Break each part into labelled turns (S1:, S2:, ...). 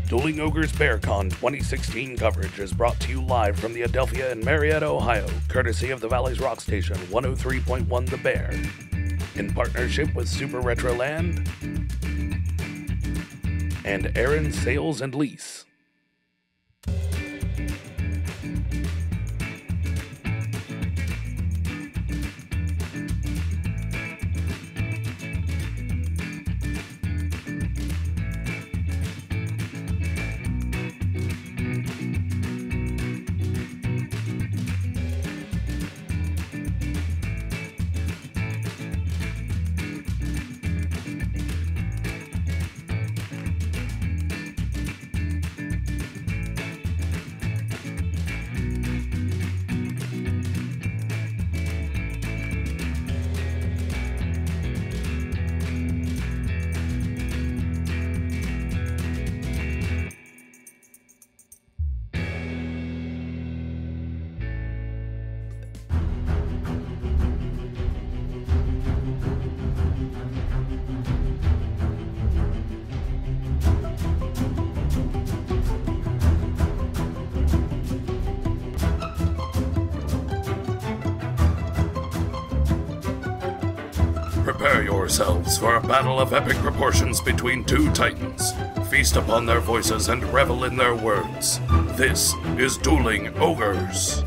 S1: Dueling Ogres BearCon 2016 coverage is brought to you live from the Adelphia in Marietta, Ohio, courtesy of the Valley's Rock Station 103.1 The Bear, in partnership with Super Retro Land and Aaron Sales and Lease. Prepare yourselves for a battle of epic proportions between two titans. Feast upon their voices and revel in their words. This is Dueling Ogres.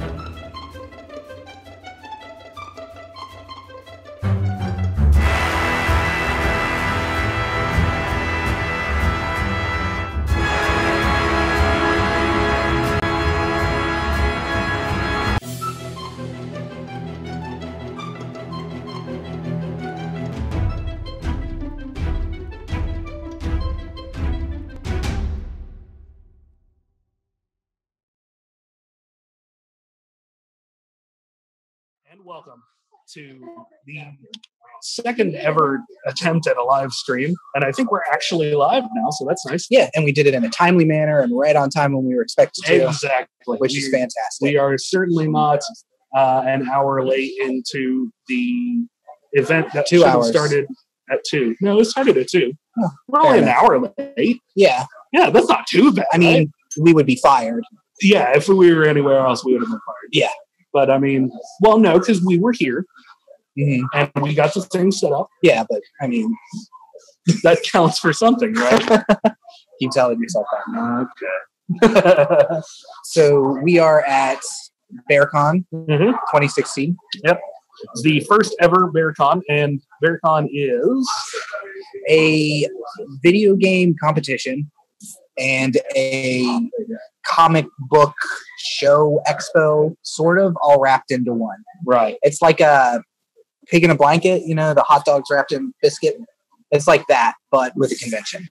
S2: And welcome to the second ever attempt at a live stream. And I think we're actually live now, so that's nice.
S3: Yeah, and we did it in a timely manner and right on time when we were expected to.
S2: Exactly.
S3: Which is fantastic.
S2: We are certainly not an hour late into the event that
S3: 2 hours.
S2: Started at 2. No, it started at 2.
S3: Oh,
S2: we're only an hour late.
S3: Yeah.
S2: Yeah, that's not too bad.
S3: I mean, we would be fired.
S2: Yeah, if we were anywhere else, we would have been fired.
S3: Yeah.
S2: But I mean, well, no, because we were here and we got the thing set up.
S3: Yeah, but I mean,
S2: that counts for something, right?
S3: Keep telling yourself
S2: Okay.
S3: So we are at BearCon 2016.
S2: Yep. It's the first ever BearCon, and BearCon is
S3: a video game competition and a comic book show expo, sort of, all wrapped into one.
S2: Right.
S3: It's like a pig in a blanket, you know, the hot dogs wrapped in biscuit. It's like that, but with a convention.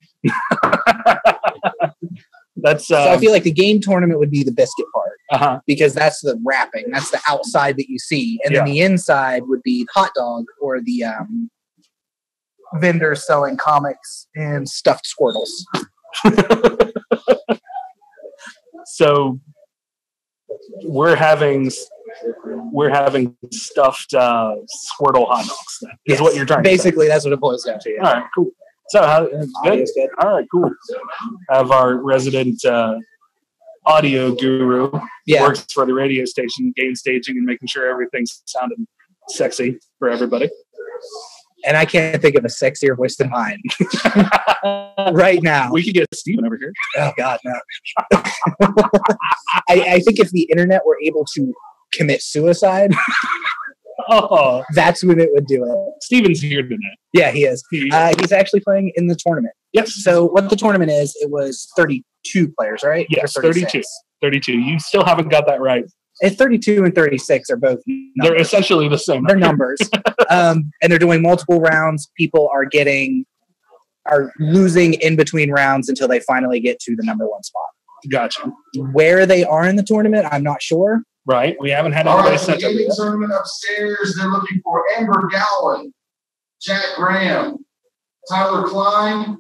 S2: That's
S3: so I feel like the game tournament would be the biscuit part, because that's the wrapping. That's the outside that you see, and then the inside would be the hot dog or the vendors selling comics and stuffed Squirtles.
S2: So we're having stuffed Squirtle hot dogs. Then is what you're trying.
S3: Basically, that's what it boils down to. Yeah.
S2: All right, cool. So good. All right, cool. Have our resident audio guru works for the radio station, game staging, and making sure everything's sounding sexy for everybody.
S3: And I can't think of a sexier voice than mine right now.
S2: We could get Steven over here.
S3: Oh, God, no. I think if the internet were able to commit suicide, that's when it would do it.
S2: Steven's here tonight.
S3: Yeah, he is. He's actually playing in the tournament.
S2: Yes.
S3: So what the tournament is, it was 32 players, right?
S2: Yes, 32. 32. You still haven't got that right.
S3: And 32 and 36 are both numbers.
S2: They're essentially the same.
S3: They're numbers. And they're doing multiple rounds. People are losing in between rounds until they finally get to the number one spot.
S2: Gotcha.
S3: Where they are in the tournament, I'm not sure.
S2: Right. We haven't had
S4: anybody set up yet. Tournament upstairs, they're looking for Amber Gowan, Jack Graham, Tyler Klein,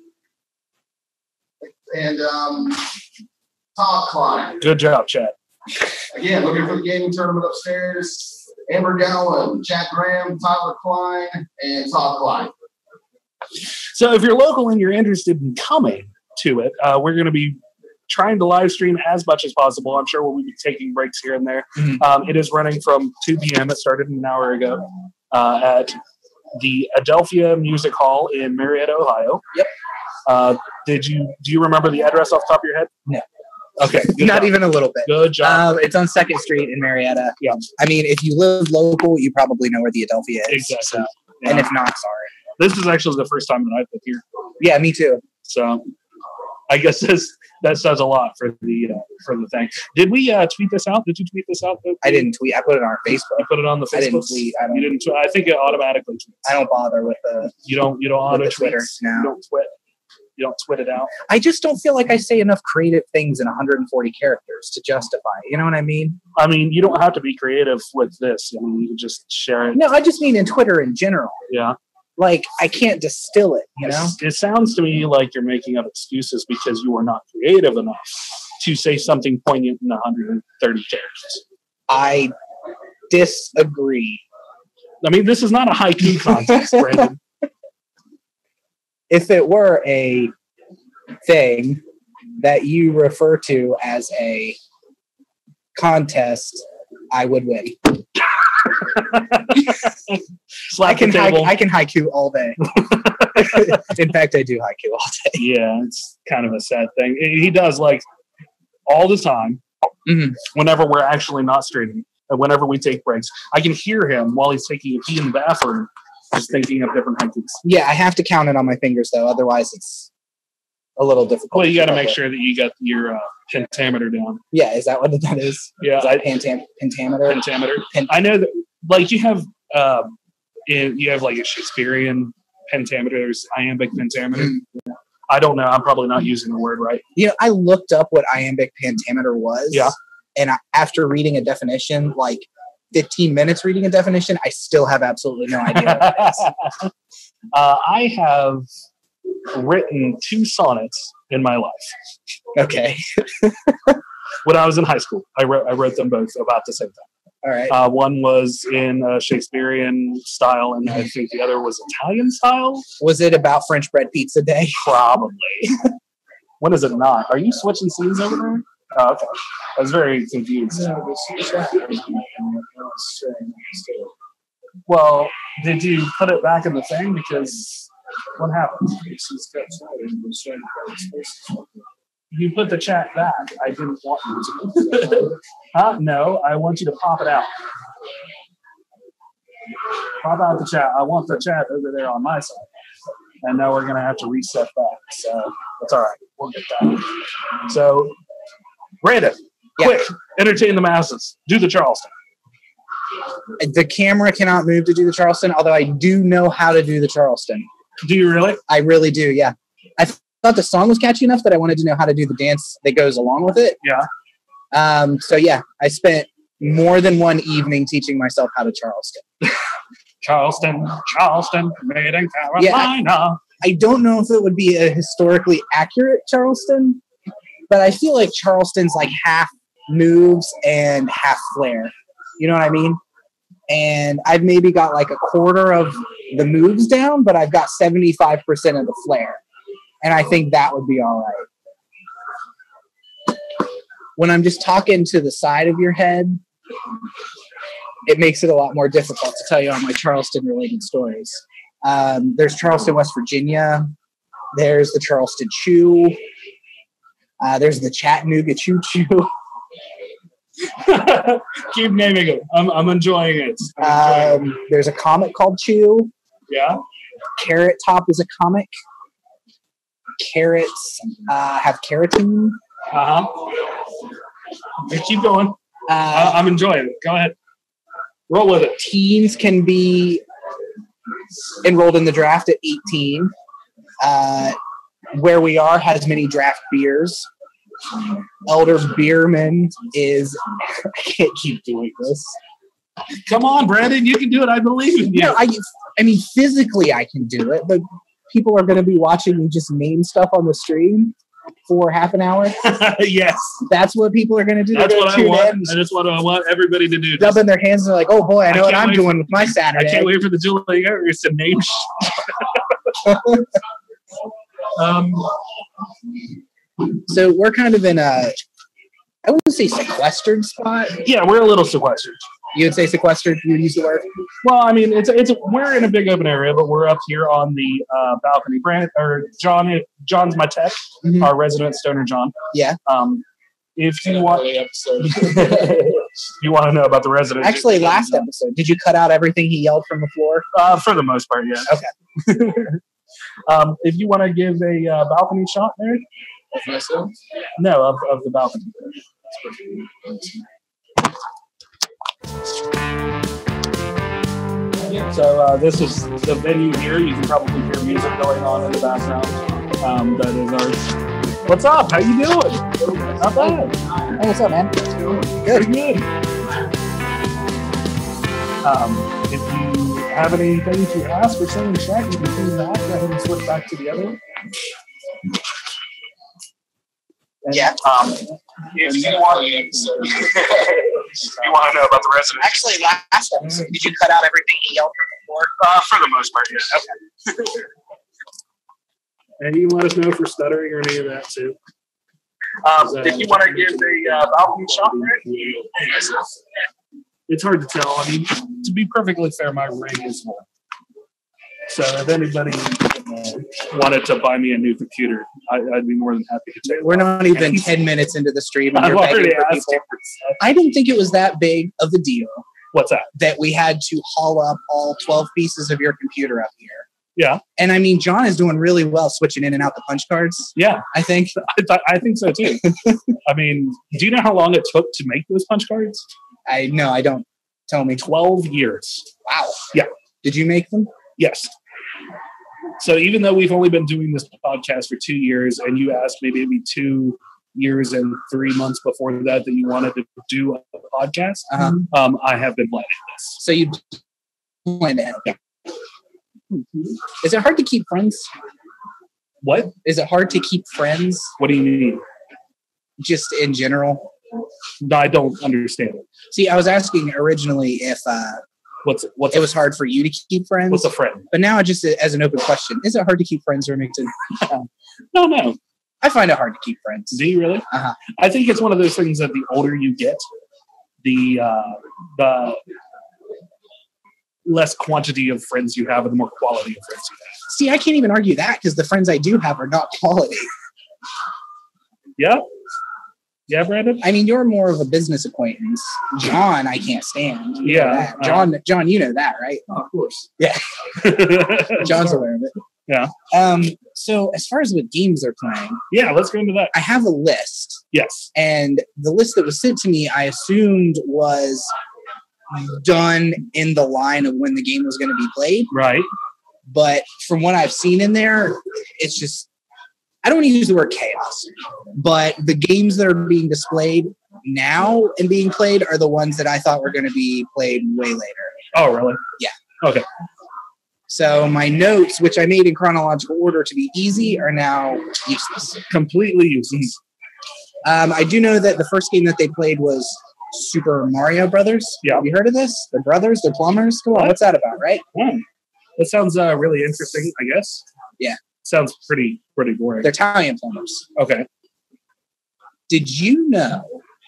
S4: and Todd Klein.
S2: Good job, Chad.
S4: Again, looking for the gaming tournament upstairs. Amber Gowan, Jack Graham, Tyler Klein, and Todd Klein.
S2: So if you're local and you're interested in coming to it, we're going to be trying to live stream as much as possible. I'm sure we'll be taking breaks here and there. It is running from 2 p.m. It started an hour ago at the Adelphia Music Hall in Marietta, Ohio.
S3: Yep.
S2: Do you remember the address off the top of your head?
S3: No.
S2: Okay.
S3: Not even a little bit.
S2: Good job.
S3: It's on 2nd Street in Marietta.
S2: Yeah.
S3: I mean, if you live local, you probably know where the Adelphia is.
S2: Exactly.
S3: So,
S2: yeah.
S3: And if not, sorry.
S2: This is actually the first time that I've been here.
S3: Yeah, me too.
S2: So I guess that says a lot for the thing. Did we tweet this out? Did you tweet this out?
S3: I didn't tweet. I put it on our Facebook.
S2: You put it on the Facebook?
S3: I didn't tweet.
S2: You didn't tweet. I think it automatically tweets.
S3: I don't bother with the
S2: You don't auto
S3: Twitter. No.
S2: You don't tweet it out.
S3: I just don't feel like I say enough creative things in 140 characters to justify it. You know what I mean?
S2: I mean, you don't have to be creative with this. I mean, you can just share it.
S3: No, I just mean in Twitter in general.
S2: Yeah.
S3: Like, I can't distill it, you know?
S2: It sounds to me like you're making up excuses because you are not creative enough to say something poignant in 130 characters.
S3: I disagree.
S2: I mean, this is not a haiku contest, Brandon.
S3: If it were a thing that you refer to as a contest, I would win. I can haiku all day. In fact, I do haiku all day.
S2: Yeah, it's kind of a sad thing. He does like all the time. Whenever we're actually not streaming, and whenever we take breaks, I can hear him while he's taking a pee in the bathroom, just thinking of different haikus. Yeah,
S3: I have to count it on my fingers though, otherwise it's a little difficult.
S2: Well, you got to make sure that you got your pentameter down.
S3: Yeah, is that what that is?
S2: Yeah,
S3: is that pentameter.
S2: Pentameter. I know that, like you have like a Shakespearean pentameter. There's iambic pentameter. Yeah. I don't know. I'm probably not using the word right.
S3: You know, I looked up what iambic pentameter was.
S2: Yeah.
S3: And after reading a definition, like 15 minutes reading a definition, I still have absolutely no idea what it is.
S2: I have written 2 sonnets in my life.
S3: Okay.
S2: When I was in high school, I wrote them both about the same time.
S3: All right.
S2: One was in Shakespearean style, and I think the other was Italian style.
S3: Was it about French bread pizza day?
S2: Probably. When is it not? Are you switching scenes over there? Oh, okay. I was very confused. Well, did you put it back in the thing? Because what happened? You put the chat back. I didn't want you to. Huh? No, I want you to pop it out. Pop out the chat. I want the chat over there on my side. And now we're going to have to reset that. So that's all right. We'll get that. So, Brandon, quick, entertain the masses. Do the Charleston.
S3: The camera cannot move to do the Charleston, although I do know how to do the Charleston.
S2: Do you really?
S3: I really do, yeah. I thought the song was catchy enough that I wanted to know how to do the dance that goes along with it.
S2: Yeah.
S3: So, yeah, I spent more than one evening teaching myself how to Charleston.
S2: Charleston, made in Carolina.
S3: Yeah, I don't know if it would be a historically accurate Charleston, but I feel like Charleston's like half moves and half flair. You know what I mean? And I've maybe got like a quarter of the moves down, but I've got 75% of the flair. And I think that would be all right. When I'm just talking to the side of your head, it makes it a lot more difficult to tell you all my Charleston-related stories. There's Charleston, West Virginia. There's the Charleston Chew. There's the Chattanooga Choo Choo.
S2: Keep naming it. I'm enjoying it.
S3: There's a comic called Chew.
S2: Yeah.
S3: Carrot Top is a comic. Carrots have keratin.
S2: Keep going. I'm enjoying it. Go ahead. Roll with it.
S3: Teens can be enrolled in the draft at 18. Where we are has many draft beers. Elder Beerman is... I can't keep doing this.
S2: Come on, Brandon. You can do it. I believe in you.
S3: No, I mean, physically I can do it, but people are going to be watching me just name stuff on the stream for half an hour.
S2: Yes.
S3: That's what people are going to do.
S2: That's what I want. That's what I want everybody to do.
S3: Dubbing their hands and like, oh boy, I know what I'm doing with my Saturday.
S2: I can't wait for the Dueling Ogres to name
S3: So we're kind of in a, I wouldn't say sequestered spot.
S2: Yeah, we're a little sequestered.
S3: You would say sequestered? You would use the word?
S2: Well, I mean, we're in a big open area, but we're up here on the balcony. John's my tech, our resident stoner John.
S3: Yeah.
S2: If you want, you want to know about the resident.
S3: Actually, last episode, did you cut out everything he yelled from the floor?
S2: For the most part, yeah.
S3: Okay.
S2: If you want to give a balcony shot there.
S4: Of myself?
S2: No, of the balcony. So this is the venue here. You can probably hear music going on in the background. That is ours. What's up? How you doing? Not bad.
S3: Hey, what's up, man?
S2: Good. Good. If you have anything to ask or say in chat, you can do that. Go ahead and switch back to the other one. And,
S3: yeah.
S2: If you want to know about the resident.
S3: Actually, last episode, did you cut out everything he yelled from the floor?
S2: For the most part, yes. Okay. And you can let us know if we're stuttering or any of that too. If you want to give a balcony shot, it's hard to tell. I mean, to be perfectly fair, my rig is one. So if anybody wanted to buy me a new computer, I'd be more than happy to take it.
S3: We're not even 10 minutes into the stream. And
S2: I've already asked you.
S3: I didn't think it was that big of a deal.
S2: What's that?
S3: That we had to haul up all 12 pieces of your computer up here.
S2: Yeah.
S3: And I mean, John is doing really well switching in and out the punch cards.
S2: Yeah.
S3: I think.
S2: I think so too. I mean, do you know how long it took to make those punch cards?
S3: I don't. Tell me.
S2: 12 years.
S3: Wow.
S2: Yeah.
S3: Did you make them?
S2: Yes. So even though we've only been doing this podcast for 2 years, and you asked me maybe 2 years and 3 months before that you wanted to do a podcast, I have been planning this.
S3: So you planned ahead.
S2: Yeah.
S3: Is it hard to keep friends?
S2: What?
S3: Is it hard to keep friends?
S2: What do you mean?
S3: Just in general?
S2: No, I don't understand it.
S3: See, I was asking originally if
S2: what's
S3: it was hard for you to keep friends.
S2: What's a friend?
S3: But now, just as an open question, is it hard to keep friends, Remington?
S2: No.
S3: I find it hard to keep friends.
S2: Do you really? I think it's one of those things that the older you get, the less quantity of friends you have and the more quality of friends you have.
S3: See, I can't even argue that because the friends I do have are not quality.
S2: Yeah? Yeah, Brandon?
S3: I mean, you're more of a business acquaintance. John, I can't stand.
S2: Yeah.
S3: John, you know that, right?
S2: Oh, of course.
S3: Yeah. John's aware of it.
S2: Yeah.
S3: So as far as what games they're playing.
S2: Yeah, let's go into that.
S3: I have a list.
S2: Yes.
S3: And the list that was sent to me, I assumed was done in the line of when the game was going to be played.
S2: Right.
S3: But from what I've seen in there, it's just, I don't want to use the word chaos, but the games that are being displayed now and being played are the ones that I thought were going to be played way later.
S2: Oh, really?
S3: Yeah.
S2: Okay.
S3: So my notes, which I made in chronological order to be easy, are now useless.
S2: Completely useless.
S3: I do know that the first game that they played was Super Mario Brothers.
S2: Yeah.
S3: Have you heard of this? The brothers, the plumbers? Come on, what's that about, right?
S2: That sounds really interesting, I guess.
S3: Yeah.
S2: Sounds pretty boring.
S3: They're Italian plumbers.
S2: Okay.
S3: Did you know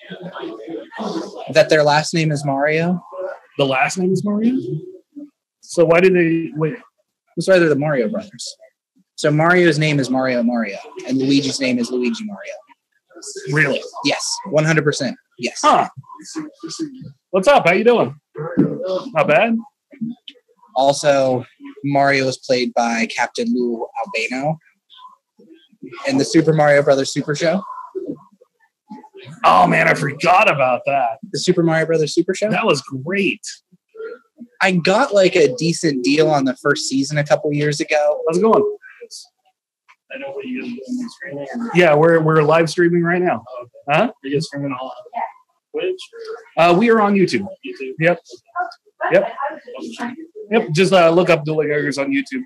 S3: that their last name is Mario?
S2: The last name is Mario? So why did they wait?
S3: It's rather the Mario Brothers. So Mario's name is Mario, and Luigi's name is Luigi Mario.
S2: Really?
S3: Yes, 100%. Yes.
S2: Huh. What's up? How you doing? Not bad.
S3: Also, Mario was played by Captain Lou Albano in the Super Mario Brothers Super Show.
S2: Oh, man, I forgot about that.
S3: The Super Mario Brothers Super Show?
S2: That was great.
S3: I got like a decent deal on the first season a couple years ago.
S2: How's it going? I know what you guys are doing streaming. Yeah, we're live streaming right now. Huh? Are you guys streaming on Twitch? We are on YouTube. Yep. Just look up Dueling Ogres on YouTube.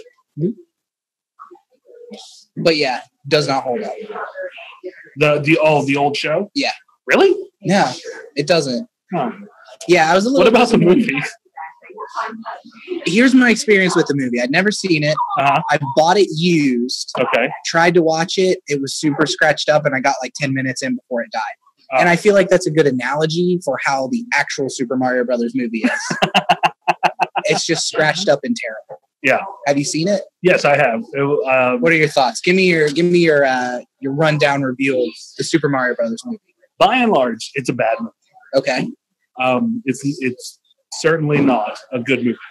S3: But yeah, does not hold up.
S2: The old show?
S3: Yeah.
S2: Really?
S3: No, it doesn't.
S2: Huh.
S3: Yeah, I was a little.
S2: What about the movie?
S3: Here's my experience with the movie. I'd never seen it. I bought it used.
S2: Okay.
S3: Tried to watch it. It was super scratched up, and I got like 10 minutes in before it died. And I feel like that's a good analogy for how the actual Super Mario Brothers movie is. It's just scratched up and terrible.
S2: Yeah.
S3: Have you seen it?
S2: Yes, I have.
S3: What are your thoughts? Give me your rundown review of the Super Mario Brothers movie.
S2: By and large, it's a bad movie.
S3: Okay.
S2: It's certainly not a good movie.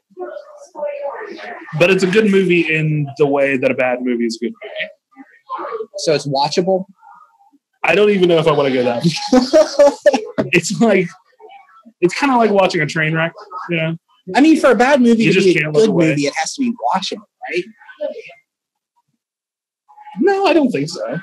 S2: But it's a good movie in the way that a bad movie is a good movie.
S3: So it's watchable?
S2: I don't even know if I want to go that far. It's kind of like watching a train wreck, you know?
S3: I mean, for a bad movie
S2: to
S3: be a good movie, it has to be watchable, right?
S2: No, I don't think so.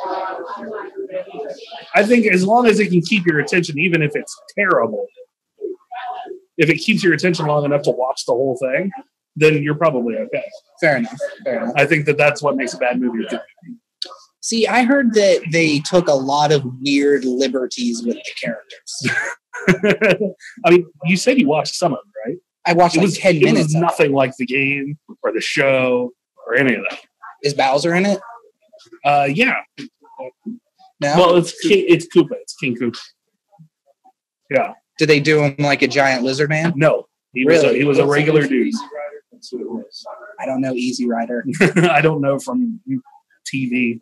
S2: I think as long as it can keep your attention, even if it's terrible, if it keeps your attention long enough to watch the whole thing, then you're probably okay.
S3: Fair enough.
S2: I think that's what makes a bad movie a good movie.
S3: See, I heard that they took a lot of weird liberties with the characters.
S2: I mean, you said you watched some of it, right?
S3: I watched 10 minutes.
S2: It was nothing like the game or the show or any of that.
S3: Is Bowser in it?
S2: Yeah.
S3: No?
S2: Well, it's Koopa. It's King Koopa. Yeah.
S3: Did they do him like a giant lizard man?
S2: No. He was a regular dude.
S3: I don't know Easy Rider.
S2: I don't know from TV.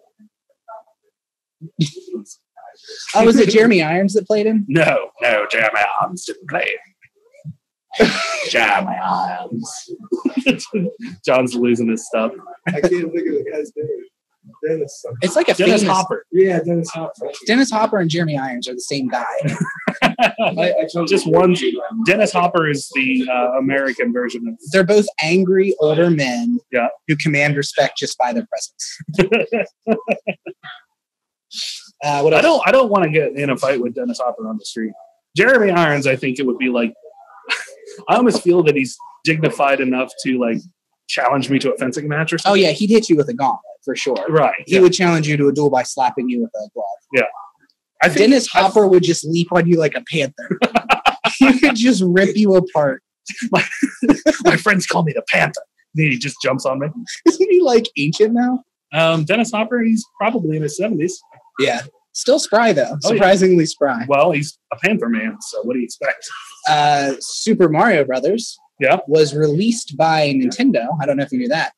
S3: Oh, was it Jeremy Irons that played him?
S2: No, Jeremy Irons didn't play him. Jeremy Irons. John's losing his stuff.
S5: I can't think of the guy's name. Dennis.
S3: It's like
S2: Dennis Hopper.
S5: Yeah, Dennis Hopper.
S3: Dennis Hopper and Jeremy Irons are the same guy.
S2: Just one. Dennis Hopper is the American version of.
S3: They're both angry older men
S2: Yeah.
S3: who command respect just by their presence. What else?
S2: I don't want to get in a fight with Dennis Hopper on the street. Jeremy Irons, I think it would be like. I almost feel that he's dignified enough to like challenge me to a fencing match or something.
S3: Oh yeah, he'd hit you with a gauntlet for sure.
S2: Right.
S3: He would challenge you to a duel by slapping you with a glove.
S2: Yeah. I think
S3: Dennis Hopper would just leap on you like a panther. He would just rip you apart.
S2: My friends call me the Panther. Then he just jumps on me.
S3: Isn't he like ancient now?
S2: Dennis Hopper, he's probably in his 70s.
S3: Yeah. Still spry though. Surprisingly spry.
S2: Well, he's a Panther man, so what do you expect?
S3: Super Mario Brothers was released by Nintendo. I don't know if you knew that.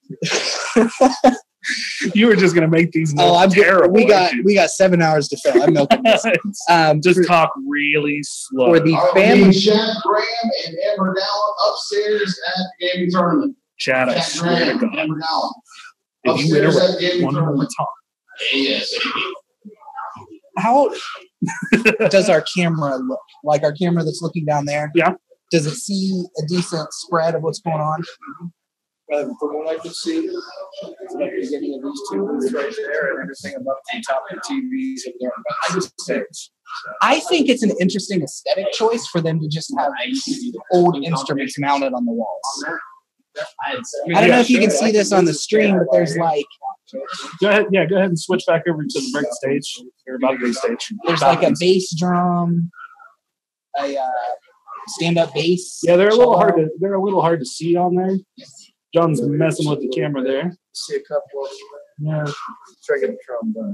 S2: You were just going to make these terrible.
S3: We got 7 hours to fill. I'm milking this.
S2: Just talk really slow.
S3: For the family.
S4: Chad Graham and Amber Gallup upstairs at the gaming tournament.
S2: Chad, I swear to God.
S4: Amber Gallup.
S2: If you interrupt one more time.
S4: Yes.
S3: How does our camera look? Like our camera that's looking down there?
S2: Yeah.
S3: Does it see a decent spread of what's going on?
S5: From what I could see, it's like the beginning of these two booths right there, and everything above the top of the TVs and there behind the stage.
S3: I think it's an interesting aesthetic choice for them to just have old instruments mounted on the walls. I don't know if you can see this on the stream, but there's like...
S2: Go ahead and switch back over to the break stage. Or about the stage.
S3: There's like a bass drum, a stand-up bass.
S2: Yeah, they're a little hard to see on there. John's messing with the camera there.
S5: See a couple of
S2: Try to get the trombone.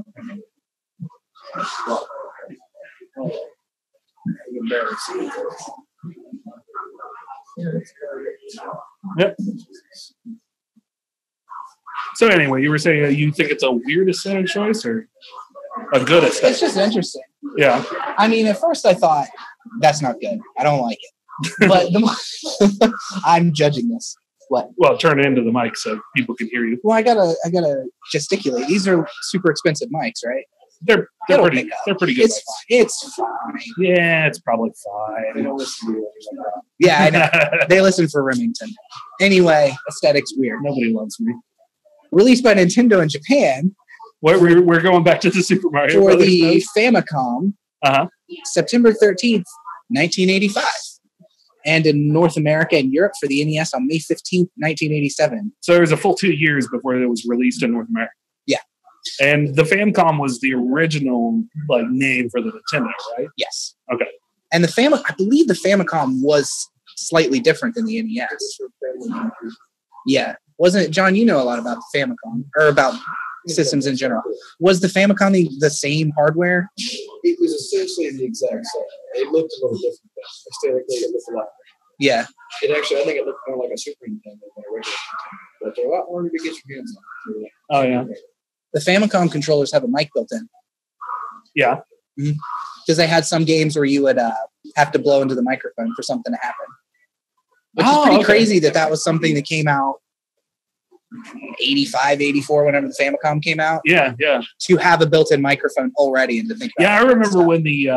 S5: Embarrassing.
S2: Yep. So anyway, you were saying you think it's a weird aesthetic choice or a good aesthetic?
S3: It's just interesting.
S2: Yeah.
S3: I mean, at first I thought that's not good. I don't like it. But I'm judging this. What?
S2: Well, turn it into the mic so people can hear you.
S3: Well, I gotta gesticulate. These are super expensive mics, right?
S2: They're pretty good.
S3: It's fine.
S2: Yeah, it's probably fine.
S5: They don't listen to you.
S3: Yeah, I know. They listen for Remington. Anyway, aesthetic's weird.
S2: Nobody loves me.
S3: Released by Nintendo in Japan.
S2: We're going back to the Super Mario
S3: for
S2: Brothers
S3: the Famicom. September 13th, 1985. And in North America and Europe for the NES on May 15th, 1987.
S2: So it was a full 2 years before it was released in North America.
S3: Yeah.
S2: And the Famicom was the original name for the Nintendo, right?
S3: Yes.
S2: Okay.
S3: And I believe the Famicom was slightly different than the NES. Yeah. Wasn't it, John, you know a lot about the Famicom, or about systems in general. Was the Famicom the same hardware?
S5: It was essentially the exact same. It looked a little different, though. Aesthetically, it looked a lot different.
S3: Yeah.
S5: It actually, I think it looked more like a Super Nintendo than a regular Nintendo. But they're a lot harder to get your hands on.
S2: Oh, yeah.
S3: The Famicom controllers have a mic built in.
S2: Yeah.
S3: Because they had some games where you would have to blow into the microphone for something to happen. Which is pretty crazy that was something that came out 85, 84, whenever the Famicom came out.
S2: Yeah.
S3: To have a built-in microphone already and to think about
S2: I remember when the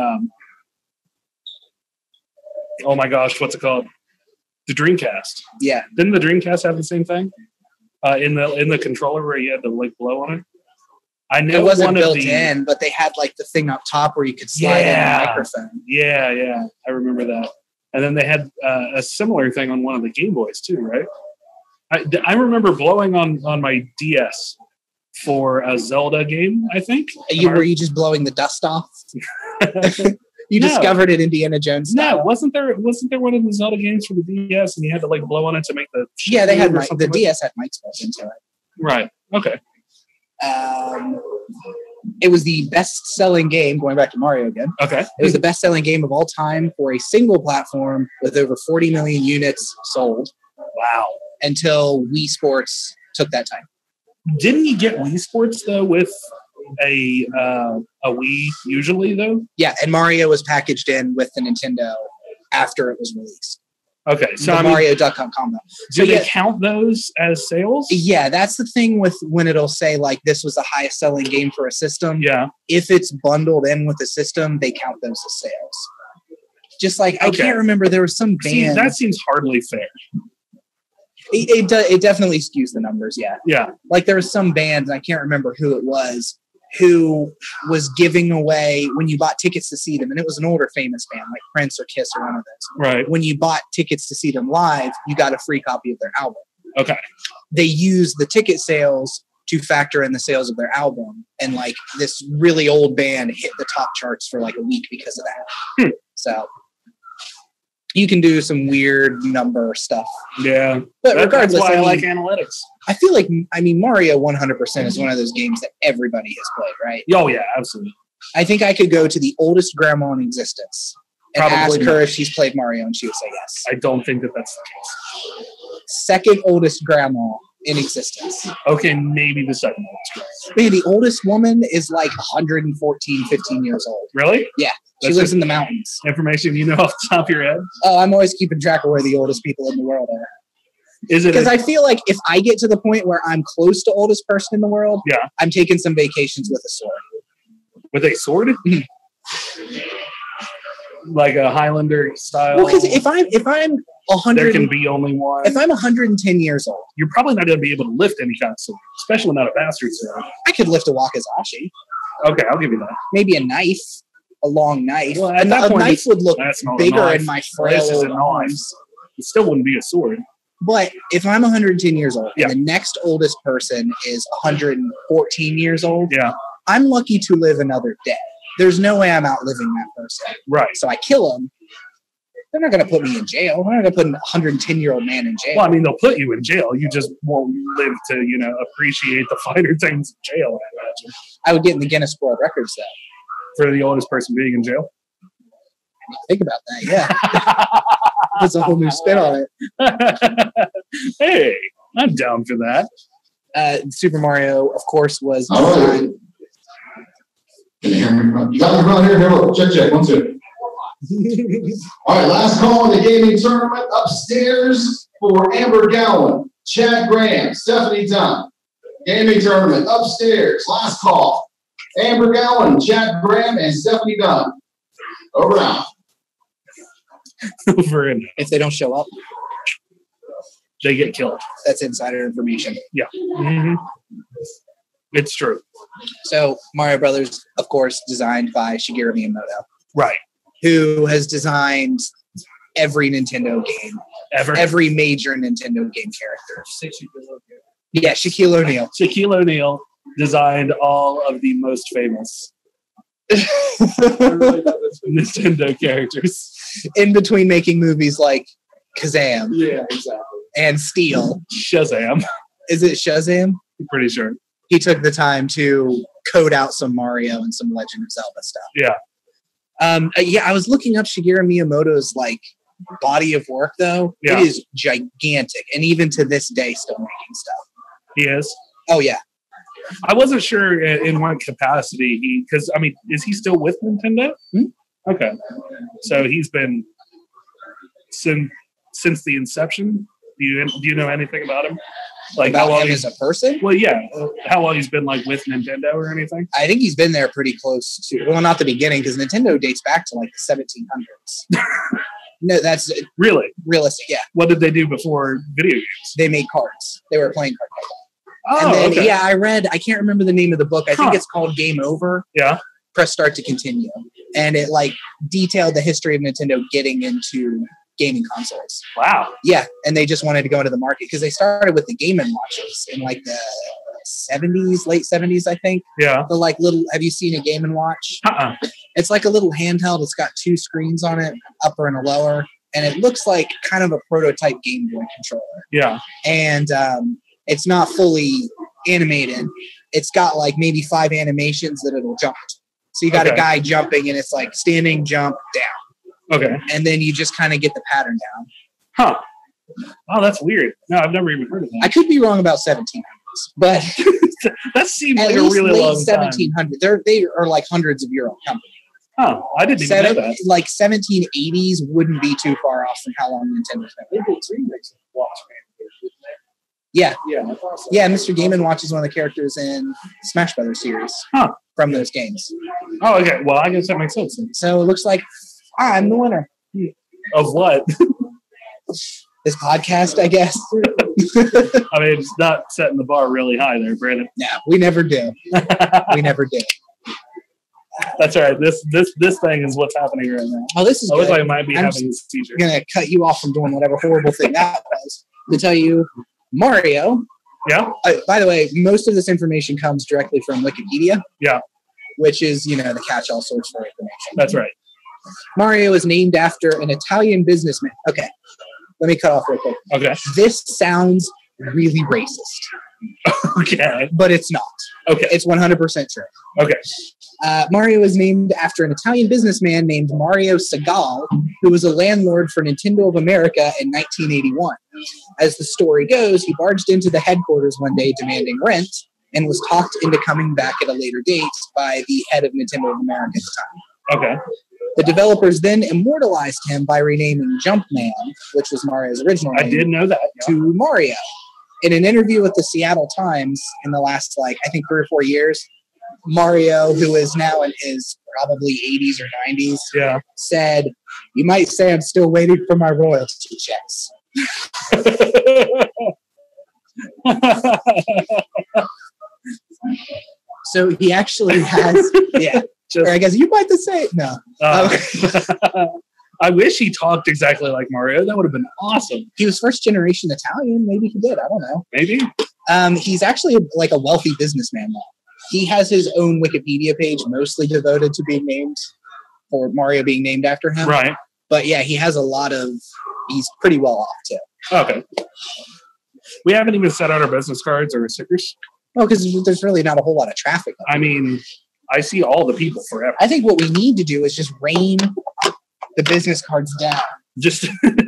S2: oh my gosh, what's it called? The Dreamcast.
S3: Yeah.
S2: Didn't the Dreamcast have the same thing? In the controller where you had to like blow on it? I know
S3: it wasn't built in, but they had like the thing up top where you could slide in the microphone.
S2: Yeah. I remember that. And then they had a similar thing on one of the Game Boys too, right? I remember blowing on my DS for a Zelda game, I think.
S3: Were you just blowing the dust off? You discovered it Indiana Jones style.
S2: No, wasn't there one of the Zelda games for the DS and you had to like blow on it to make the
S3: they had the DS had mics built into it.
S2: Right. Okay.
S3: It was the best-selling game, going back to Mario again.
S2: Okay.
S3: It was the best-selling game of all time for a single platform with over 40 million units sold.
S2: Wow.
S3: Until Wii Sports took that time.
S2: Didn't you get Wii Sports, though, with a Wii usually, though?
S3: Yeah, and Mario was packaged in with the Nintendo after it was released.
S2: Okay, so
S3: the Mario Duck Hunt combo.
S2: Do they count those as sales?
S3: Yeah, that's the thing with when it'll say like this was the highest selling game for a system.
S2: Yeah. If
S3: it's bundled in with the system, they count those as sales. Just like I can't remember, there was some band.
S2: See, that seems hardly fair.
S3: It definitely skews the numbers. Yeah.
S2: Yeah.
S3: Like there was some band, and I can't remember who it was, who was giving away when you bought tickets to see them, and it was an older famous band like Prince or Kiss or one of those.
S2: Right.
S3: When you bought tickets to see them live, you got a free copy of their album.
S2: Okay.
S3: They used the ticket sales to factor in the sales of their album, and like this really old band hit the top charts for like a week because of that. So you can do some weird number stuff.
S2: Yeah.
S3: But regardless,
S2: that's why I like analytics.
S3: I feel like, Mario 100% is one of those games that everybody has played, right?
S2: Oh, yeah, absolutely.
S3: I think I could go to the oldest grandma in existence and ask her if she's played Mario, and she would say yes.
S2: I don't think that's the case.
S3: Second oldest grandma in existence.
S2: Okay, maybe the second oldest.
S3: Man, the oldest woman is like 114, 15 years old.
S2: Really?
S3: Yeah. She lives in the mountains.
S2: Information you know off the top of your head?
S3: Oh, I'm always keeping track of where the oldest people in the world are.
S2: Is it?
S3: Because I feel like if I get to the point where I'm close to oldest person in the world, I'm taking some vacations with a sword.
S2: With a sword? Like a Highlander style?
S3: Well, because if I'm 100,
S2: there can be only one.
S3: If I'm 110 years old,
S2: you're probably not going to be able to lift any kind of sword, especially not a bastard sword.
S3: I could lift a wakizashi.
S2: Okay, I'll give you that.
S3: Maybe a knife. A long knife.
S2: Well, a
S3: knife would look bigger in my frail old arms.
S2: It still wouldn't be a sword.
S3: But if I'm 110 years old and the next oldest person is 114 years old, I'm lucky to live another day. There's no way I'm outliving that person.
S2: Right.
S3: So I kill them. They're not going to put me in jail. They're not going to put a 110-year-old man in jail.
S2: Well, I mean, they'll put you in jail. You just won't live to, appreciate the finer things in jail, I imagine.
S3: I would get in the Guinness World Records, though.
S2: For the oldest person being in jail?
S3: Think about that, yeah. That's a whole new spin on it.
S2: Hey, I'm down for that.
S3: Super Mario, of course, was
S4: designed. Can you hear me? You got me from here? Here, check. 1, 2. All right, last call in the gaming tournament. Upstairs for Amber Gowan, Chad Graham, Stephanie Dunn. Gaming tournament upstairs. Last call. Amber Gowan, Chad Graham, and Stephanie Dunn. Over now.
S2: Over and
S3: if they don't show up,
S2: they get killed.
S3: That's insider information.
S2: Yeah. Mm-hmm. It's true.
S3: So Mario Brothers, of course, designed by Shigeru Miyamoto.
S2: Right.
S3: Who has designed every Nintendo game.
S2: Ever. Every major Nintendo game character.
S3: Yeah, Shaquille O'Neal.
S2: Shaquille O'Neal designed all of the most famous Nintendo characters.
S3: In between making movies like Kazam.
S2: Yeah, exactly.
S3: And Steel.
S2: Shazam.
S3: Is it Shazam?
S2: I'm pretty sure.
S3: He took the time to code out some Mario and some Legend of Zelda stuff.
S2: Yeah.
S3: I was looking up Shigeru Miyamoto's like body of work though.
S2: Yeah.
S3: It is gigantic, and even to this day, still making stuff.
S2: He is.
S3: Oh yeah.
S2: I wasn't sure in what capacity because I mean, is he still with Nintendo?
S3: Mm-hmm.
S2: Okay, so he's been since the inception. Do you know anything about him? Like
S3: about
S2: how long
S3: him as a person?
S2: Well, yeah. How long he's been like with Nintendo or anything?
S3: I think he's been there pretty close to. Well, not the beginning because Nintendo dates back to like the 1700s. No, that's
S2: really
S3: realistic. Yeah.
S2: What did they do before video games?
S3: They made cards. They were playing card games.
S2: Oh,
S3: and then,
S2: okay.
S3: yeah, I can't remember the name of the book. I think it's called Game Over.
S2: Yeah.
S3: Press start to continue. And it like detailed the history of Nintendo getting into gaming consoles.
S2: Wow.
S3: Yeah. And they just wanted to go into the market because they started with the Game & Watches in like the 70s, late 70s, I think.
S2: Yeah.
S3: The like little, have you seen a Game & Watch? It's like a little handheld. It's got two screens on it, upper and a lower. And it looks like kind of a prototype Game Boy controller.
S2: Yeah.
S3: And it's not fully animated. It's got like maybe 5 animations that it'll jump. So you got a guy jumping and it's like standing, jump, down. Okay. And then you just kind of get the pattern down.
S2: Huh. Oh, that's weird. No, I've never even heard of that.
S3: I could be wrong about 1700s, but
S2: that seems like a really long
S3: 1700. They are like hundreds of year old company.
S2: Oh, I didn't even know that.
S3: Like 1780s wouldn't be too far off from how long Nintendo's been. Yeah. Yeah. Yeah, Mr. Game & Watch is one of the characters in Smash Brothers series from those games.
S2: Oh, okay. Well, I guess that makes sense.
S3: So it looks like I'm the winner.
S2: Of what?
S3: This podcast, I guess.
S2: I mean, it's not setting the bar really high there, Brandon.
S3: No, we never do. We never do.
S2: That's all right. This thing is what's happening right now.
S3: Oh, this is
S2: I
S3: good.
S2: look like I might be having a seizure.
S3: I'm going to cut you off from doing whatever horrible thing that was to tell you Mario.
S2: Yeah.
S3: By the way, most of this information comes directly from Wikipedia.
S2: Yeah.
S3: Which is, the catch-all source for information.
S2: That's right.
S3: Mario is named after an Italian businessman. Okay. Let me cut off real quick.
S2: Okay.
S3: This sounds really racist.
S2: Okay.
S3: But it's not.
S2: Okay.
S3: It's 100% true.
S2: Okay.
S3: Mario is named after an Italian businessman named Mario Segal, who was a landlord for Nintendo of America in 1981. As the story goes, he barged into the headquarters one day demanding rent and was talked into coming back at a later date by the head of Nintendo of America at the time.
S2: Okay.
S3: The developers then immortalized him by renaming Jumpman, which was Mario's original name.
S2: I did know that.
S3: Yeah. To Mario. In an interview with the Seattle Times in the last, I think 3 or 4 years, Mario, who is now in his probably 80s or 90s, said, "You might say I'm still waiting for my royalty checks." So he actually has, I guess you might just say, no.
S2: I wish he talked exactly like Mario. That would have been awesome.
S3: He was first generation Italian. Maybe he did. I don't know.
S2: Maybe.
S3: He's actually like a wealthy businessman now. He has his own Wikipedia page mostly devoted to being named, or Mario being named after him.
S2: Right.
S3: But yeah, he has he's pretty well off too.
S2: Okay. We haven't even set out our business cards or stickers.
S3: No, because there's really not a whole lot of traffic.
S2: I mean, I see all the people forever.
S3: I think what we need to do is just rain the business cards down.
S2: Just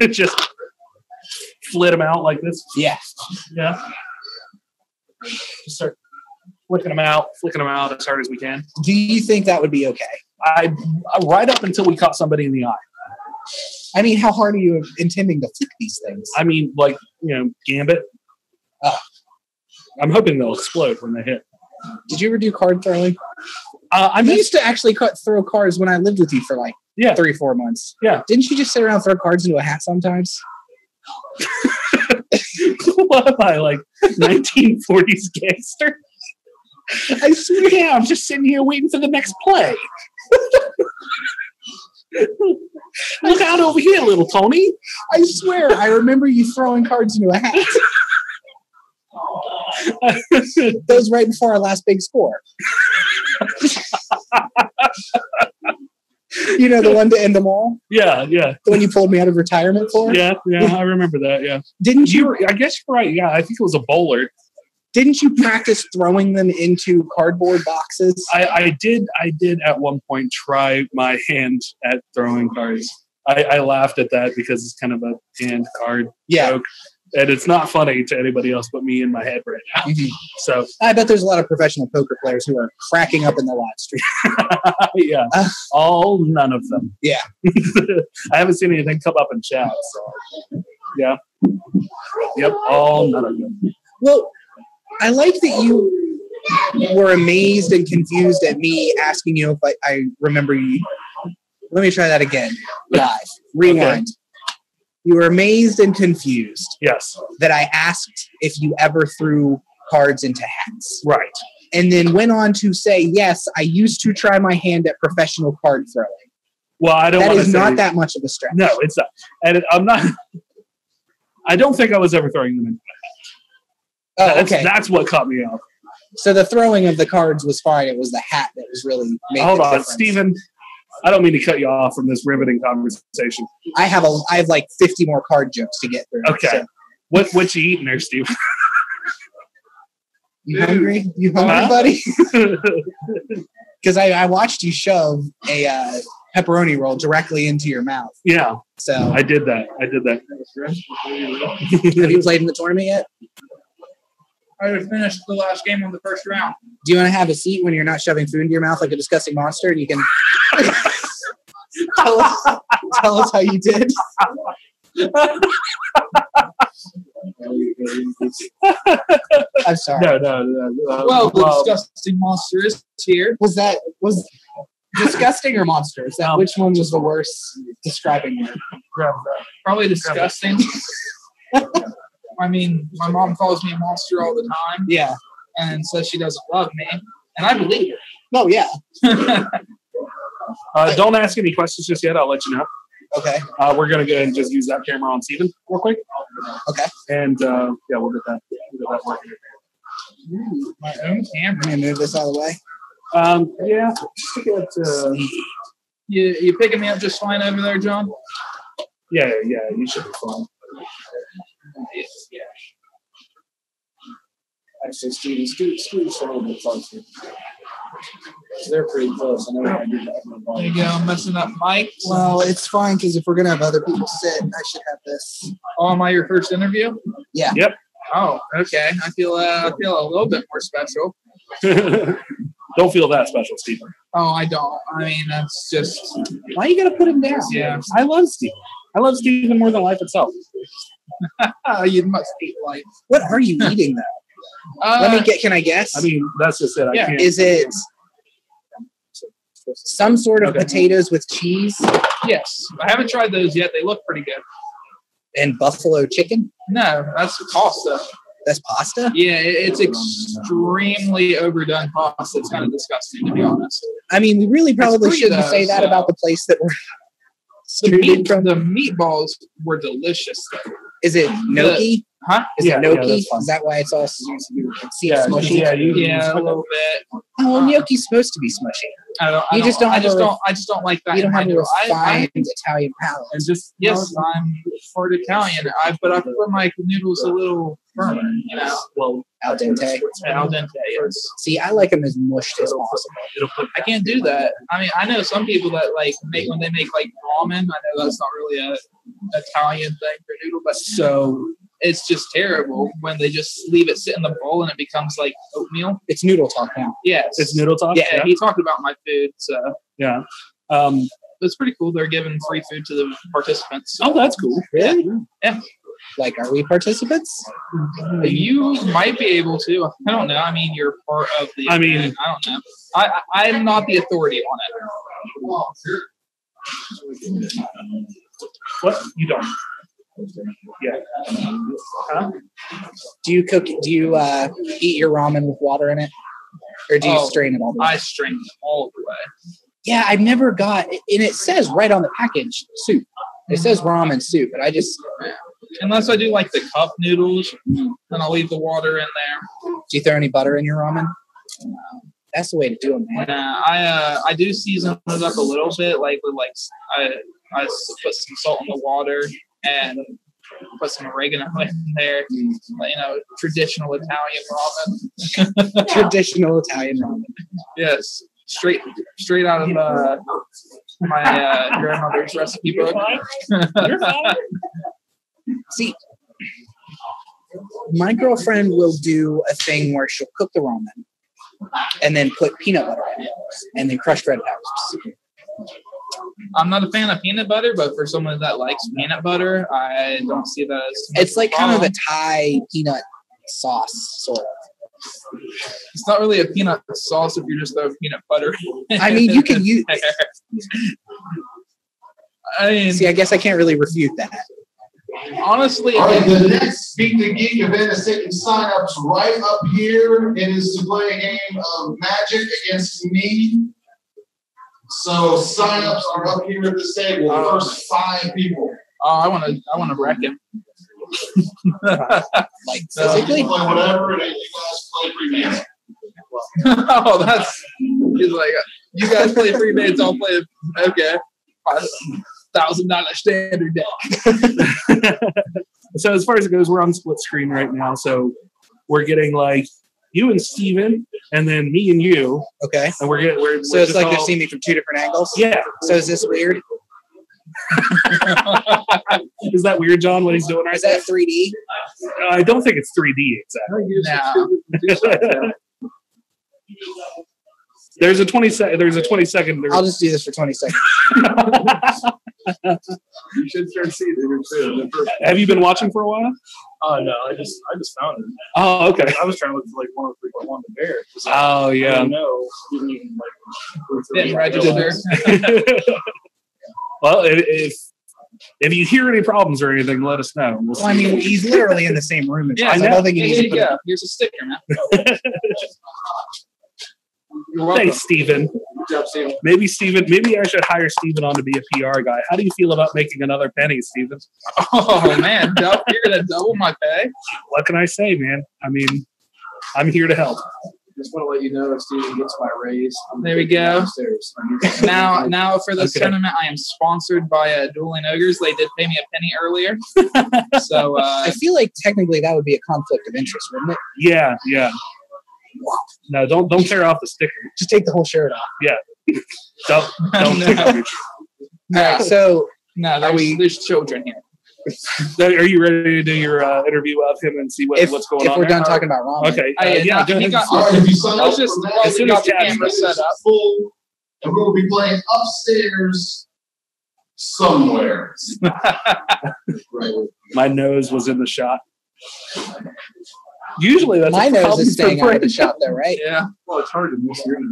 S2: flit them out like this.
S3: Yeah.
S2: Yeah. Just start flicking them out as hard as we can.
S3: Do you think that would be okay?
S2: Right up until we caught somebody in the eye.
S3: I mean, how hard are you intending to flick these things?
S2: I mean, Gambit. I'm hoping they'll explode when they hit.
S3: Did you ever do card throwing?
S2: I
S3: used to actually throw cards when I lived with you for 3-4 months.
S2: Yeah.
S3: Didn't you just sit around and throw cards into a hat sometimes?
S2: What am I, 1940s gangster?
S3: I swear.
S2: Yeah, I'm just sitting here waiting for the next play. Look out over here, little Tony.
S3: I swear, I remember you throwing cards into a hat. That was right before our last big score. You know, the one to end them all?
S2: Yeah.
S3: The one you pulled me out of retirement for?
S2: Yeah, I remember that, yeah.
S3: Didn't you?
S2: I guess you're right, yeah. I think it was a bowler.
S3: Didn't you practice throwing them into cardboard boxes?
S2: I did at one point try my hand at throwing cards. I laughed at that because it's kind of a hand card joke. And it's not funny to anybody else but me in my head right now.
S3: Mm-hmm.
S2: So
S3: I bet there's a lot of professional poker players who are cracking up in the live stream.
S2: yeah. None of them.
S3: Yeah.
S2: I haven't seen anything come up in chat, so yeah. Yep, none of them.
S3: Well, I like that you were amazed and confused at me asking you if I remember you. Let me try that again. Live. Rewind. Okay. You were amazed and confused.
S2: Yes.
S3: That I asked if you ever threw cards into hats.
S2: Right.
S3: And then went on to say, yes, I used to try my hand at professional card throwing.
S2: Well, I don't.
S3: That is not that much of a stretch.
S2: No, it's not. And I'm not. I don't think I was ever throwing them into my hat. Okay. That's what caught me off.
S3: So the throwing of the cards was fine. It was the hat that was really making
S2: Hold on,
S3: difference.
S2: Stephen. I don't mean to cut you off from this riveting conversation.
S3: I have like 50 more card jokes to get through.
S2: Okay. So. What you eating there, Steve?
S3: You hungry? You hungry, buddy? Because I watched you shove a pepperoni roll directly into your mouth.
S2: Yeah.
S3: So
S2: I did that.
S3: Have you played in the tournament yet?
S5: I just finished the last game of the first round.
S3: Do you want to have a seat when you're not shoving food into your mouth like a disgusting monster, and you can tell us how you did? I'm sorry.
S5: No. The disgusting monster is here.
S3: Was disgusting or monster? Is that which one was the worst describing it?
S5: Probably disgusting. I mean, my mom calls me a monster all the time.
S3: Yeah.
S5: And says she doesn't love me. And I believe it.
S3: Oh, yeah.
S2: Don't ask any questions just yet. I'll let you know.
S3: Okay.
S2: We're going to go ahead and just use that camera on Steven real quick.
S3: Okay.
S2: And, we'll get that working.
S5: My own camera.
S3: I'm going to move this out of the way.
S2: Yeah. Just to get,
S5: you picking me up just fine over there, John?
S2: Yeah, you should be fine.
S5: Yeah.
S3: Actually, Steven, scoot a little bit closer. They're pretty close. I know what I do that.
S5: There you go. I'm messing up Mike.
S3: Well, it's fine because if we're going to have other people sit, I should have this.
S5: Oh, am I your first interview?
S3: Yeah.
S2: Yep.
S5: Oh, okay. I feel a little bit more special.
S2: Don't feel that special, Steven.
S5: Oh, I don't. I mean, that's just...
S3: Why you got to put him down?
S5: Yeah.
S2: I love Steven. I love Steven more than life itself.
S5: You must eat life.
S3: What are you eating, though? Can I guess?
S2: I mean, that's just it.
S5: Yeah.
S2: I can't.
S3: Is it some sort of potatoes with cheese?
S5: Yes. I haven't tried those yet. They look pretty good.
S3: And buffalo chicken?
S5: No, that's pasta.
S3: That's pasta?
S5: Yeah, it's extremely overdone pasta. It's kind of disgusting, to be honest.
S3: I mean, we really probably shouldn't say that about the place that we're streaming from.
S5: The meatballs were delicious, though.
S3: Is it gnocchi? Is it gnocchi?
S2: Yeah,
S3: is that why it's all smushy?
S5: Yeah, a little bit.
S3: Oh, gnocchi's supposed to be smushy.
S5: I just don't like that.
S3: You don't have a refined Italian palate.
S5: And yes, I'm part Italian. But I prefer my noodles a little firmer. You know,
S3: well, al dente.
S5: Al dente. Yes.
S3: See, I like them as mushed as possible.
S5: I can't do that. I mean, I know some people that when they make ramen. I know that's not really a Italian thing for noodle, but so it's just terrible when they just leave it sit in the bowl and it becomes like oatmeal.
S3: It's noodle talk now.
S5: Yes.
S2: It's noodle talk?
S5: Yeah, he talked about my food, so.
S2: Yeah.
S5: It's pretty cool. They're giving free food to the participants.
S2: Oh, that's cool.
S3: Really?
S5: Yeah.
S3: Like, are we participants?
S5: You might be able to. I don't know. I mean, you're part of the event. I don't know. I'm not the authority on it.
S2: What? You don't? Yeah. Huh?
S3: Do you eat your ramen with water in it? Or do you strain it all the way?
S5: I strain it all the way.
S3: Yeah, I've never got, and it says right on the package, soup. It says ramen soup, but I just...
S5: Unless I do like the cup noodles, then I'll leave the water in there.
S3: Do you throw any butter in your ramen? That's the way to do it, man.
S5: I do season it up a little bit, like with I put some salt in the water and put some oregano in there. Traditional Italian ramen.
S3: Traditional Italian ramen.
S5: Yes, straight out of my grandmother's recipe book.
S3: See, my girlfriend will do a thing where she'll cook the ramen and then put peanut butter in it and then crushed red peppers.
S5: I'm not a fan of peanut butter, but for someone that likes peanut butter, I don't see that as
S3: it's like kind of a Thai peanut sauce, sort of.
S5: It's not really a peanut sauce if you're just throwing peanut butter.
S3: I mean, you can use. See, I guess I can't really refute that.
S5: Honestly,
S4: all right. The next Beat the Geek event is taking signups right up here. It is to play a game of Magic against me. So signups are up here at this table. First 5 people.
S5: Oh, I want to wreck him.
S3: Like physically,
S4: play whatever, and you guys play pre-games.
S5: Oh, he's like, you guys play pre-games, I'll play. Okay, $1,000 standard deck.
S2: So as far as it goes, we're on split screen right now. So we're getting like you and Steven, and then me and you.
S3: Okay.
S2: And we're
S3: so it's like they're seeing me from 2 different angles.
S2: Yeah.
S3: So is this weird?
S2: Is that weird, John? What he's doing right there?
S3: Is that 3D?
S2: I don't think it's 3D exactly.
S5: No.
S2: There's a 20 second.
S3: I'll just do this for 20 seconds.
S2: You should start seeing it too. Have you been watching for a while?
S6: No, I just found it.
S2: Oh, okay.
S6: I was trying to look for like 103.1 the Bear.
S2: Oh, yeah.
S6: I didn't know.
S5: Didn't register.
S2: Well, if you hear any problems or anything, let us know.
S3: Well, I mean, he's literally in the same room.
S5: Yeah,
S3: I don't think he needs to put it.
S5: Here's a sticker, man.
S2: Thanks, Steven.
S5: Good job, Steven.
S2: Maybe I should hire Steven on to be a PR guy. How do you feel about making another penny, Steven?
S5: Oh, man. You're going to double my pay?
S2: What can I say, man? I mean, I'm here to help.
S6: Just want to let you know if Steven gets my raise.
S5: There we go. Now for this tournament, I am sponsored by Dueling Ogres. They did pay me a penny earlier. So
S3: I feel like technically that would be a conflict of interest, wouldn't it?
S2: Yeah. No, don't tear off the sticker.
S3: Just take the whole shirt off.
S2: Yeah. Don't take off your shirt.
S3: All right, so
S5: there's children here.
S2: Are you ready to do your interview of him and see what's going on?
S3: If we're done talking about ramen.
S2: Okay.
S5: Go ahead.
S4: Let's
S5: just
S2: as soon as
S5: the camera set up.
S4: Full, and we will be playing upstairs somewhere. Right.
S2: My nose was in the shot. Usually that's
S3: my nose is staying out of the shot though, right?
S5: Yeah.
S6: Well, it's hard to miss your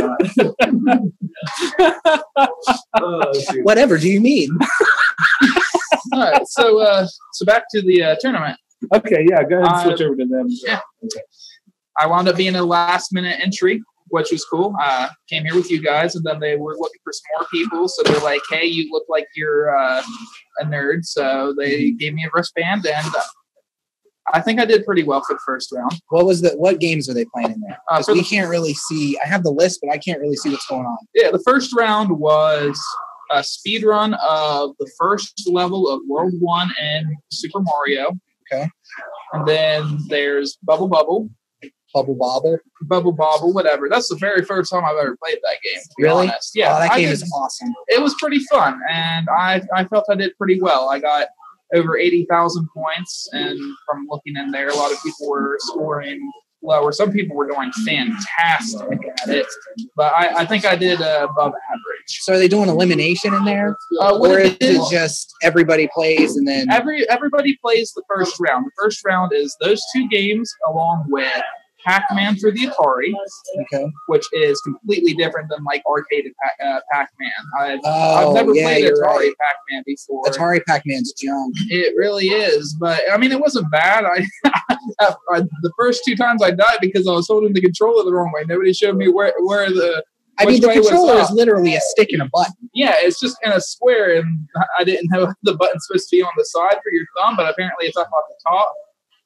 S6: shot.
S3: Whatever do you mean?
S5: All right, so back to the tournament.
S2: Okay, yeah, go ahead and switch over to them.
S5: Yeah. I wound up being a last-minute entry, which was cool. Came here with you guys, and then they were looking for some more people, so they're like, hey, you look like you're a nerd, so they gave me a wristband, and I think I did pretty well for the first round.
S3: What games are they playing in there? Because we can't really see. I have the list, but I can't really see what's going on.
S5: Yeah, the first round was a speed run of the first level of World 1 and Super Mario.
S3: Okay.
S5: And then there's Bubble Bobble, whatever. That's the very first time I've ever played that game, to be honest. Yeah,
S3: that game is awesome.
S5: It was pretty fun, and I felt I did pretty well. I got over 80,000 points, and from looking in there, a lot of people were scoring lower. Some people were doing fantastic at it, but I think I did above average.
S3: So are they doing elimination in there? Or is it just everybody plays and then...
S5: Everybody plays the first round. The first round is those 2 games along with Pac-Man for the Atari, which is completely different than like arcade Pac-Man. I've never played Atari Pac-Man before.
S3: Atari Pac-Man's junk.
S5: It really is, but I mean, it wasn't bad. The first 2 times I died because I was holding the controller the wrong way. Nobody showed me where the.
S3: I mean, the controller is literally a stick and a button.
S5: Yeah, it's just in a square, and I didn't know the button's supposed to be on the side for your thumb, but apparently it's up on the top.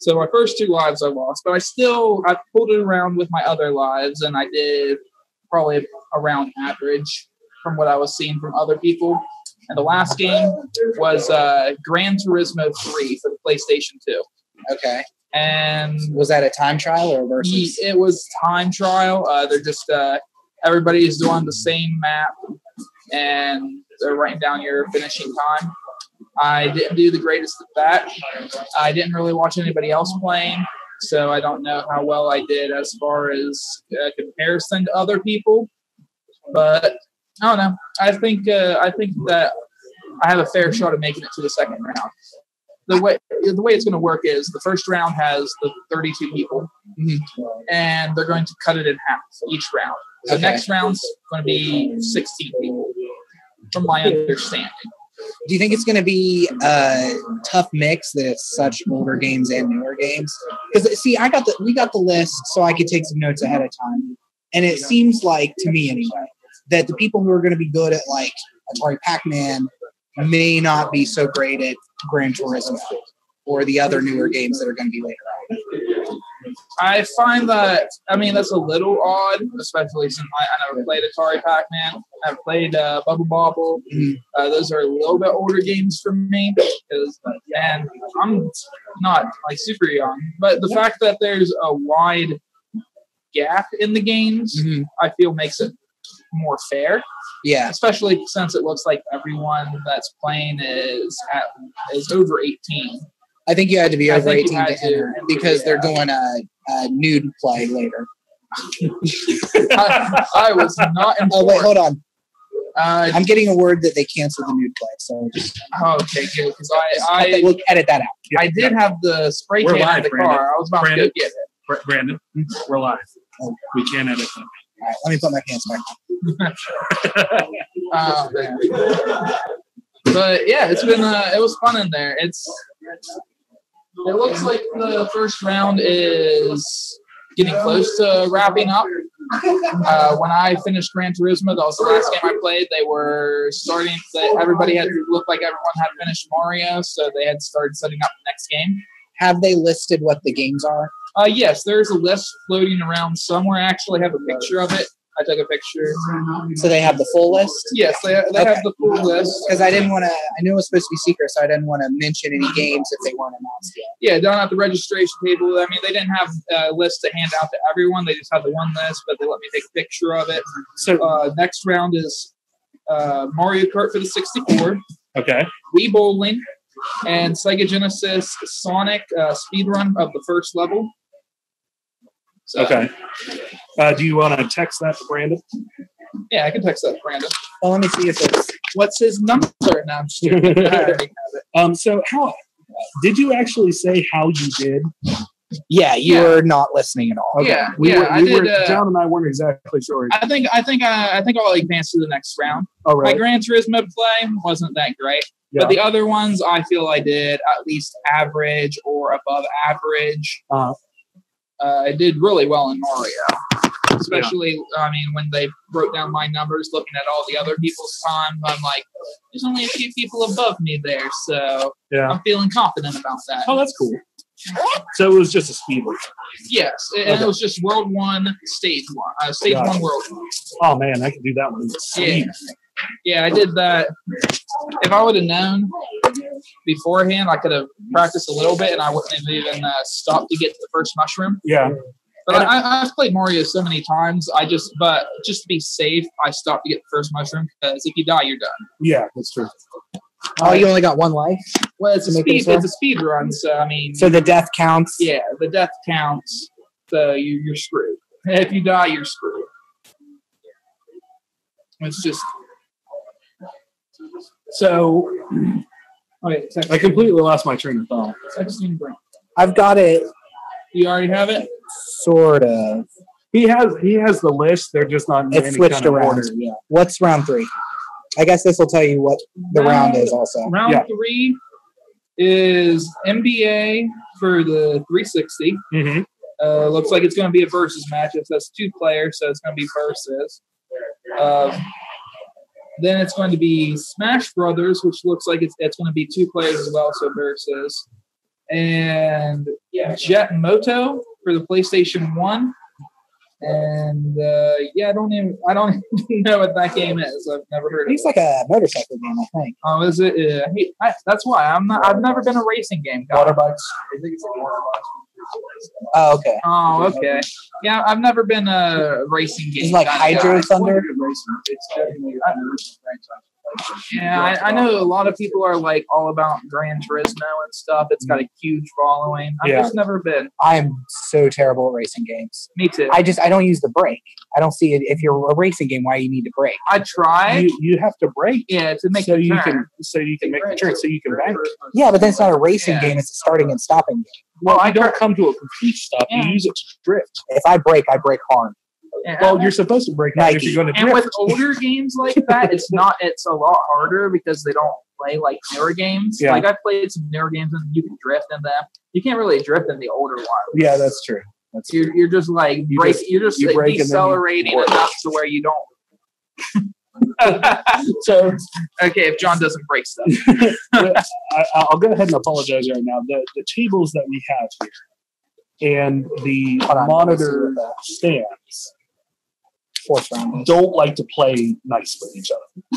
S5: So my first 2 lives I lost, but I pulled it around with my other lives, and I did probably around average from what I was seeing from other people. And the last game was Gran Turismo 3 for the PlayStation 2.
S3: Okay.
S5: And
S3: was that a time trial or a versus?
S5: It was time trial. They're just everybody is doing the same map, and they're writing down your finishing time. I didn't do the greatest at that. I didn't really watch anybody else playing, so I don't know how well I did as far as comparison to other people. But I don't know. I think that I have a fair shot of making it to the second round. The way it's going to work is the first round has the 32 people, and they're going to cut it in half each round. The next round's going to be 16 people, from my understanding.
S3: Do you think it's going to be a tough mix that it's such older games and newer games? Because see, we got the list so I could take some notes ahead of time, and it seems like, to me anyway, that the people who are going to be good at like Atari Pac-Man may not be so great at Gran Turismo or the other newer games that are going to be later on.
S5: I find that, that's a little odd, especially since I never played Atari Pac-Man. I've played Bubble Bobble. Those are a little bit older games for me because, man, I'm not like super young. But the fact that there's a wide gap in the games, I feel makes it more fair.
S3: Yeah,
S5: especially since it looks like everyone that's playing is over 18.
S3: I think you had to be over 18 to enter because they're doing a nude play later.
S5: I was not informed.
S3: Oh, wait, hold on. I'm getting a word that they canceled the nude play. So
S5: okay, good. Because
S3: we'll edit that out.
S5: I did have the spray can in the car. I was about to go get it.
S2: Brandon, we're live. We can't edit them.
S3: All right, let me put my pants back on.
S5: Oh, man. But yeah, it was fun in there. It looks like the first round is getting close to wrapping up. When I finished Gran Turismo, that was the last game I played. They were starting. Everybody looked like everyone had finished Mario, so they had started setting up the next game.
S3: Have they listed what the games are?
S5: Yes, there's a list floating around somewhere. I actually have a picture of it. I took a picture.
S3: So they have the full list?
S5: Yes, they have the full list.
S3: Because I didn't want to, I knew it was supposed to be secret, so I didn't want to mention any games if they weren't announced yet.
S5: Yeah, down at the registration table, they didn't have a list to hand out to everyone. They just had the one list, but they let me take a picture of it. So next round is Mario Kart for the 64.
S2: Okay.
S5: Wii Bowling and Sega Genesis Sonic speedrun of the first level. So, okay.
S2: Do you want to text that to Brandon?
S5: Yeah, I can text that to Brandon.
S3: Well, let me see if it's...
S5: What's his number? No, I'm just kidding. I already have it.
S2: So how... Did you actually say how you did?
S3: Yeah, you were not listening at all.
S5: Okay.
S2: John and I weren't exactly sure.
S5: I think I'll advance to the next round.
S2: Oh, right.
S5: My Gran Turismo play wasn't that great. Yeah. But the other ones, I feel I did at least average or above average. I did really well in Mario, especially, when they wrote down my numbers, looking at all the other people's time, I'm like, there's only a few people above me there, so I'm feeling confident about that.
S2: Oh, that's cool. So it was just a speed run.
S5: Yes, and it was just World 1, Stage 1. Stage 1, World 1.
S2: Oh, man, I could do that one.
S5: Yeah, I did that. If I would have known beforehand, I could have practiced a little bit, and I wouldn't have even stopped to get the first mushroom.
S2: Yeah.
S5: But I've played Mario so many times. But just to be safe, I stopped to get the first mushroom because if you die, you're done.
S2: Yeah, that's true.
S3: Oh, you only got one life?
S5: Well, it's a speed run, so
S3: So the death counts?
S5: Yeah, the death counts. So you're screwed. If you die, you're screwed. It's just.
S2: So, I completely lost my train of thought.
S3: I've got it.
S5: You already have it?
S3: Sort of.
S2: He has the list. They're just not in any
S3: switched
S2: kind of
S3: around.
S2: order. Yeah.
S3: What's round 3? I guess this will tell you what the round is also.
S5: Round 3 is NBA for the 360.
S2: Mm-hmm.
S5: Looks like it's going to be a versus match. It says 2 players, so it's going to be versus. Then it's going to be Smash Brothers, which looks like it's going to be 2 players as well, so versus. and Jet Moto for the PlayStation 1. And I don't even know what that game is. I've never heard of it.
S3: It's like a motorcycle game, I think.
S5: Oh, is it? That's why I've never been a racing game guy.
S6: Water bikes. I think it's like water bikes.
S3: Oh, okay.
S5: Oh, okay. Yeah, I've never been a racing game.
S3: It's like Hydro Thunder.
S6: It's definitely a franchise.
S5: Yeah, I know a lot of people are like all about Gran Turismo and stuff. It's got a huge following. I've just never been.
S3: I am so terrible at racing games.
S5: Me too.
S3: I don't use the brake. I don't see it. If you're a racing game, why you need to brake?
S5: I tried.
S2: You have to brake.
S5: Yeah, to make
S2: so
S5: the
S2: you
S5: turn.
S2: can make the turn so you can bank.
S3: Yeah, but then it's not a racing game. It's a starting and stopping game.
S2: Well, I don't come to a complete stop. You use it to drift.
S3: If I brake hard.
S5: Yeah.
S2: Well, you're supposed to brake if you're going to drift.
S5: And with older games like that, it's a lot harder because they don't play like newer games.
S2: Yeah.
S5: Like I've played some newer games and you can drift in them. You can't really drift in the older ones.
S2: Yeah, that's true.
S5: You're just like you're just decelerating enough to where you don't.
S2: So
S5: okay, if John doesn't break stuff,
S2: I'll go ahead and apologize right now. The tables that we have here and the monitor stands don't like to play nice with each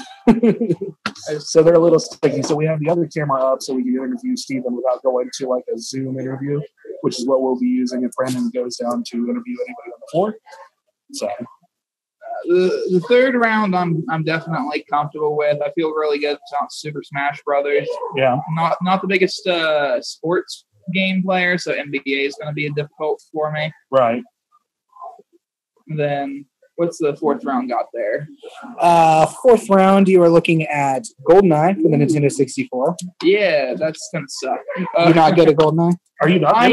S2: other. So they're a little sticky. So we have the other camera up so we can interview Stephen without going to like a Zoom interview, which is what we'll be using if Brandon goes down to interview anybody on the floor. So
S5: the third round I'm definitely comfortable with. I feel really good about Super Smash Brothers.
S2: Yeah.
S5: Not the biggest sports game player, so NBA is going to be difficult for me.
S2: Right.
S5: And then what's the fourth round got there?
S3: Fourth round, you are looking at GoldenEye for the Nintendo 64.
S5: Yeah, that's going to suck.
S3: You're not good at GoldenEye?
S2: Are you not?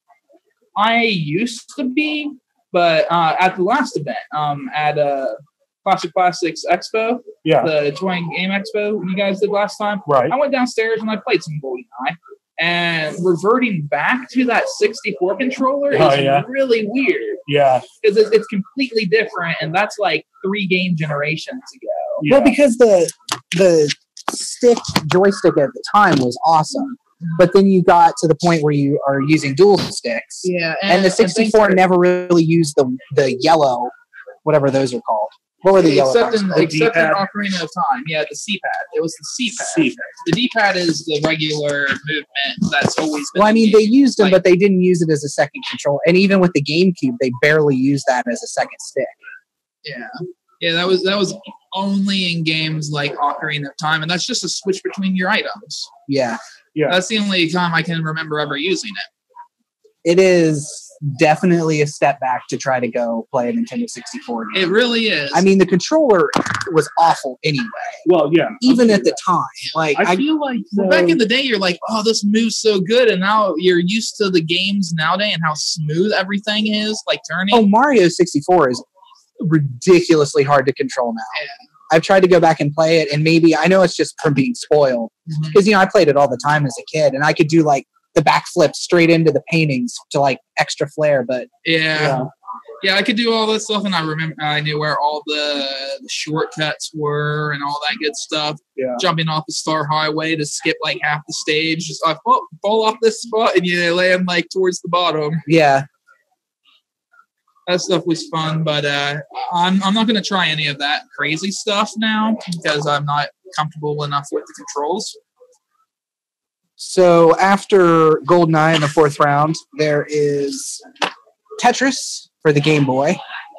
S5: I used to be, but at the last event, at Classic Classics Expo, the Toy Game Expo you guys did last time,
S2: right?
S5: I went downstairs and I played some GoldenEye. And reverting back to that 64 controller is really weird.
S2: Yeah.
S5: Because it's completely different, and that's like 3 game generations ago.
S3: Yeah. Well, because the joystick at the time was awesome. But then you got to the point where you are using dual sticks.
S5: Yeah.
S3: And the 64 never really used the yellow, whatever those are called. What were the yellow
S5: Except in Ocarina of Time. Yeah, the C-pad. It was the C-pad. The D-pad is the regular movement that's always been.
S3: Well, I mean, they used them, but they didn't use it as a second control. And even with the GameCube, they barely used that as a second stick.
S5: Yeah. Yeah, that was only in games like Ocarina of Time, and that's just a switch between your items.
S3: Yeah.
S2: Yeah.
S5: That's the only time I can remember ever using it.
S3: It is definitely a step back to try to go play a Nintendo 64 game.
S5: It really is.
S3: I mean, the controller was awful anyway.
S2: Well, yeah.
S3: Even at the time. Like
S2: I feel like
S5: back in the day, you're like, oh, this moves so good. And now you're used to the games nowadays and how smooth everything is, like turning.
S3: Oh, Mario 64 is ridiculously hard to control now.
S5: Yeah.
S3: I've tried to go back and play it, and maybe, I know it's just from being spoiled. Because, I played it all the time as a kid, and I could do, like, the backflip straight into the paintings to, like, extra flair, but...
S5: Yeah, I could do all this stuff, and I knew where all the shortcuts were and all that good stuff.
S2: Yeah.
S5: Jumping off the Star Highway to skip, like, half the stage. Just, fall off this spot, and you land, like, towards the bottom.
S3: Yeah.
S5: That stuff was fun, but I'm not going to try any of that crazy stuff now because I'm not comfortable enough with the controls.
S3: So after GoldenEye in the fourth round, there is Tetris for the Game Boy.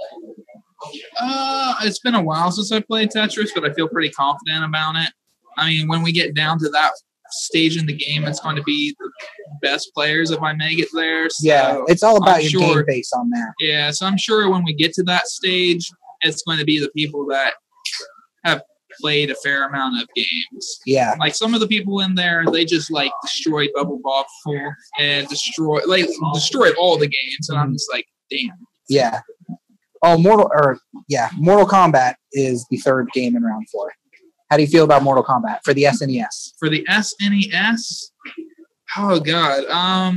S5: It's been a while since I played Tetris, but I feel pretty confident about it. I mean, when we get down to that stage in the game, it's going to be the best players if I make it there. So
S3: yeah, it's all about your game face on there.
S5: Yeah, so I'm sure when we get to that stage, it's going to be the people that have played a fair amount of games.
S3: Yeah.
S5: Like some of the people in there, they just like destroyed Bubble Bob full and destroyed all the games, and I'm just like, damn.
S3: Yeah. Oh, Mortal Kombat is the third game in round 4. How do you feel about Mortal Kombat for the SNES?
S5: For the SNES? Oh God.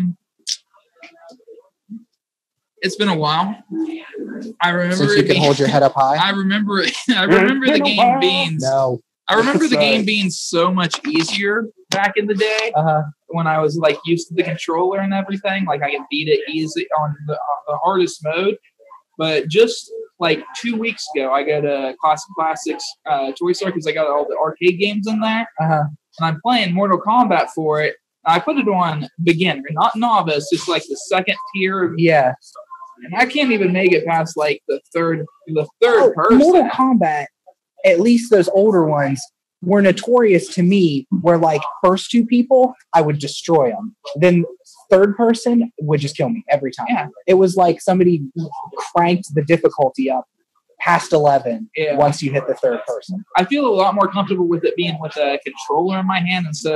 S5: It's been a while. I remember
S3: since you can hold your head up high.
S5: I remember the game being
S3: no.
S5: I remember the game being so much easier back in the day. when I was like used to the controller and everything, like I could beat it easy on the hardest mode. But just like 2 weeks ago, I got a Classics toy store because I got all the arcade games in there. And I'm playing Mortal Kombat for it. I put it on beginner, not novice, just like the second tier.
S3: Yeah.
S5: And I can't even make it past like the third person.
S3: Mortal Kombat, at least those older ones, were notorious to me where like first two people, I would destroy them. Then third person would just kill me every time.
S5: Yeah.
S3: It was like somebody cranked the difficulty up past 11 once you hit the third person.
S5: I feel a lot more comfortable with it being with a controller in my hand instead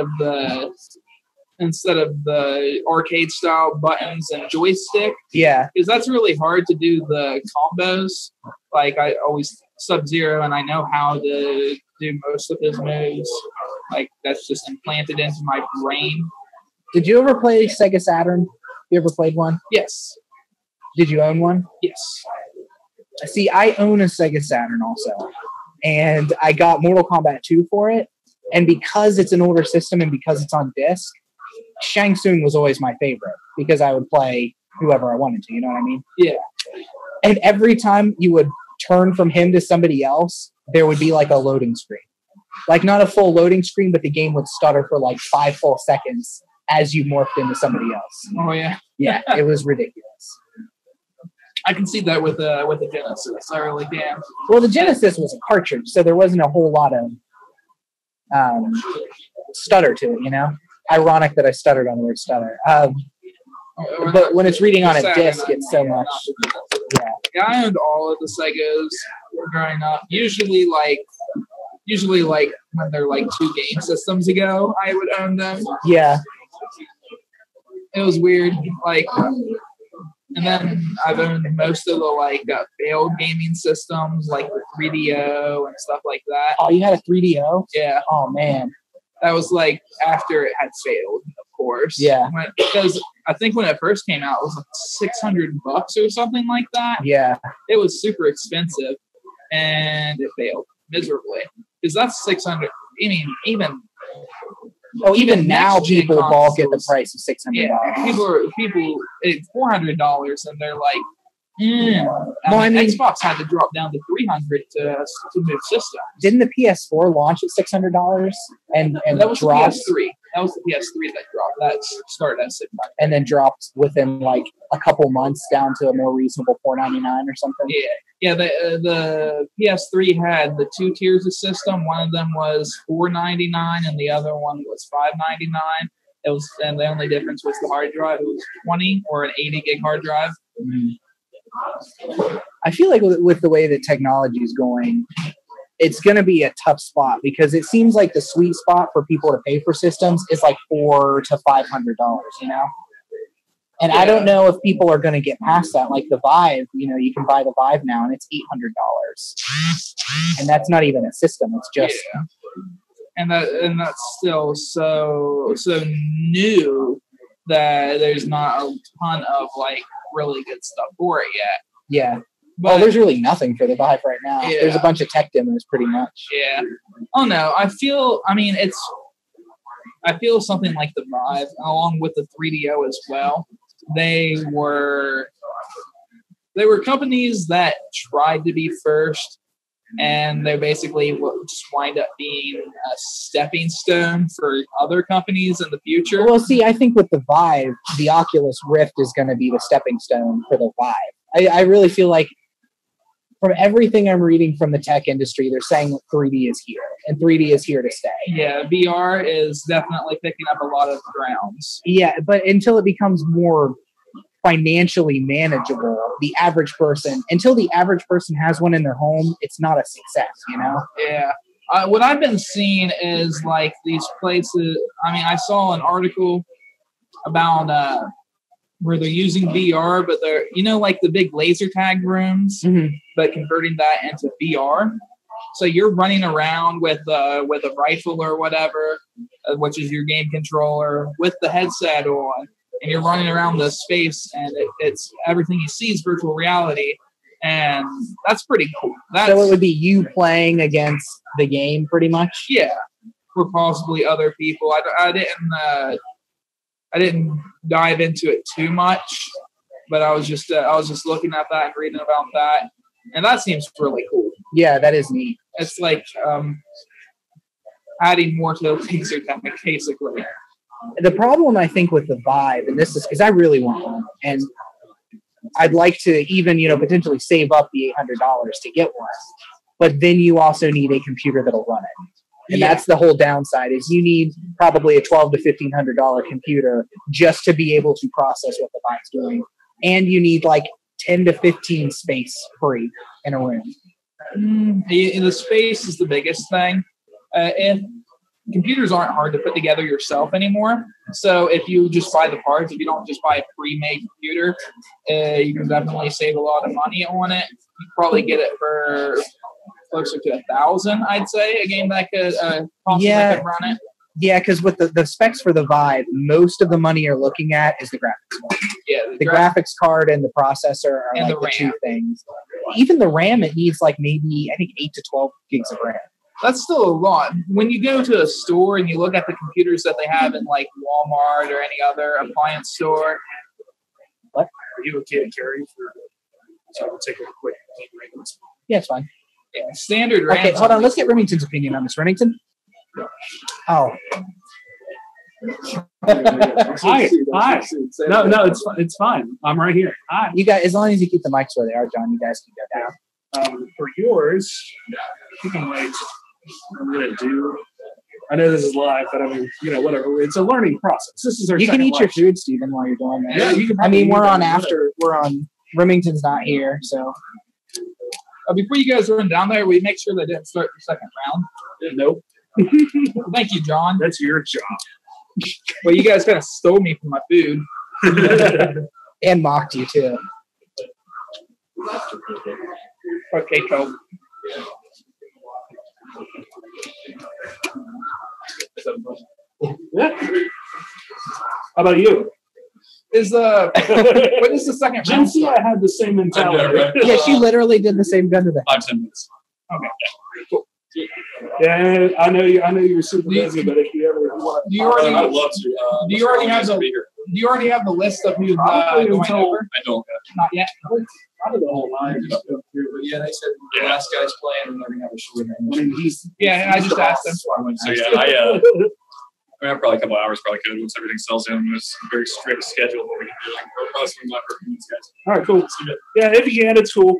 S5: of the arcade style buttons and joystick.
S3: Yeah.
S5: Because that's really hard to do the combos. Like I always Sub-Zero and I know how to do most of his moves. Like that's just implanted into my brain.
S3: Did you ever play Sega Saturn? You ever played one?
S5: Yes.
S3: Did you own one?
S5: Yes.
S3: See, I own a Sega Saturn also. And I got Mortal Kombat 2 for it. And because it's an older system and because it's on disc, Shang Tsung was always my favorite because I would play whoever I wanted to, you know what I mean?
S5: Yeah.
S3: And every time you would turn from him to somebody else, there would be like a loading screen. Like not a full loading screen, but the game would stutter for like 5 full seconds as you morphed into somebody else.
S5: Oh yeah.
S3: Yeah, it was ridiculous.
S5: I can see that with the Genesis. I really can.
S3: Well, the Genesis was a cartridge, so there wasn't a whole lot of stutter to it, you know? Ironic that I stuttered on the word stutter. But when it's reading on a disc, it's so much.
S5: Yeah, I owned all of the Segos growing up. Usually like when they're like 2 game systems ago, I would own them.
S3: Yeah.
S5: It was weird. Like, and then I've owned most of the like failed gaming systems, like the 3DO and stuff like that.
S3: Oh, you had a 3DO?
S5: Yeah.
S3: Oh man.
S5: That was like after it had failed, of course.
S3: Yeah.
S5: Because I think when it first came out, it was like $600 or something like that.
S3: Yeah.
S5: It was super expensive, and it failed miserably. Because that's $600. I mean, even
S3: now people balk at the price of $600.
S5: Yeah, people it's $400, and they're like, Well, I mean, Xbox had to drop down to $300 to move systems.
S3: Didn't the PS4 launch at $600 and
S5: that was
S3: dropped?
S5: The PS3. That was the PS3 that dropped. That started at $600
S3: and then dropped within like a couple months down to a more reasonable $499 or something.
S5: Yeah. The PS3 had the 2 tiers of system. One of them was $499, and the other one was $599. It was, and the only difference was the hard drive. It was 20 or an 80 gig hard drive.
S3: Mm-hmm. I feel like with the way that technology is going, it's going to be a tough spot because it seems like the sweet spot for people to pay for systems is like $400 to $500, you know? And I don't know if people are going to get past that. Like the Vive, you know, you can buy the Vive now and it's $800. And that's not even a system. It's just...
S5: Yeah. And that's still so new that there's not a ton of like really good stuff for it yet.
S3: Yeah. Well, there's really nothing for the Vive right now.
S5: Yeah.
S3: There's a bunch of tech demos pretty much.
S5: Yeah. Oh no, I feel something like the Vive along with the 3DO as well. They were companies that tried to be first, and they basically just wind up being a stepping stone for other companies in the future.
S3: Well, see, I think with the Vive, the Oculus Rift is going to be the stepping stone for the Vive. I really feel like from everything I'm reading from the tech industry, they're saying that 3D is here, and 3D is here to stay.
S5: Yeah, VR is definitely picking up a lot of grounds.
S3: Yeah, but until it becomes more financially manageable, until the average person has one in their home, it's not a success, you know?
S5: Yeah. What I've been seeing is like these places. I mean, I saw an article about where they're using VR, but they're, you know, like the big laser tag rooms, but converting that into VR. So you're running around with a rifle or whatever, which is your game controller, with the headset on, and you're running around the space, and it's everything you see is virtual reality, and that's pretty cool. So
S3: it would be you playing against the game, pretty much?
S5: Yeah, or possibly other people. I didn't I didn't dive into it too much, but I was just looking at that and reading about that, and that seems really cool.
S3: Yeah, that is neat.
S5: It's like adding more to the laser tag, basically.
S3: The problem I think with the Vive, and this is because I really want one, and I'd like to even potentially save up the $800 to get one, but then you also need a computer that'll run it. And that's the whole downside is you need probably a $1,200 to $1,500 computer just to be able to process what the Vive's doing. And you need like 10 to 15 space free in a room.
S5: The space is the biggest thing. And computers aren't hard to put together yourself anymore. So if you just buy the parts, if you don't just buy a pre-made computer, you can definitely save a lot of money on it. You probably get it for closer to $1,000, I'd say, a game that could possibly could run it. Yeah,
S3: because with the specs for the Vive, most of the money you're looking at is the graphics card.
S5: Yeah,
S3: the graphics card and the processor are
S5: and
S3: like the two things. Even the RAM, it needs like maybe, I think, 8 to 12 gigs of RAM.
S5: That's still a lot. When you go to a store and you look at the computers that they have in like Walmart or any other appliance store.
S2: What? Are you okay to carry so I'll take a quick break?
S3: Yeah, it's fine.
S5: Yeah, standard RAM.
S3: Okay, hold on. Let's get Remington's opinion on this. Remington? Oh.
S2: Hi. No, it's fine. I'm right here. Hi.
S3: You guys, as long as you keep the mics where they are, John, you guys can go
S2: down. For yours, you can wait. I'm gonna do. I know this is live, but I mean, whatever. It's a learning process. This is our.
S3: You can eat your food, Stephen, while you're doing that.
S2: Yeah, you can.
S3: I mean, we're on. Remington's not here, so.
S5: Before you guys run down there, we make sure they didn't start the second round.
S2: Nope.
S5: Thank you, John.
S2: That's your job.
S5: Well, you guys kind of stole me from my food.
S3: And mocked you, too.
S5: Okay, cool.
S2: Yeah. How about you?
S5: What is the second round?
S2: I had the same mentality.
S3: Yeah, she literally did the same gun to that.
S7: 5-10 minutes.
S5: Okay. Cool.
S2: Yeah, I know you're super busy, but if you ever want
S5: to, I
S7: would love to.
S5: Do you already have the list of who's going over?
S7: I don't.
S5: Not yet.
S2: I don't know why.
S7: But yeah, they said the last guy's playing and they're gonna have a show.
S5: I just asked them.
S7: So yeah, I have probably a couple hours, probably could once everything sells in. It's a very strict schedule. What we can do. I'll probably swing by for these guys.
S2: All right, cool. Yeah, if you can, it's cool.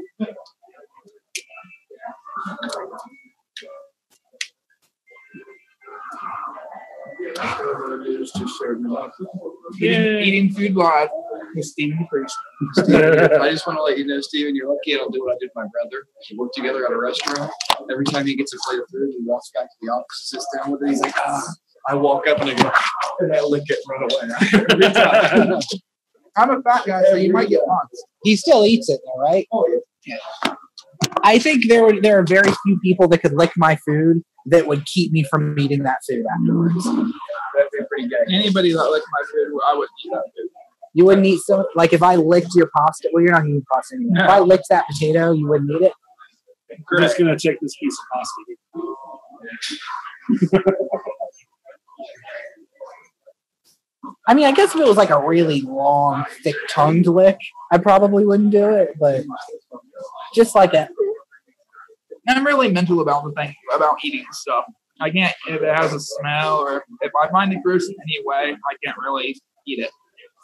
S5: Eating food live with Stephen Priest.
S7: I just want to let you know, Stephen, you're lucky I don't do what I did with my brother. We work together at a restaurant. Every time he gets a plate of food, he walks back to the office, sits down with it. He's like, I walk up and I go, and I lick it and run away.
S5: I'm a fat guy, so you might get lots.
S3: He still eats it, though, right?
S5: Oh,
S3: yeah. I think there are very few people that could lick my food that would keep me from eating that food afterwards.
S5: That'd be pretty good. Anybody that licked my food, I wouldn't eat that food.
S3: You wouldn't eat some, like if I licked your pasta. Well, you're not eating pasta anymore. No. If I licked that potato, you wouldn't eat it.
S2: I'm just gonna take this piece of pasta.
S3: I mean, I guess if it was like a really long, thick-tongued lick, I probably wouldn't do it. But just like that.
S5: I'm really mental about the thing about eating stuff. I can't, if it has a smell or if I find it gross in any way, I can't really eat it.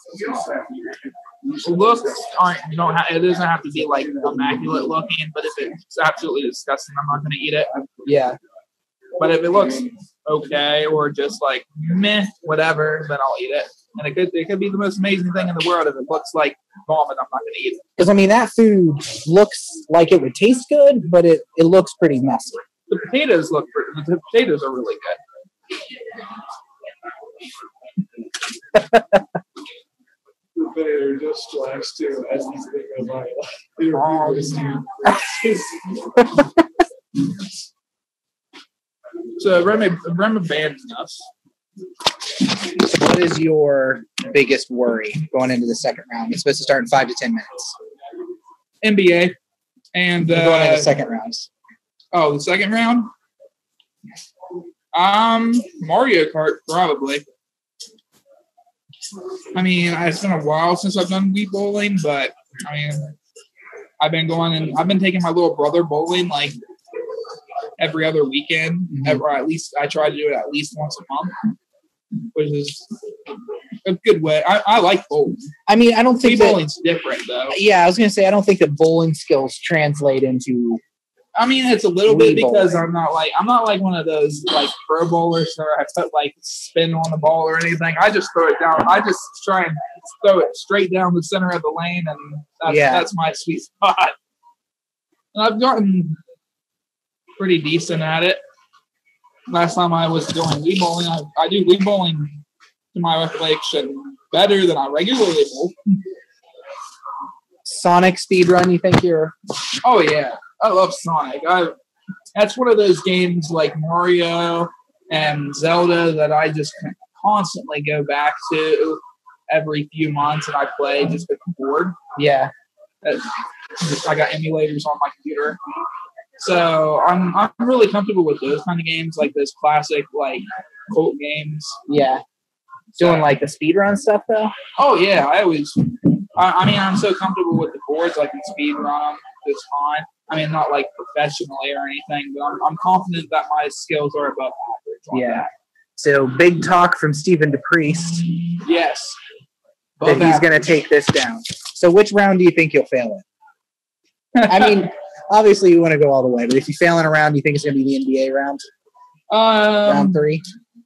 S5: Looks it doesn't have to be like immaculate looking, but if it's absolutely disgusting, I'm not going to eat it.
S3: Yeah.
S5: But if it looks okay or just like meh, whatever, then I'll eat it. And it could be the most amazing thing in the world. If it looks like vomit, I'm not going to eat it.
S3: Because I mean, that food looks like it would taste good, but it looks pretty messy.
S5: The potatoes the potatoes are really good.
S2: The bear just flashed too as he's thinking about
S5: So Rema banned us.
S3: What is your biggest worry going into the second round? It's supposed to start in 5 to 10 minutes.
S5: NBA and
S3: going into the second rounds.
S5: Oh, the second round? Mario Kart, probably. I mean, it's been a while since I've done Wii bowling, but I mean, I've been taking my little brother bowling like every other weekend, or at least I try to do it at least once a month, which is a good way. I like bowling.
S3: I mean, I don't think
S5: bowling's different though.
S3: Yeah, I was gonna say I don't think that bowling skills translate into.
S5: I mean, it's a little bit because I'm not like one of those like pro bowlers where I put like spin on the ball or anything. I just throw it down. I just try and throw it straight down the center of the lane, and that's my sweet spot. And I've gotten pretty decent at it. Last time I was doing Wii bowling, I do Wii bowling to my recollection better than I regularly bowl.
S3: Sonic speedrun, you think you're?
S5: Oh yeah. I love Sonic. That's one of those games like Mario and Zelda that I just constantly go back to every few months, and I play just with the board.
S3: Yeah.
S5: I got emulators on my computer. So I'm really comfortable with those kind of games, like those classic like cult games.
S3: Yeah. Doing like the speedrun stuff though?
S5: Oh yeah. I mean, I'm so comfortable with the boards, I can speedrun them just fine. I mean, not like professionally or anything, but I'm confident that my skills are above average.
S3: Yeah. That. So big talk from Stephen DePriest.
S5: Yes.
S3: That he's going to take this down. So which round do you think you'll fail in? I mean, obviously you want to go all the way, but if you fail in a round, do you think it's going to be the NBA round? Round 3?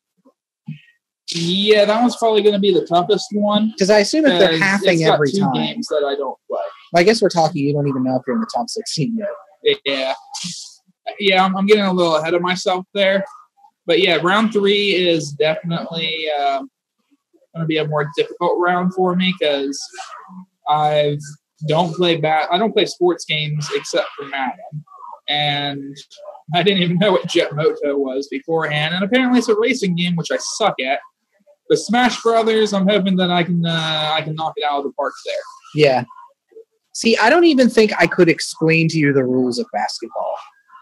S5: Yeah, that one's probably going to be the toughest one.
S3: Because I assume if they're halving every time.
S5: Games that I don't play.
S3: I guess we're talking, you don't even know if you're in the top 16 yet.
S5: Yeah, I'm getting a little ahead of myself there. But yeah, round 3 is definitely going to be a more difficult round for me because I don't play sports games except for Madden. And I didn't even know what Jet Moto was beforehand. And apparently it's a racing game, which I suck at. But Smash Brothers, I'm hoping that I can knock it out of the park there.
S3: Yeah. See, I don't even think I could explain to you the rules of basketball.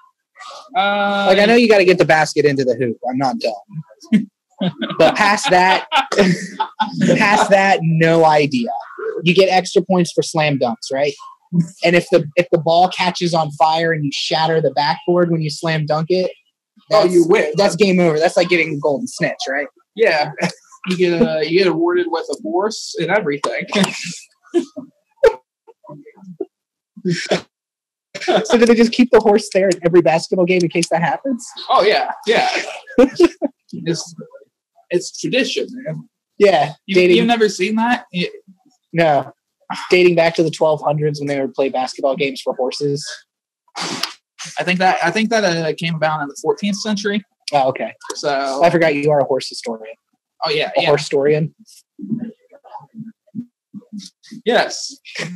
S3: I know you got to get the basket into the hoop. I'm not dumb. But past that, no idea. You get extra points for slam dunks, right? And if the ball catches on fire and you shatter the backboard when you slam dunk it,
S5: you win.
S3: That's game over. That's like getting a golden snitch, right?
S5: Yeah. You get awarded with a horse and everything.
S3: So do they just keep the horse there in every basketball game in case that happens?
S5: Oh yeah. It's tradition, man.
S3: Yeah.
S5: You've never seen that?
S3: No. Dating back to the 1200s when they would play basketball games for horses.
S5: I think that came about in the 14th century.
S3: Oh, okay.
S5: So
S3: I forgot you are a horse historian.
S5: Oh yeah,
S3: a horse historian.
S5: Yes.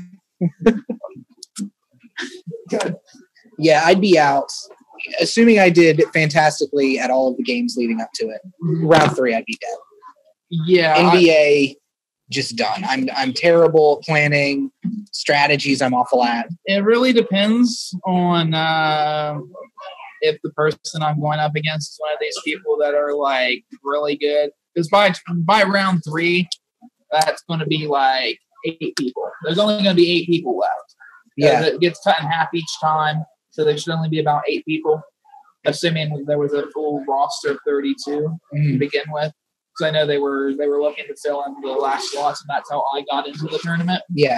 S3: Good. Yeah, I'd be out. Assuming I did fantastically at all of the games leading up to it. Round 3, I'd be dead.
S5: Yeah.
S3: NBA, just done. I'm terrible at planning. Strategies, I'm awful at.
S5: It really depends on if the person I'm going up against is one of these people that are like really good. Because by round 3, that's going to be like 8 people. There's only going to be 8 people left.
S3: Yeah.
S5: It gets cut in half each time, so there should only be about 8 people, assuming there was a full roster of 32 to begin with. Because I know they were looking to fill in the last slots, and that's how I got into the tournament.
S3: Yeah.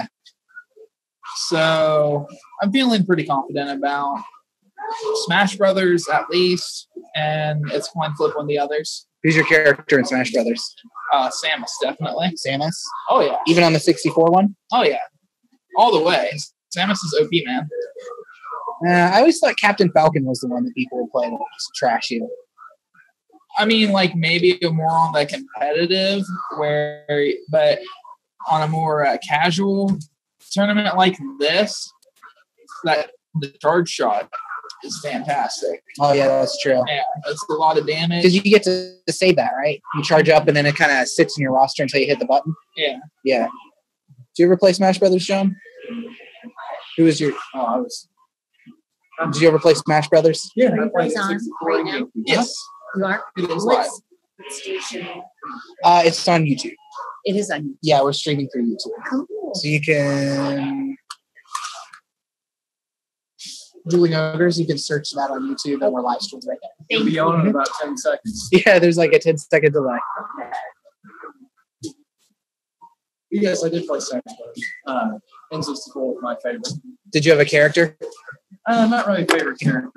S5: So I'm feeling pretty confident about Smash Brothers at least, and it's coin flip on the others.
S3: Who's your character in Smash Brothers?
S5: Samus, definitely.
S3: Samus?
S5: Oh, yeah.
S3: Even on the 64 one?
S5: Oh, yeah. All the way. Samus is OP, man.
S3: I always thought Captain Falcon was the one that people would play that would just trash you.
S5: I mean, like, maybe more on the competitive, but on a more casual tournament like this, that the charge shot is fantastic.
S3: Oh, yeah, that's true.
S5: Yeah, that's a lot of damage.
S3: Because you get to save that, right? You charge up, and then it kind of sits in your roster until you hit the button.
S5: Yeah.
S3: Yeah. Do you ever play Smash Brothers, John? Who was your... Did you ever play Smash Brothers?
S5: Yeah.
S8: Are you guys on right now?
S5: Yes.
S8: You are?
S5: It is live.
S8: What station?
S3: It's on YouTube.
S8: It is on YouTube.
S3: Yeah, we're streaming through YouTube.
S8: Cool.
S3: So you can Dueling Ogres, you can search that on YouTube and we're live streaming right now.
S7: It'll be on in about 10 seconds.
S3: Yeah, there's like a 10-second delay.
S7: Yes, I did play Smash Bros. N64 was my favorite.
S3: Did you have a character?
S7: Not really a favorite character.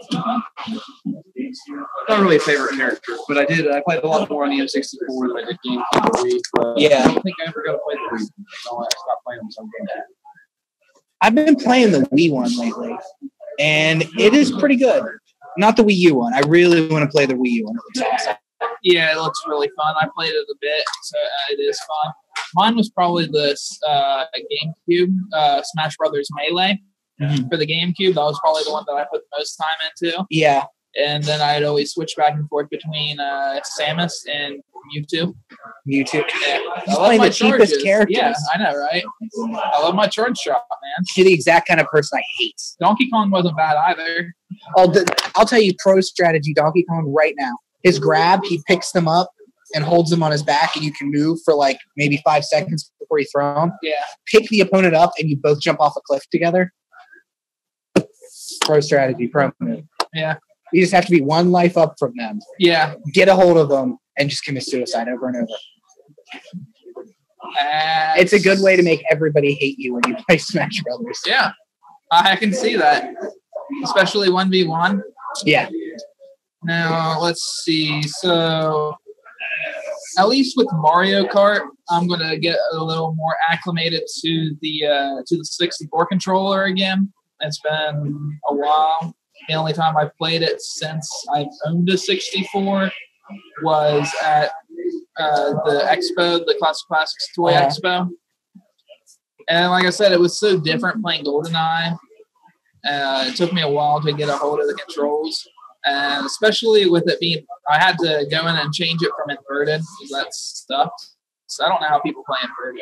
S7: Not really a favorite character, but I played a lot more on the N64 than I did GameCube.
S3: Yeah.
S7: I don't think I ever got to play the Wii. So I stopped playing them some games.
S3: I've been playing the Wii one lately, and it is pretty good. Not the Wii U one. I really want to play the Wii U one. It looks awesome.
S5: Yeah, it looks really fun. I played it a bit, so it is fun. Mine was probably the GameCube, Smash Brothers Melee for the GameCube. That was probably the one that I put the most time into.
S3: Yeah.
S5: And then I'd always switch back and forth between Samus and Mewtwo.
S3: Mewtwo.
S5: Yeah.
S3: He's playing the cheapest characters.
S5: Yeah, I know, right? I love my charge shot, man.
S3: You're the exact kind of person I hate.
S5: Donkey Kong wasn't bad either.
S3: I'll tell you pro strategy Donkey Kong right now. His grab, he picks them up and holds them on his back, and you can move for like maybe 5 seconds before you throw them.
S5: Yeah.
S3: Pick the opponent up, and you both jump off a cliff together. Pro strategy, pro move.
S5: Yeah.
S3: You just have to be one life up from them.
S5: Yeah.
S3: Get a hold of them and just commit suicide over and over. It's a good way to make everybody hate you when you play Smash Brothers.
S5: Yeah. I can see that. Especially 1v1.
S3: Yeah.
S5: Now, let's see. So, at least with Mario Kart, I'm going to get a little more acclimated to the 64 controller again. It's been a while. The only time I've played it since I've owned a 64 was at the Expo, the Classics Toy Expo. And like I said, it was so different playing GoldenEye. It took me a while to get a hold of the controls. And especially with it being, I had to go in and change it from inverted because that's stuff. So I don't know how people play inverted.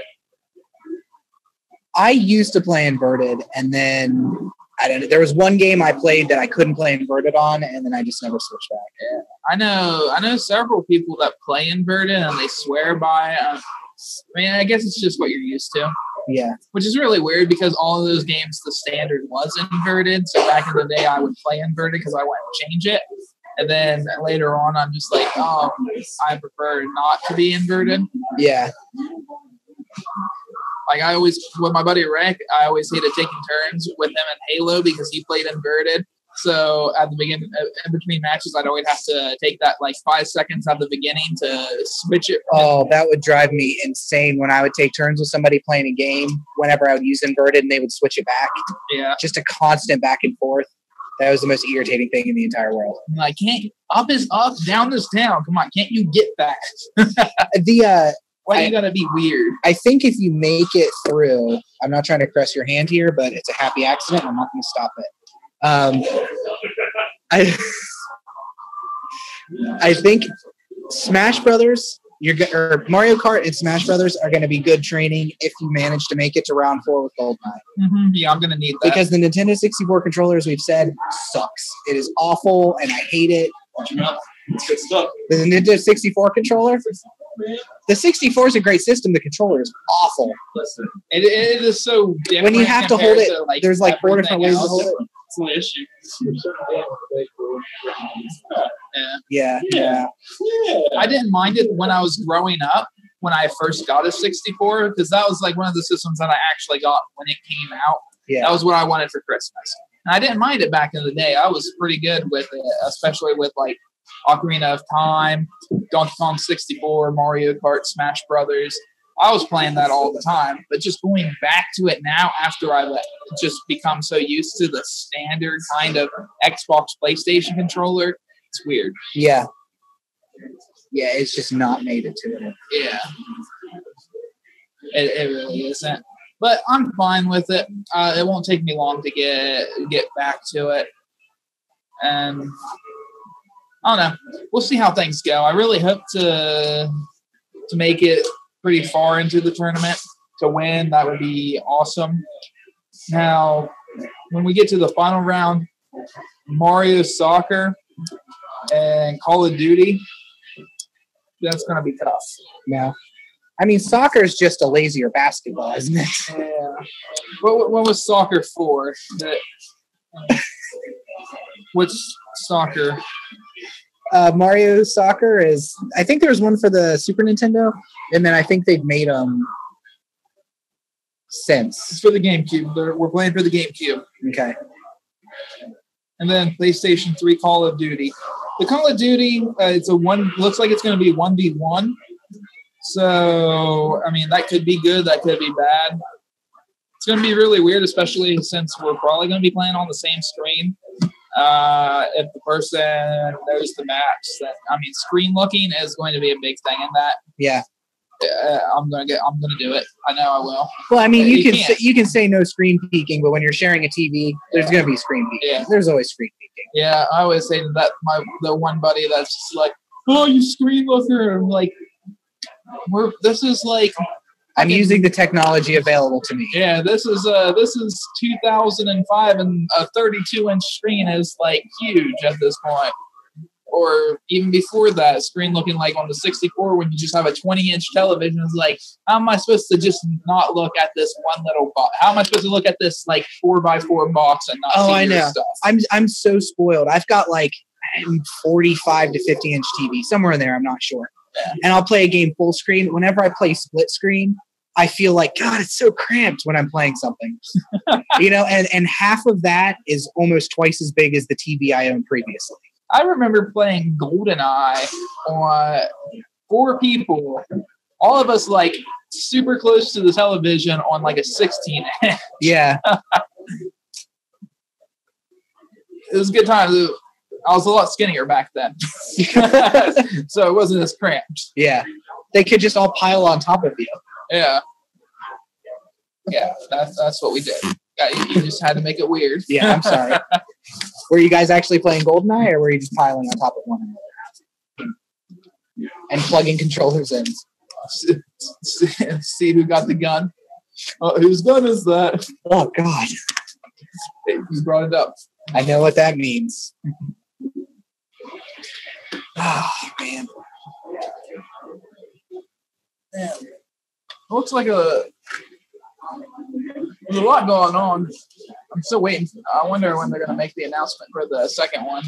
S3: I used to play inverted, and then I don't know. There was one game I played that I couldn't play inverted on, and then I just never switched back.
S5: Yeah. I know several people that play inverted, and they swear by. I mean, I guess it's just what you're used to.
S3: Yeah.
S5: Which is really weird because all of those games, the standard was inverted. So back in the day, I would play inverted because I wanted to change it. And then later on, I'm just like, oh, I prefer not to be inverted.
S3: Yeah.
S5: Like I always, with my buddy Rick, I always hated taking turns with him in Halo because he played inverted. So at the beginning, in between matches, I'd always have to take that like 5 seconds at the beginning to switch it.
S3: Oh, that would drive me insane when I would take turns with somebody playing a game. Whenever I would use inverted, and they would switch it back.
S5: Yeah,
S3: just a constant back and forth. That was the most irritating thing in the entire world.
S5: Like, can't up is up, down is down. Come on, can't you get fast? Why you gotta be weird?
S3: I think if you make it through, I'm not trying to caress your hand here, but it's a happy accident. I'm not going to stop it. I think Smash Brothers, or Mario Kart and Smash Brothers are going to be good training if you manage to make it to round 4 with GoldenEye.
S5: Mm-hmm. Yeah, I'm going to need that.
S3: Because the Nintendo 64 controller, as we've said, sucks. It is awful, and I hate it.
S7: It's good stuff.
S3: The Nintendo 64 controller? The 64 is a great system. The controller is awful.
S5: Listen, it is so different.
S3: When you have to hold it, like, there's like 4 different ways to hold it.
S7: It's an issue.
S3: Yeah.
S5: I didn't mind it when I was growing up, when I first got a 64, because that was like one of the systems that I actually got when it came out.
S3: Yeah.
S5: That was what I wanted for Christmas. And I didn't mind it back in the day. I was pretty good with it, especially with like Ocarina of Time, Donkey Kong 64, Mario Kart, Smash Brothers. I was playing that all the time, but just going back to it now after I've just become so used to the standard kind of Xbox PlayStation controller, it's weird.
S3: Yeah, it's just not made it to it.
S5: Yeah. It really isn't. But I'm fine with it. It won't take me long to get back to it. And I don't know. We'll see how things go. I really hope to make it pretty far into the tournament to win. That would be awesome. Now, when we get to the final round, Mario Soccer and Call of Duty, that's going to be tough.
S3: Yeah. I mean, soccer is just a lazier basketball, isn't it?
S5: Yeah. What was soccer for? Which soccer?
S3: Mario Soccer is. I think there was one for the Super Nintendo, and then I think they've made them since.
S5: It's for the GameCube. We're playing for the GameCube.
S3: Okay.
S5: And then PlayStation 3 Call of Duty. The Call of Duty, it's a one. Looks like it's going to be 1v1. So I mean, that could be good. That could be bad. It's going to be really weird, especially since we're probably going to be playing on the same screen. If the person knows the match, then I mean, screen looking is going to be a big thing in that.
S3: Yeah.
S5: I'm gonna do it. I know I will.
S3: Well, I mean, you can say no screen peeking, but when you're sharing a TV, there's gonna be screen peeking.
S5: Yeah.
S3: There's always screen peeking.
S5: Yeah, I always say that the one buddy that's just like, oh, you screen looker. I'm like, this is like.
S3: I'm using the technology available to me.
S5: Yeah, this is 2005, and a 32-inch screen is like huge at this point. Or even before that, screen looking like on the 64 when you just have a 20-inch television is like, how am I supposed to just not look at this one little box? How am I supposed to look at this like 4x4 box and not see your stuff?
S3: I'm so spoiled. I've got like 45 to 50-inch TV, somewhere in there, I'm not sure. Yeah. And I'll play a game full screen. Whenever I play split screen, I feel like, God, it's so cramped when I'm playing something. And half of that is almost twice as big as the TV I owned previously.
S5: I remember playing GoldenEye on 4 people, all of us like super close to the television on like a 16 inch.
S3: Yeah.
S5: It was a good time. I was a lot skinnier back then. So it wasn't as cramped.
S3: Yeah. They could just all pile on top of you.
S5: Yeah. Yeah, that's what we did. You just had to make it weird.
S3: Yeah, I'm sorry. Were you guys actually playing GoldenEye, or were you just piling on top of one another and plugging controllers in?
S5: See who got the gun. Whose gun is that?
S3: Oh, God.
S5: You brought it up.
S3: I know what that means. Oh, man.
S5: Yeah. Looks like there's a lot going on. I'm still waiting. I wonder when they're going to make the announcement for the second one.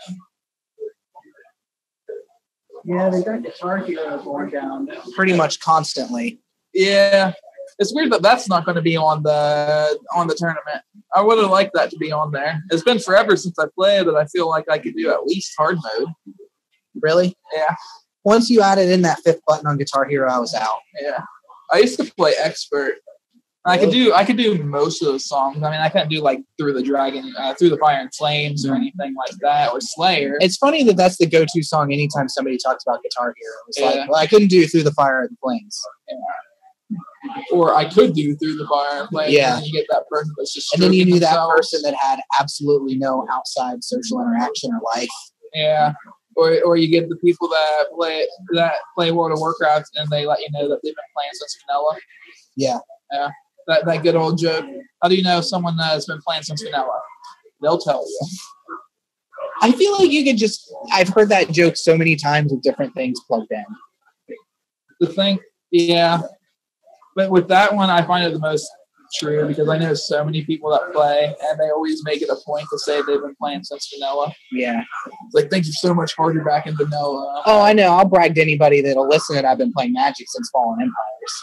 S3: Yeah, they got Guitar Hero going down pretty much constantly.
S5: Yeah, it's weird that that's not going to be on the tournament. I would have liked that to be on there. It's been forever since I played it. I feel like I could do at least hard mode.
S3: Really?
S5: Yeah.
S3: Once you added in that 5th button on Guitar Hero, I was out.
S5: Yeah. I used to play expert. I could do most of those songs. I mean, I couldn't do like Through the Fire and Flames or anything like that, or Slayer.
S3: It's funny that that's the go-to song anytime somebody talks about Guitar Hero. It's like, well, I couldn't do Through the Fire and Flames.
S5: Yeah. Or I could do Through the Fire and Flames.
S3: Yeah.
S5: And then you get that person that's just.
S3: And then you knew that person that had absolutely no outside social interaction or life.
S5: Yeah. Or you get the people that play World of Warcraft and they let you know that they've been playing since vanilla.
S3: Yeah.
S5: Yeah. That good old joke. How do you know someone has been playing since vanilla? They'll tell you.
S3: I feel like you could I've heard that joke so many times with different things plugged in.
S5: The thing, yeah. But with that one, I find it the most true because I know so many people that play and they always make it a point to say they've been playing since vanilla.
S3: Yeah.
S5: It's like things are so much harder back in vanilla.
S3: Oh, I know. I'll brag to anybody that'll listen that I've been playing Magic since Fallen Empires.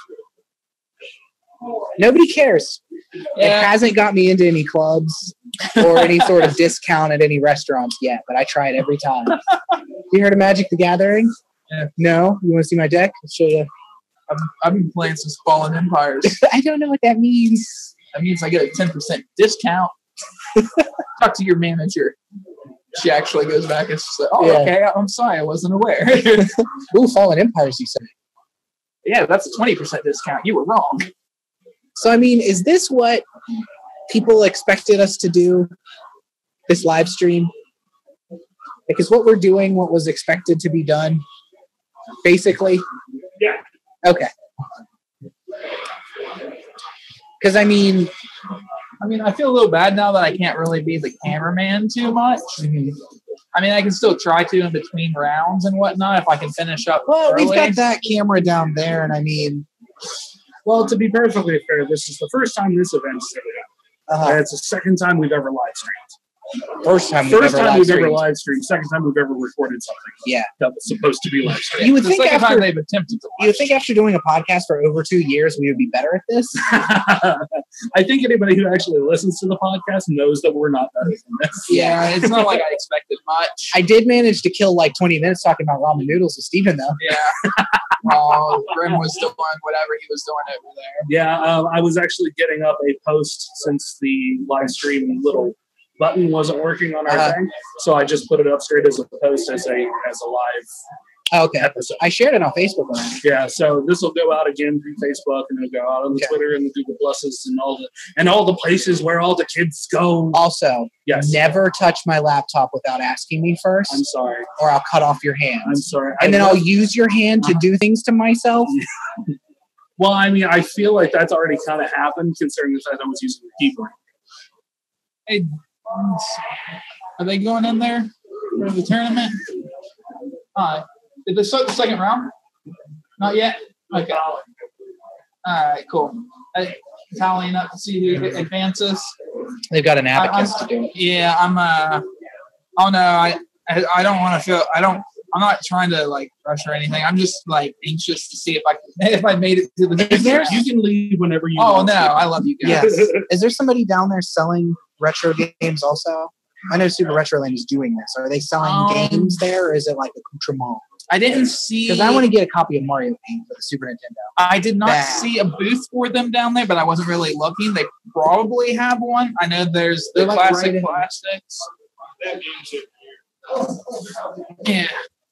S3: Nobody cares. Yeah. It hasn't got me into any clubs or any sort of discount at any restaurants yet, but I try it every time. You heard of Magic the Gathering?
S5: Yeah.
S3: No? You want to see my deck? I'll show you.
S5: I've been playing since Fallen Empires.
S3: I don't know what that means.
S5: That means I get a 10% discount. Talk to your manager. She actually goes back and says, okay, I'm sorry, I wasn't aware.
S3: Ooh, Fallen Empires, you said.
S5: Yeah, that's a 20% discount. You were wrong.
S3: So, I mean, is this what people expected us to do, this live stream? Like, is what we're doing what was expected to be done, basically?
S2: Yeah.
S3: Okay. Because, I mean,
S5: I feel a little bad now that I can't really be the cameraman too much.
S3: Mm-hmm.
S5: I mean, I can still try to in between rounds and whatnot if I can finish up.
S3: Well,
S5: early.
S3: we've got that camera down there, and I mean,
S2: well, to be perfectly fair, this is the first time this event's ever happened. It's the second time we've ever live streamed.
S3: First time we've ever live streamed.
S2: Second time we've ever recorded something.
S3: Yeah,
S2: that was supposed to be live streamed.
S3: You would think
S5: after
S3: after
S5: they've attempted to.
S3: You would think after doing a podcast for over 2 years, we would be better at this.
S2: I think anybody who actually listens to the podcast knows that we're not better than this.
S5: Yeah, it's not like I expected much.
S3: I did manage to kill like 20 minutes talking about ramen noodles with Steven, though.
S5: Yeah. While Grim was doing whatever he was doing over there.
S2: Yeah, I was actually getting up a post since the live stream little button wasn't working on our thing, so I just put it up straight as a post as a live episode.
S3: I shared it on Facebook already.
S2: Yeah, so this will go out again through Facebook, and it'll go out on the Twitter and the Google Pluses and all the places where all the kids go.
S3: Also, never touch my laptop without asking me first.
S2: I'm sorry,
S3: or I'll cut off your hand.
S2: I'm sorry,
S3: and then I'll use your hand to do things to myself.
S2: Well, I mean, I feel like that's already kind of happened, considering the fact I was using the keyboard.
S5: Hey. Are they going in there for the tournament? Did they start the second round? Not yet? Okay. All right, cool. Tallying up to see who advances.
S3: They've got an abacus to do.
S5: Yeah, I'm oh no, I don't want to feel I'm not trying to like rush or anything. I'm just like anxious to see if I made it to the
S2: You can leave whenever you
S5: want. Oh no, I love you guys.
S3: Yes. Is there somebody down there selling retro games also? I know Super Retroland is doing this. Are they selling games there, or is it like accoutrement?
S5: I didn't see,
S3: because I want to get a copy of Mario Paint for the Super Nintendo.
S5: I did not see a booth for them down there, but I wasn't really looking. They probably have one. I know there's the classic plastics. Yeah.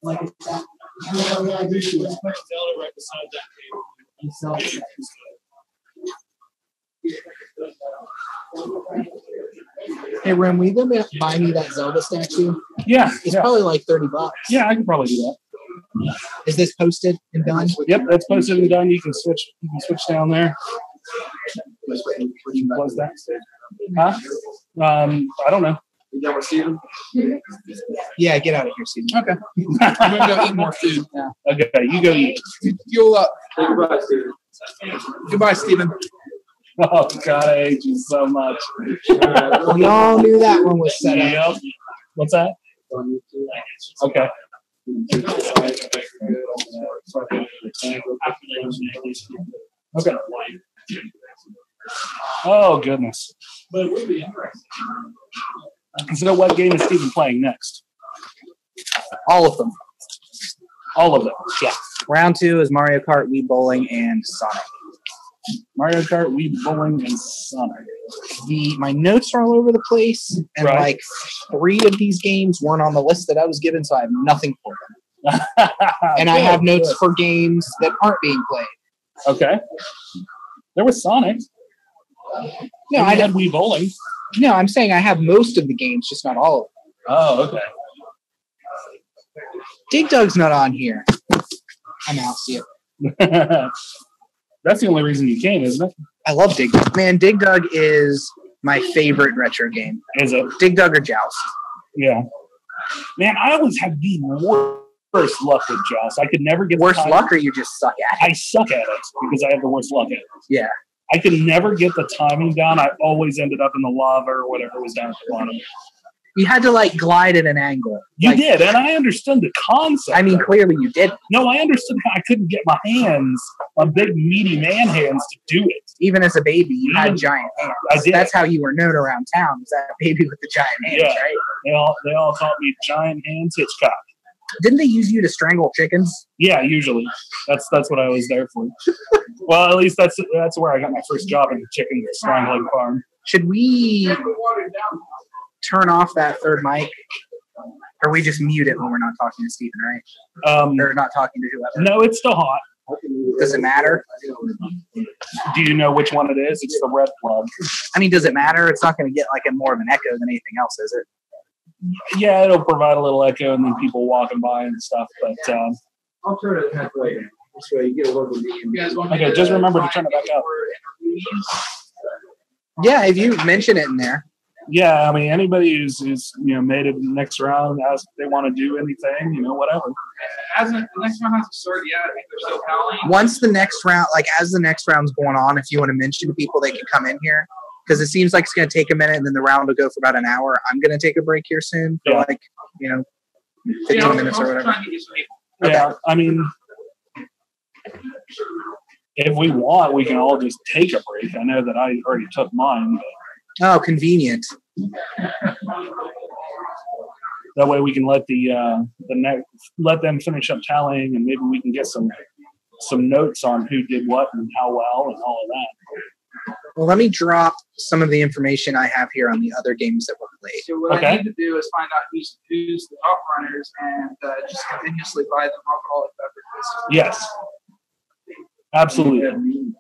S3: Hey, Ren, will you go buy me that Zelda statue?
S2: Yeah.
S3: It's probably like $30.
S2: Yeah, I can probably do that.
S3: Is this posted and done?
S2: Yep, that's posted and done. You can switch down there. Close that. Huh? I don't know.
S7: You done with Steven?
S3: Yeah, get out of here, Steven.
S5: Okay. I'm going to go eat more food now.
S2: Okay, you go eat.
S5: Fuel up.
S7: Say goodbye, Steven.
S5: Goodbye, Steven.
S2: Oh, God, I hate you so much.
S3: We all knew that one was set up.
S2: Yep. What's that? Okay. Okay. Oh, goodness. So what game is Steven playing next?
S3: All of them.
S2: All of them. Yeah.
S3: Round 2 is Mario Kart, Wii Bowling, and Sonic.
S2: Mario Kart, Wii Bowling, and Sonic.
S3: My notes are all over the place, and like 3 of these games weren't on the list that I was given, so I have nothing for them. And I have notes for games that aren't being played.
S2: Okay. There was Sonic.
S3: No, I
S2: had Wii Bowling.
S3: No, I'm saying I have most of the games, just not all of them.
S2: Oh, okay.
S3: Dig Dug's not on here. I'm out. See it.
S2: That's the only reason you came, isn't it?
S3: I love Dig Dug. Man, Dig Dug is my favorite retro game.
S2: Is it?
S3: Dig Dug or Joust.
S2: Yeah. Man, I always have the worst luck with Joust. I could never get
S3: worst luck, or you just suck at it?
S2: I suck at it because I have the worst luck at it.
S3: Yeah.
S2: I could never get the timing down. I always ended up in the lava or whatever was down at the bottom.
S3: You had to like glide at an angle.
S2: You did, and I understood the concept.
S3: I mean, clearly you did.
S2: No, I understood how I couldn't get my hands, my big meaty man hands, to do it.
S3: Even as a baby, you had giant hands.
S2: I did.
S3: That's how you were known around town. Was that baby with the giant hands, right?
S2: They all called me Giant Hands Hitchcock.
S3: Didn't they use you to strangle chickens?
S2: Yeah, usually. That's what I was there for. Well, at least that's where I got my first job in the chicken strangling farm.
S3: Should we turn off that third mic? Or we just mute it when we're not talking to Stephen, right? Or not talking to whoever?
S2: No, it's still hot.
S3: Does it matter?
S2: Do you know which one it is? It's the red plug.
S3: I mean, does it matter? It's not going to get like a more of an echo than anything else, is it?
S2: Yeah, it'll provide a little echo and then people walking by and stuff. But
S7: I'll turn it halfway. This way you get a little bit.
S2: Okay, just remember to turn it back up.
S3: Yeah, if you mention it in there.
S2: Yeah, I mean, anybody who's made it in the next round, as they want to do anything, whatever.
S5: As the next round has to start, I think they're still tallying.
S3: Once the next round, as the next round's going on, if you want to mention to people, they can come in here. Because it seems like it's going to take a minute, and then the round will go for about an hour. I'm going to take a break here soon for 15 minutes or whatever.
S2: Yeah, I mean, if we want, we can all just take a break. I know that I already took mine. But
S3: oh, convenient.
S2: That way we can let let them finish up tallying, and maybe we can get some notes on who did what and how well and all of that.
S3: Well, let me drop some of the information I have here on the other games that were played.
S5: So what I need to do is find out who's the top runners and just continuously buy them alcoholic beverages.
S2: Yes. Absolutely.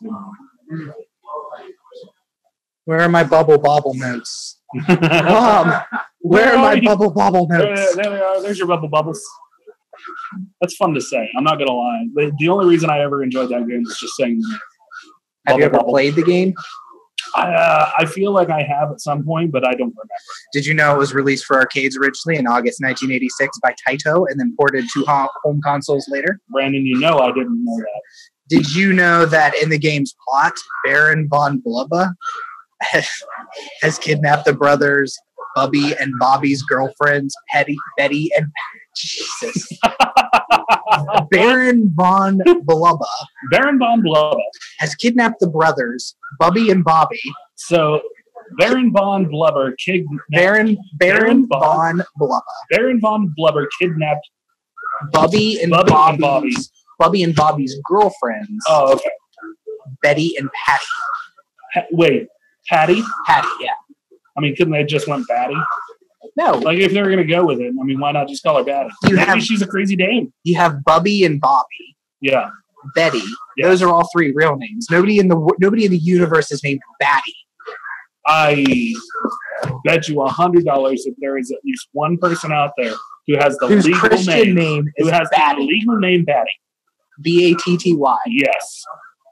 S3: Where are my bubble bobble notes? Mom, where are my bubble bobble notes?
S2: There they are. There's your bubble bubbles. That's fun to say. I'm not going to lie. The only reason I ever enjoyed that game was just saying the name.
S3: Have you ever played the game?
S2: I feel like I have at some point, but I don't remember.
S3: Did you know it was released for arcades originally in August 1986 by Taito and then ported to home consoles later?
S2: Brandon, I didn't know that.
S3: Did you know that in the game's plot, Baron von Blubba has kidnapped the brothers Bubby and Bobby's girlfriends, Betty and Jesus. Baron von Blubba has kidnapped the brothers Bubby and Bobby.
S2: So Baron von Blubber
S3: Baron von
S2: Blubber kidnapped
S3: Bubby and Bobby's girlfriends.
S2: Oh, okay.
S3: Betty and Patty.
S2: Wait, Patty?
S3: Patty, yeah.
S2: I mean, couldn't they have just went Patty?
S3: No.
S2: Like, if they were going to go with it, I mean, why not just call her Patty? Maybe she's a crazy dame.
S3: You have Bubby and Bobby.
S2: Yeah.
S3: Betty. Yeah. Those are all three real names. Nobody in the universe is named Batty.
S2: I bet you $100 that there is at least one person out there who has the
S3: whose
S2: legal
S3: Christian name
S2: who has
S3: Batty.
S2: the legal name Batty.
S3: Batty.
S2: Yes.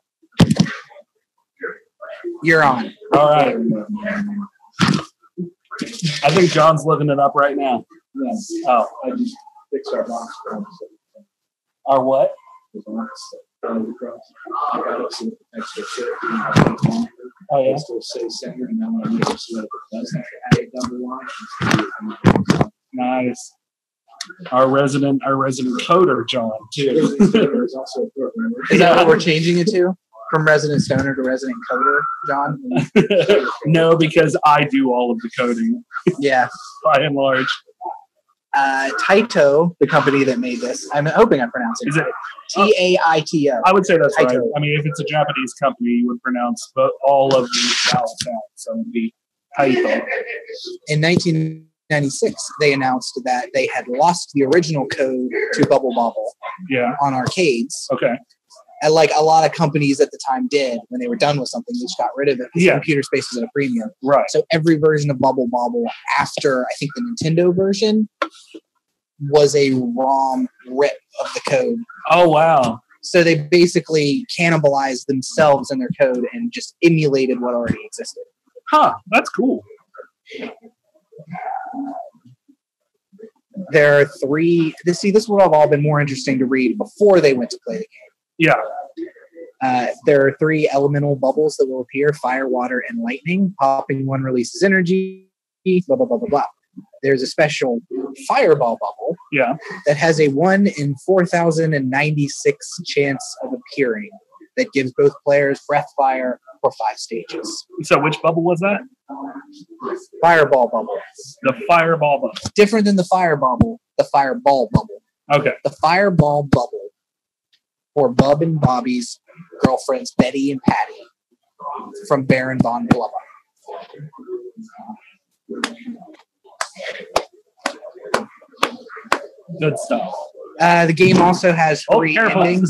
S3: You're on.
S2: All right. I think John's living it up right now.
S7: Yes.
S2: Oh.
S7: I just fixed our box.
S2: Our what?
S7: I got us some extra shit.
S2: Oh, yeah?
S7: Still say center, and then when I make it so that it doesn't add a double line.
S2: Nice. Our resident coder, John, too.
S3: Is that what we're changing it to? From resident stoner to resident coder, John?
S2: No, because I do all of the coding.
S3: Yeah.
S2: By and large.
S3: Taito, the company that made this, I'm hoping I'm pronouncing it. Is it Taito?
S2: I would say that's
S3: Taito.
S2: right. I mean, if it's a Japanese company, you would pronounce all of the vowels out. So it would be Taito.
S3: In 1996, they announced that they had lost the original code to Bubble Bobble on arcades.
S2: Okay.
S3: And like a lot of companies at the time did, when they were done with something, they just got rid of it because computer space was at a premium.
S2: Right.
S3: So every version of Bubble Bobble after, I think, the Nintendo version was a ROM rip of the code.
S2: Oh, wow.
S3: So they basically cannibalized themselves and their code and just emulated what already existed.
S2: Huh. That's cool.
S3: There are three. This would have all been more interesting to read before they went to play the game.
S2: Yeah.
S3: There are three elemental bubbles that will appear: fire, water, and lightning. Popping one releases energy. Blah blah blah blah blah. There's a special fireball bubble.
S2: Yeah.
S3: That has a 1 in 4,096 chance of appearing. That gives both players breath fire for 5 stages.
S2: So which bubble was that?
S3: Fireball bubble.
S2: The fireball bubble.
S3: Different than the fire bubble. The fireball bubble.
S2: Okay.
S3: The fireball bubble for Bub and Bobby's girlfriends, Betty and Patty, from Baron von Blubber.
S2: Good stuff.
S3: The game also has 3 endings.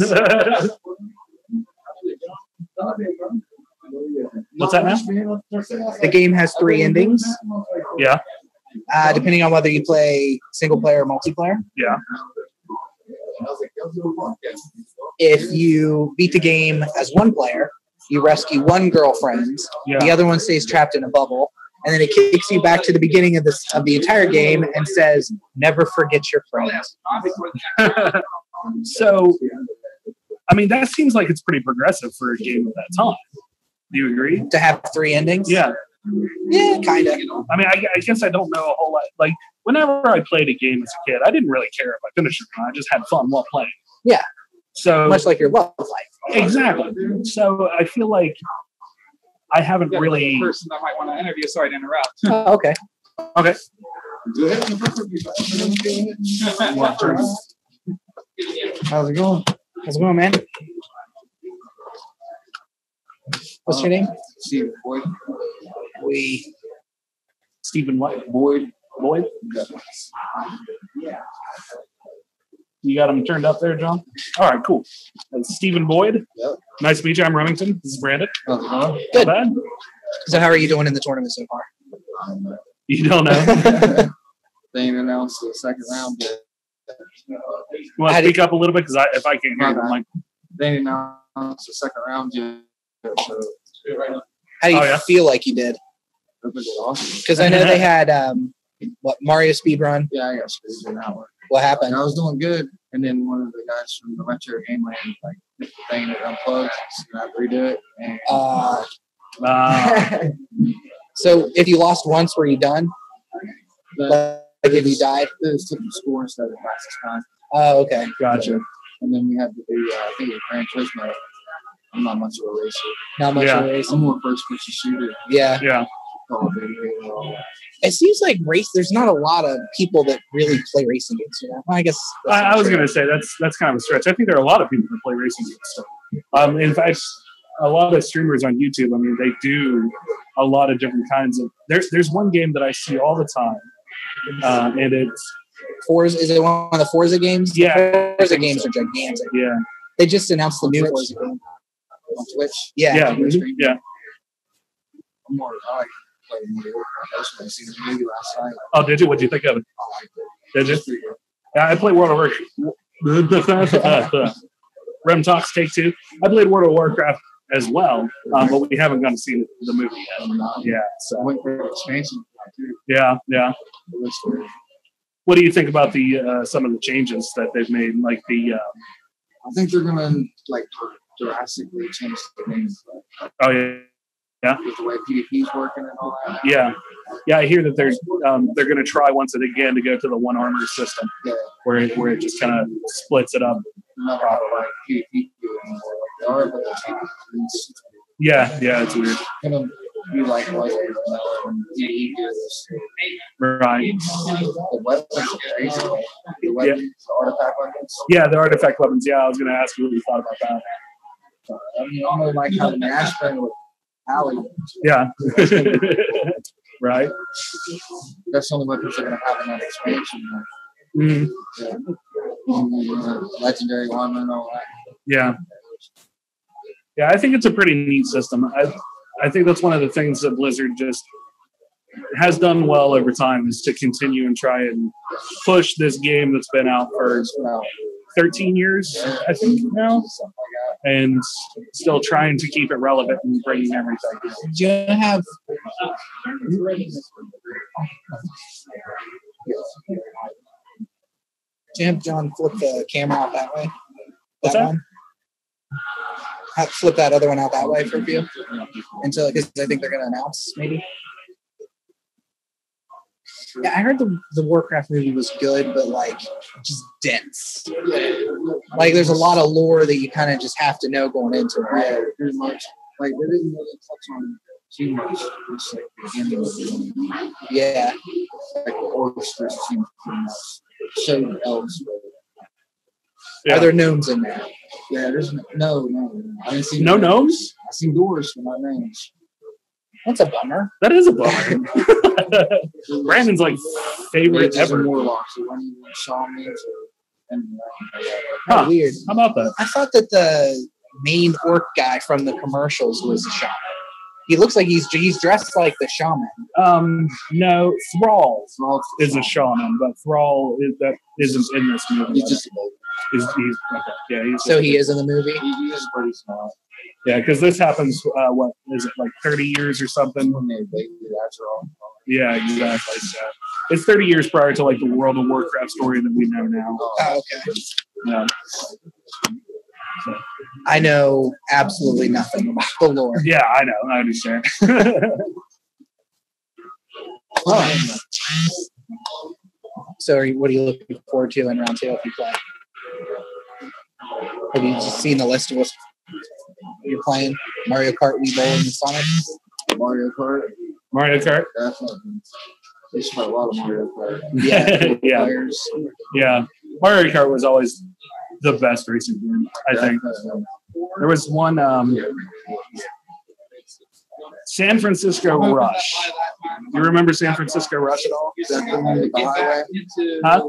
S2: What's that now?
S3: The game has 3 endings.
S2: Yeah.
S3: Depending on whether you play single player or multiplayer.
S2: Yeah.
S3: If you beat the game as one player, you rescue one girlfriend.
S2: Yeah.
S3: The other one stays trapped in a bubble. and then it kicks you back to the beginning of the entire game and says, "Never forget your friends."
S2: So, I mean, that seems like it's pretty progressive for a game of that time. Do you agree?
S3: To have 3 endings?
S2: Yeah.
S3: Yeah, kind of.
S2: I mean, I guess I don't know a whole lot. Like, whenever I played a game as a kid, I didn't really care if I finished it or not. I just had fun while playing.
S3: Yeah.
S2: So
S3: much like your love life.
S2: Exactly. So I feel like I haven't really.
S5: The person that might want to interview. Sorry to interrupt.
S3: Oh, okay.
S2: Okay.
S3: How's it going? How's it going, man? What's your name?
S7: Stephen Boyd.
S2: Stephen what?
S7: Boyd.
S2: Boyd? You got him turned up there, John? All right, cool. That's Stephen Boyd. Yep. Nice to meet you. I'm Remington. This is Brandon.
S3: Good.
S2: Not bad.
S3: So how are you doing in the tournament so far?
S2: You don't know?
S7: They ain't announced the second round yet.
S2: You want to speak up a little bit? Because if I can't hear you, I'm like...
S7: They ain't announced the second round yet. So.
S3: How do you feel like you did? Because I know they had, Mario Speedrun?
S7: Yeah, I got screwed in that one.
S3: What happened?
S7: I was doing good, and then one of the guys from the Retro Game Land like hit the thing and it unplugged, so I redo it.
S3: So if you lost once, were you done? Like if you died?
S7: It was took the score instead of fastest time.
S3: Oh, okay.
S2: Gotcha.
S7: And then we had to do, I think it was Gran Turismo. I'm not much of a racer.
S3: Not much of a racer.
S7: I'm more first-person shooter.
S3: Yeah.
S2: Yeah.
S3: It seems like there's not a lot of people that really play racing games. You know? I guess
S2: I was going to say that's kind of a stretch. I think there are a lot of people that play racing games. In fact, a lot of streamers on YouTube, I mean, they do a lot of different kinds of. There's one game that I see all the time, and it's
S3: Forza. Is it one of the Forza games?
S2: Yeah,
S3: Forza games are gigantic.
S2: Yeah,
S3: they just announced the new Forza game on Twitch.
S2: Yeah.
S7: I'm more. I like playing Mario Kart. I seen the movie last night.
S2: Oh, did you? What did you think of it? Did you? Yeah, I played World of Warcraft. Rem Talks Take Two. I played World of Warcraft as well, but we haven't gone to see the movie yet. Yeah, so
S7: I went for expansion.
S2: Yeah. What do you think about the some of the changes that they've made? Like the,
S7: I think they're gonna like drastically change the game.
S2: Oh yeah. Yeah.
S7: With the way PvP is working and all that.
S2: Yeah. I hear that they're going to try once again to go to the one armor system, where it just kind of splits it up.
S7: Not like PvP anymore. Like they are, but they're not.
S2: Yeah, it's weird.
S7: It's gonna be like and PvP is
S2: right.
S7: The weapons are crazy. The weapons, the artifact weapons.
S2: Yeah, the artifact weapons. Yeah, I was going to ask you what you thought about that.
S7: I mean, I'm gonna like how the Nash thing with Alley.
S2: Yeah. Right.
S7: That's the only weapons they're going to have in that expansion. Legendary one and all that.
S2: Yeah. Yeah, I think it's a pretty neat system. I think that's one of the things that Blizzard just has done well over time is to continue and try and push this game that's been out for 13 years, I think now, and still trying to keep it relevant and bringing everything.
S3: Do you have? Do you have John flip the camera out that way?
S2: What's that?
S3: One? Flip that other one out that way for a few. Until, because I think they're going to announce maybe. Yeah, I heard the Warcraft movie was good, but like just dense. Like there's a lot of lore that you kind of just have to know going into it. Right?
S7: Yeah, pretty much. Like they didn't really touch on too much. Just like the beginning of the
S3: yeah.
S7: Like the orchestra seems pretty much showed elves.
S3: Yeah. Are there gnomes in there?
S7: Yeah, there's no. I didn't see
S2: no gnomes.
S7: I seen doors for my names.
S3: That's a bummer.
S2: That is a bummer. Brandon's like favorite ever.
S7: Warlocks, so when you shamans and
S3: weird.
S2: How about that?
S3: I thought that the main orc guy from the commercials was a shaman. He looks like he's dressed like the shaman.
S2: No, Thrall is a shaman, but Thrall isn't in this movie.
S7: He's just a baby.
S2: He's okay. Yeah,
S3: so he is in the movie.
S7: He is pretty small.
S2: Yeah, because this happens, what is it, like 30 years or something? Yeah, exactly. So it's 30 years prior to like the World of Warcraft story that we know now.
S3: Oh, okay.
S2: Yeah.
S3: I know absolutely nothing about the lore.
S2: Yeah, I know. I understand.
S3: So what are you looking forward to in round 2 if you play? Have you just seen the list of what you're playing? Mario Kart, Wii Bowling, and Sonic?
S7: Mario Kart.
S2: Mario Kart?
S7: Definitely. They should play a lot of Mario Kart.
S3: Yeah.
S2: Yeah.
S3: Players.
S2: Yeah. Mario Kart was always the best racing game, I think. There was one San Francisco Rush. You remember San Francisco Rush at all? Huh?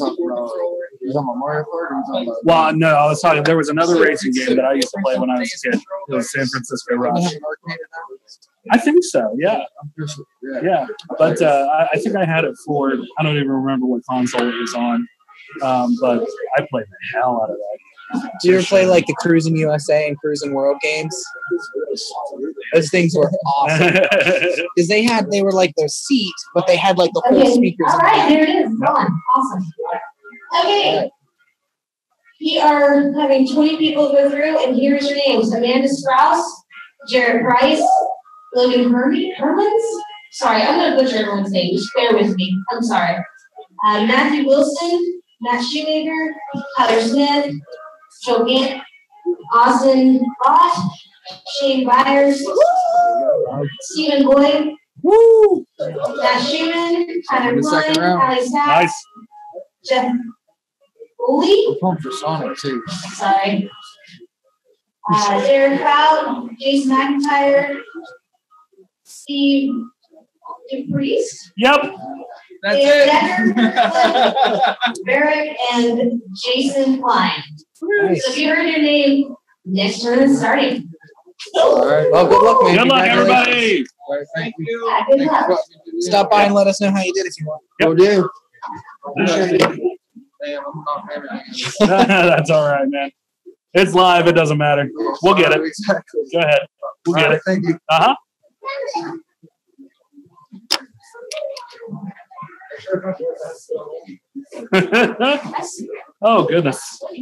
S2: Well, no, I was talking. There was another racing game that I used to play when I was a kid. It was San Francisco Rush. I think so. Yeah. Yeah. But I think I had it for. I don't even remember what console it was on. But I played the hell out of that.
S3: Do you ever play like the Cruising USA and Cruising World games? Those things were awesome because they were like their seat, but they had like the whole speakers.
S8: All right, there it is. Gone. Awesome. Okay. We are having 20 people go through, and here's your names: Amanda Strauss, Jared Price, Logan Hermans. Sorry, I'm going to butcher everyone's name. Just bear with me. I'm sorry. Matthew Wilson, Matt Shoemaker, Tyler Smith, Joe Gant, Austin Roth, Shane Byers, Stephen Boyd, Matt Schumann, Tyler Klein, Allie Stack,
S2: Nice.
S8: Jeff Foley.
S7: We're pumped for Sonic too.
S8: Sorry. Derek Proud, Jason McIntyre, Steve DePriest.
S2: Yep.
S5: That's it.
S8: Barrick and Jason Klein.
S3: Nice.
S8: So if you heard your name, next turn is starting.
S7: All right.
S3: Well, good luck, man.
S2: Good luck,
S3: Congratulations.
S2: everybody.
S7: All right, thank you.
S8: Yeah, good luck.
S3: Stop by and let us know how you did if you want.
S7: Will do.
S2: Yep.
S7: Damn, I'm not everything.
S2: That's all right, man. It's live. It doesn't matter. We'll get it.
S7: Exactly.
S2: Go ahead. We'll get
S7: All right,
S2: it.
S7: thank you.
S2: Uh-huh. Oh, goodness.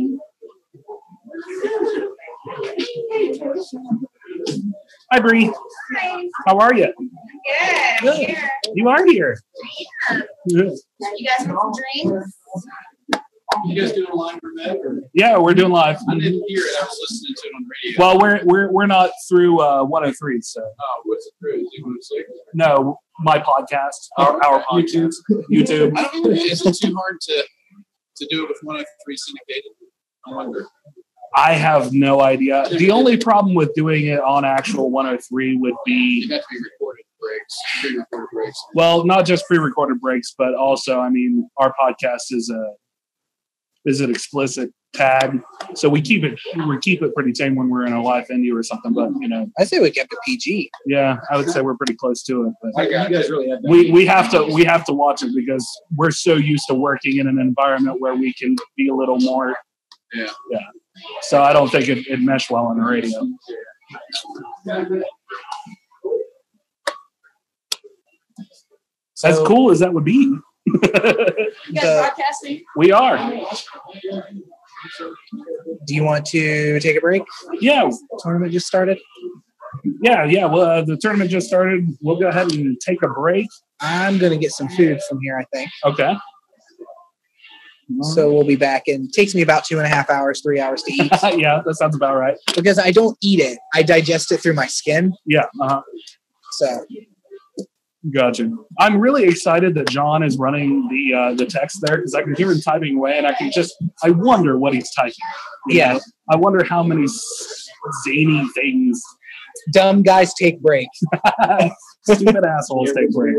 S2: Hi, Bree.
S9: Hi.
S2: How are you?
S9: Good. I'm here.
S2: You are here.
S9: You guys want some drinks?
S7: You guys doing a line for Meg?
S2: Yeah, we're doing live.
S7: I didn't hear it. I was listening to it on radio.
S2: Well, we're not through 103, so
S7: Oh, what's it through? Is it 106?
S2: no, my podcast, our podcast, YouTube.
S7: I don't know. Is it too hard to do it with 103 syndicated? I wonder.
S2: I have no idea. The only problem with doing it on actual 103 would be,
S7: You have to be recorded breaks, pre-recorded breaks.
S2: well, not just pre-recorded breaks, but also, I mean, our podcast is an explicit tag, so we keep it pretty tame when we're in a live venue or something. But you know,
S3: I say we kept it PG.
S2: yeah, I would say we're pretty close to it. But
S7: You guys really have
S2: we have to watch it because we're so used to working in an environment where we can be a little more.
S7: Yeah.
S2: So I don't think it meshed well on the radio. As cool as that would be.
S9: You guys broadcasting?
S2: We are.
S3: Do you want to take a break?
S2: Yeah.
S3: Tournament just started.
S2: Yeah. Well, the tournament just started. We'll go ahead and take a break.
S3: I'm going to get some food from here, I think.
S2: Okay.
S3: So we'll be back in. It takes me about 2.5 hours, 3 hours to eat.
S2: Yeah, that sounds about right.
S3: Because I don't eat it. I digest it through my skin.
S2: Yeah. Uh-huh.
S3: So
S2: Gotcha. I'm really excited that John is running the text there because I can hear him typing away, and I wonder what he's typing. You know? I wonder how many zany things.
S3: Dumb guys take breaks.
S2: Stupid assholes take breaks.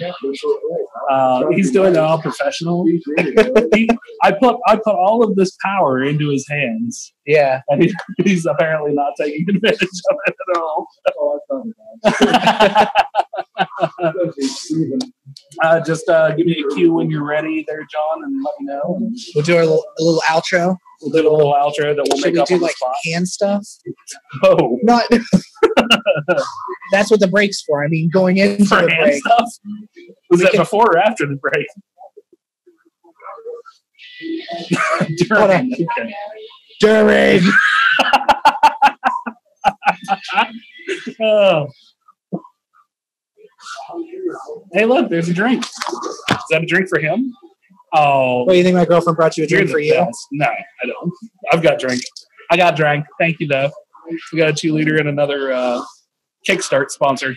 S2: He's doing it all professional. I put all of this power into his hands.
S3: Yeah.
S2: And he's apparently not taking advantage of it at all. Just give me a cue when you're ready there, John, and let me know.
S3: We'll do a little outro.
S2: We'll do a little outro that we'll
S3: Should
S2: make
S3: we
S2: up
S3: do
S2: on the
S3: like
S2: spot.
S3: hand stuff?
S2: Oh.
S3: Not. That's what the break's for. I mean, going into
S2: For
S3: the
S2: hand
S3: break.
S2: stuff? Was that before or after the break? During. Okay.
S3: During.
S2: Oh. Hey, look, there's a drink. Is that a drink for him? Oh.
S3: What do you think my girlfriend brought you a drink
S2: You're
S3: for
S2: the
S3: you?
S2: best. No, I don't. I've got drink. I got drank. Thank you, though. We got a 2-liter and another Kickstart sponsor.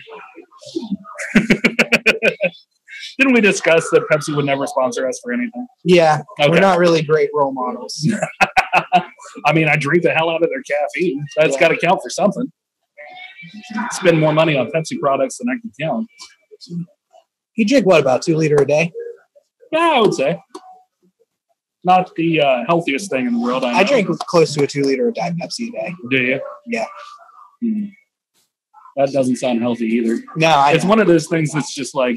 S2: Didn't we discuss that Pepsi would never sponsor us for anything?
S3: Yeah.
S2: Okay.
S3: We're not really great role models.
S2: I mean, I drink the hell out of their caffeine. That's got to count for something. Spend more money on Pepsi products than I can count.
S3: You drink what, about 2 liters a day?
S2: Yeah, I would say. Not the healthiest thing in the world. I
S3: drink close to a 2 liter of Diet Pepsi a day.
S2: Do you?
S3: Yeah.
S2: That doesn't sound healthy either.
S3: No,
S2: it's one of those things that's just like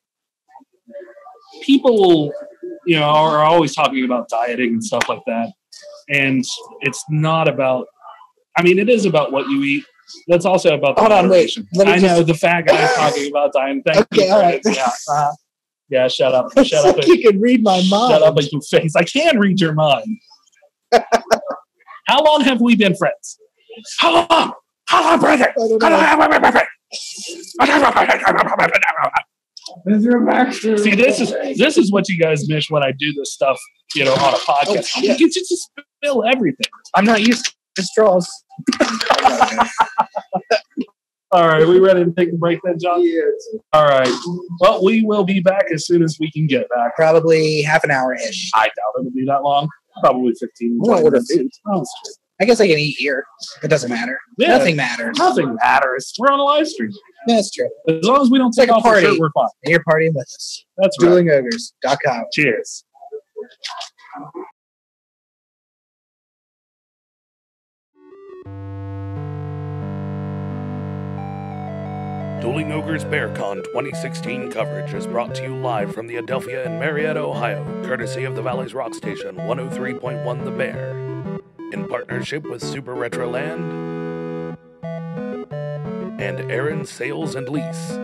S2: people, are always talking about dieting and stuff like that. And it's not about, it is about what you eat. That's also about the moderation. I know the fat guy's talking about dieting. Thank you.
S3: All right.
S2: Yeah. Yeah, shut up.
S3: Shut up. You can read my mind.
S2: Shut up and your face. I can read your mind. How long have we been friends? How long? How long, brother? See, this is what you guys miss when I do this stuff, on a podcast. You just spill everything.
S3: I'm not used to straws.
S2: All right, we ready to take a break then, John? Yeah. All right. Well, we will be back as soon as we can get back.
S3: Probably half an hour-ish.
S2: I doubt it'll be that long. Probably 15
S3: minutes.
S2: Order food.
S3: I guess I can eat here. It doesn't matter.
S2: Yeah,
S3: Nothing matters.
S2: Nothing matters. We're on a live stream.
S3: That's true.
S2: As long as we don't take off our shirt, we're fine.
S3: And you're partying with us.
S2: That's right.
S3: DuelingOgres.com.
S2: Cheers.
S1: Dueling Ogres BearCon 2016 coverage is brought to you live from the Adelphia in Marietta, Ohio, courtesy of the Valley's Rock Station 103.1 The Bear, in partnership with Super Retro Land and Aaron Sales and Lease.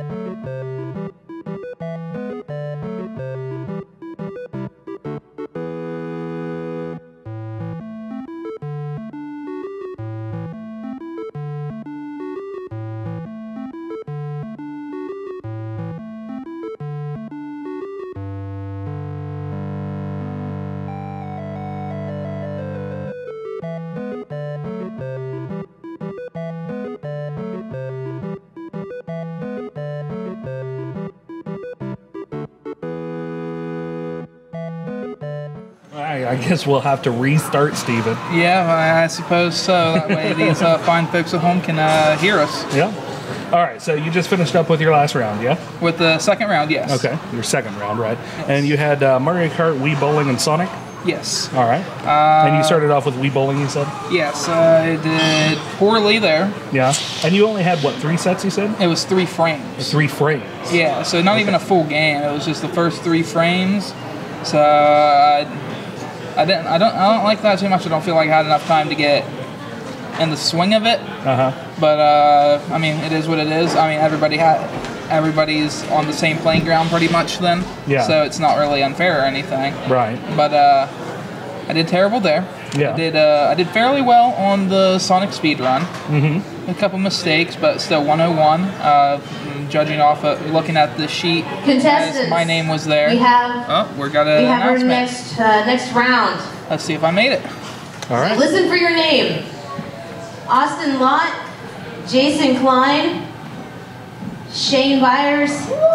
S2: I guess we'll have to restart Steven.
S5: Yeah, I suppose so. That way these fine folks at home can hear us.
S2: Yeah. All right, so you just finished up with your last round, yeah?
S5: With the second round, yes.
S2: Okay, your second round, right. Yes. And you had Mario Kart, Wii Bowling, and Sonic?
S5: Yes.
S2: All right. And you started off with Wii Bowling, you said?
S5: Yes, I did poorly there.
S2: Yeah. And you only had, 3 sets, you said?
S5: It was 3 frames.
S2: 3 frames?
S5: Yeah, so not even a full game. It was just the first 3 frames. So I don't like that too much. I don't feel like I had enough time to get in the swing of it. But it is what it is. Everybody's on the same playing ground pretty much then.
S2: Yeah.
S5: So it's not really unfair or anything.
S2: Right.
S5: But I did terrible there.
S2: Yeah.
S5: I did fairly well on the Sonic speed run.
S2: Mm-hmm.
S5: A couple mistakes, but still 101. Judging off looking at the sheet,
S8: contestants,
S5: my name was there.
S8: We have our next round.
S5: Let's see if I made it.
S2: All right.
S8: Listen for your name: Austin Lott, Jason Klein, Shane Byers,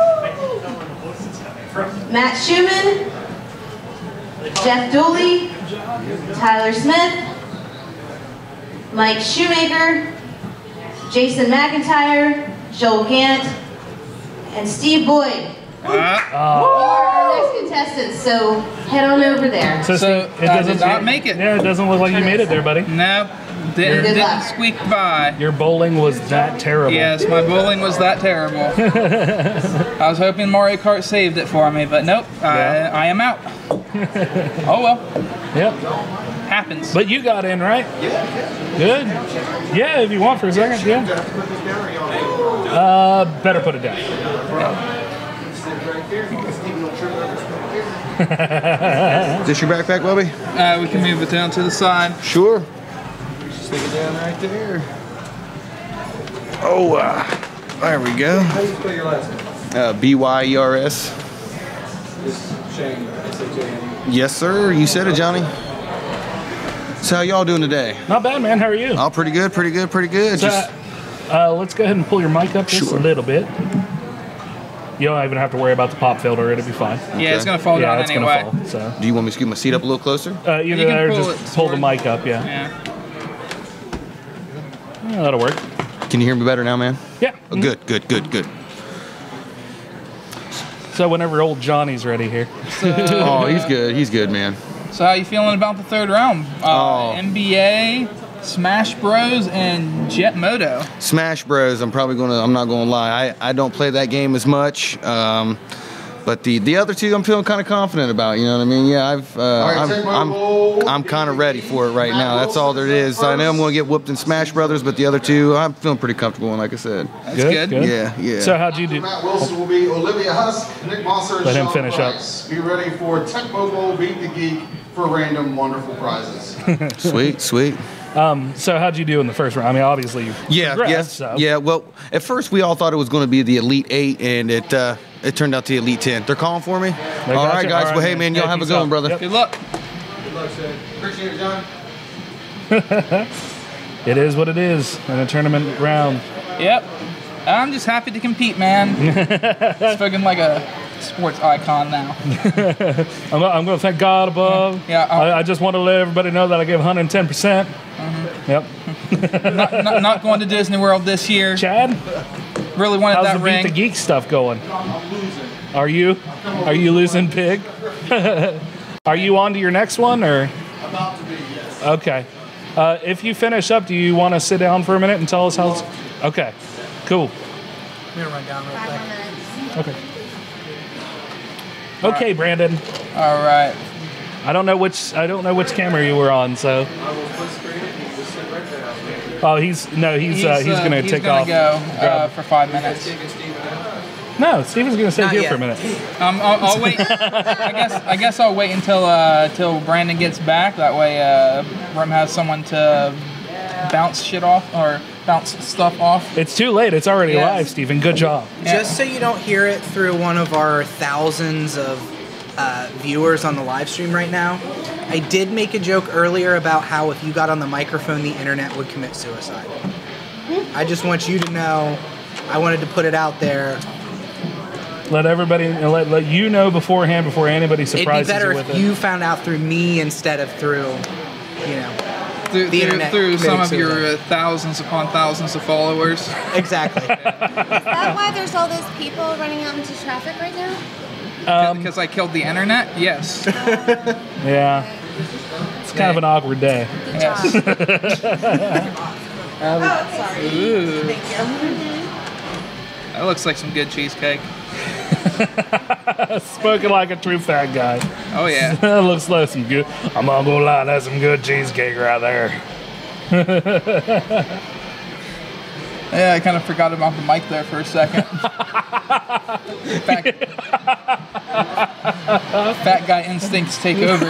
S8: Matt Schumann, Jeff Dooley, Tyler Smith, Mike Shoemaker, Jason McIntyre, Joel Gant, and Steve Boyd. You are our next contestants, so head on over there.
S2: So
S5: I did not make it.
S2: Yeah, it doesn't look like you made it there, buddy.
S5: No, Didn't squeak by.
S2: Your bowling was that terrible.
S5: Yes, my bowling was that terrible. I was hoping Mario Kart saved it for me, but nope, I am out. Oh well.
S2: Yep.
S5: Happens.
S2: But you got in, right? Yeah. Good. Yeah, if you want for a second, yeah. Better put it down.
S7: Is this your backpack, Bubby?
S5: We can move it down to the side.
S7: Sure. Stick it down right there. Oh, there we go.
S6: How do you spell your last name?
S7: BYERS.
S6: Shane. S-H-A-N-E.
S7: Yes, sir. You said it, Johnny. So how y'all doing today?
S2: Not bad, man. How are you?
S7: Oh, pretty good, pretty good, pretty good.
S2: So, let's go ahead and pull your mic up just a little bit. You don't even have to worry about the pop filter. It'll be fine.
S5: Yeah, it's going to fall down
S2: it's
S5: anyway.
S2: Gonna fall, so.
S7: Do you want me to scoot my seat up a little closer?
S2: Either that or just pull the mic up, yeah, that'll work.
S7: Can you hear me better now, man?
S2: Yeah.
S7: Oh, good, good, good, good.
S2: So whenever old Johnny's ready here.
S7: Oh, he's good, man.
S5: So how you feeling about the third round? NBA, Smash Bros, and Jet Moto.
S7: Smash Bros. I'm not gonna lie. I don't play that game as much. But the other two, I'm feeling kind of confident about. You know what I mean? Yeah, I'm kind of ready for it right now. That's all there is. I know I'm going to get whooped in Smash Brothers, but the other two, I'm feeling pretty comfortable in, like I said.
S5: That's good.
S7: Yeah.
S2: So how'd you do?
S4: Matt Wilson will be Olivia Husk, Nick Mosser, and
S2: Let him
S4: Sean
S2: finish
S4: Price. Be ready for Tech Mobile Beat the Geek for random wonderful prizes.
S7: Sweet.
S2: So how'd you do in the first round? I mean, obviously you progressed, so.
S7: Yeah. Well, at first we all thought it was going to be the Elite 8, and it turned out to the Elite 10. They're calling for me? All right, guys. Well, hey, man, y'all have a good one, brother.
S2: Yep.
S5: Good luck.
S4: Good luck, Shane. Appreciate it, John.
S2: It is what it is in a tournament round.
S5: Yep. I'm just happy to compete, man. It's fucking like a sports icon now.
S2: I'm going to thank God above.
S5: Yeah.
S2: I just want to let everybody know that I gave 110%. Yep.
S5: not going to Disney World this year.
S2: Chad?
S5: Really wanted
S2: How's
S5: that
S2: the
S5: ring.
S2: Beat the Geek stuff going?
S4: I'm losing.
S2: Are you? Are you losing big? Are you on to your next one, or?
S4: About to be, yes.
S2: Okay. If you finish up, do you want to sit down for a minute and tell us how it's... Okay. Cool.
S3: I'm going to run down real quick.
S2: Okay. Okay, Brandon.
S5: All right.
S2: I don't know which camera you were on, so.
S6: I will flip screen it. You just sit right there.
S2: Oh, he's gonna take off.
S5: Go for 5 minutes.
S2: No, Steven's gonna stay here for a minute.
S5: I'll wait. I guess I'll wait until Brandon gets back. That way, Rem has someone to bounce shit off or bounce stuff off.
S2: It's too late. It's already live, Steven. Good job.
S3: Just so you don't hear it through one of our thousands of viewers on the live stream right now, I did make a joke earlier about how if you got on the microphone, the internet would commit suicide. I just want you to know. I wanted to put it out there.
S2: Let everybody, let you know beforehand before anybody surprises you with it.
S3: It'd be better if you found out through me instead of through, the internet.
S5: Through some of your thousands upon thousands of followers.
S3: Exactly.
S9: Is that why there's all those people running out into traffic right now?
S5: Because I killed the internet? Yes.
S2: Yeah. It's kind of an awkward day.
S9: Good job.
S5: Sorry. Ooh.
S9: Thank you.
S5: That looks like some good cheesecake.
S2: Spoken like a true fat guy.
S5: Oh yeah.
S2: That looks like some good. I'm not gonna lie, that's some good cheesecake right there.
S5: Yeah, I kind of forgot about the mic there for a second. Fat guy instincts take over.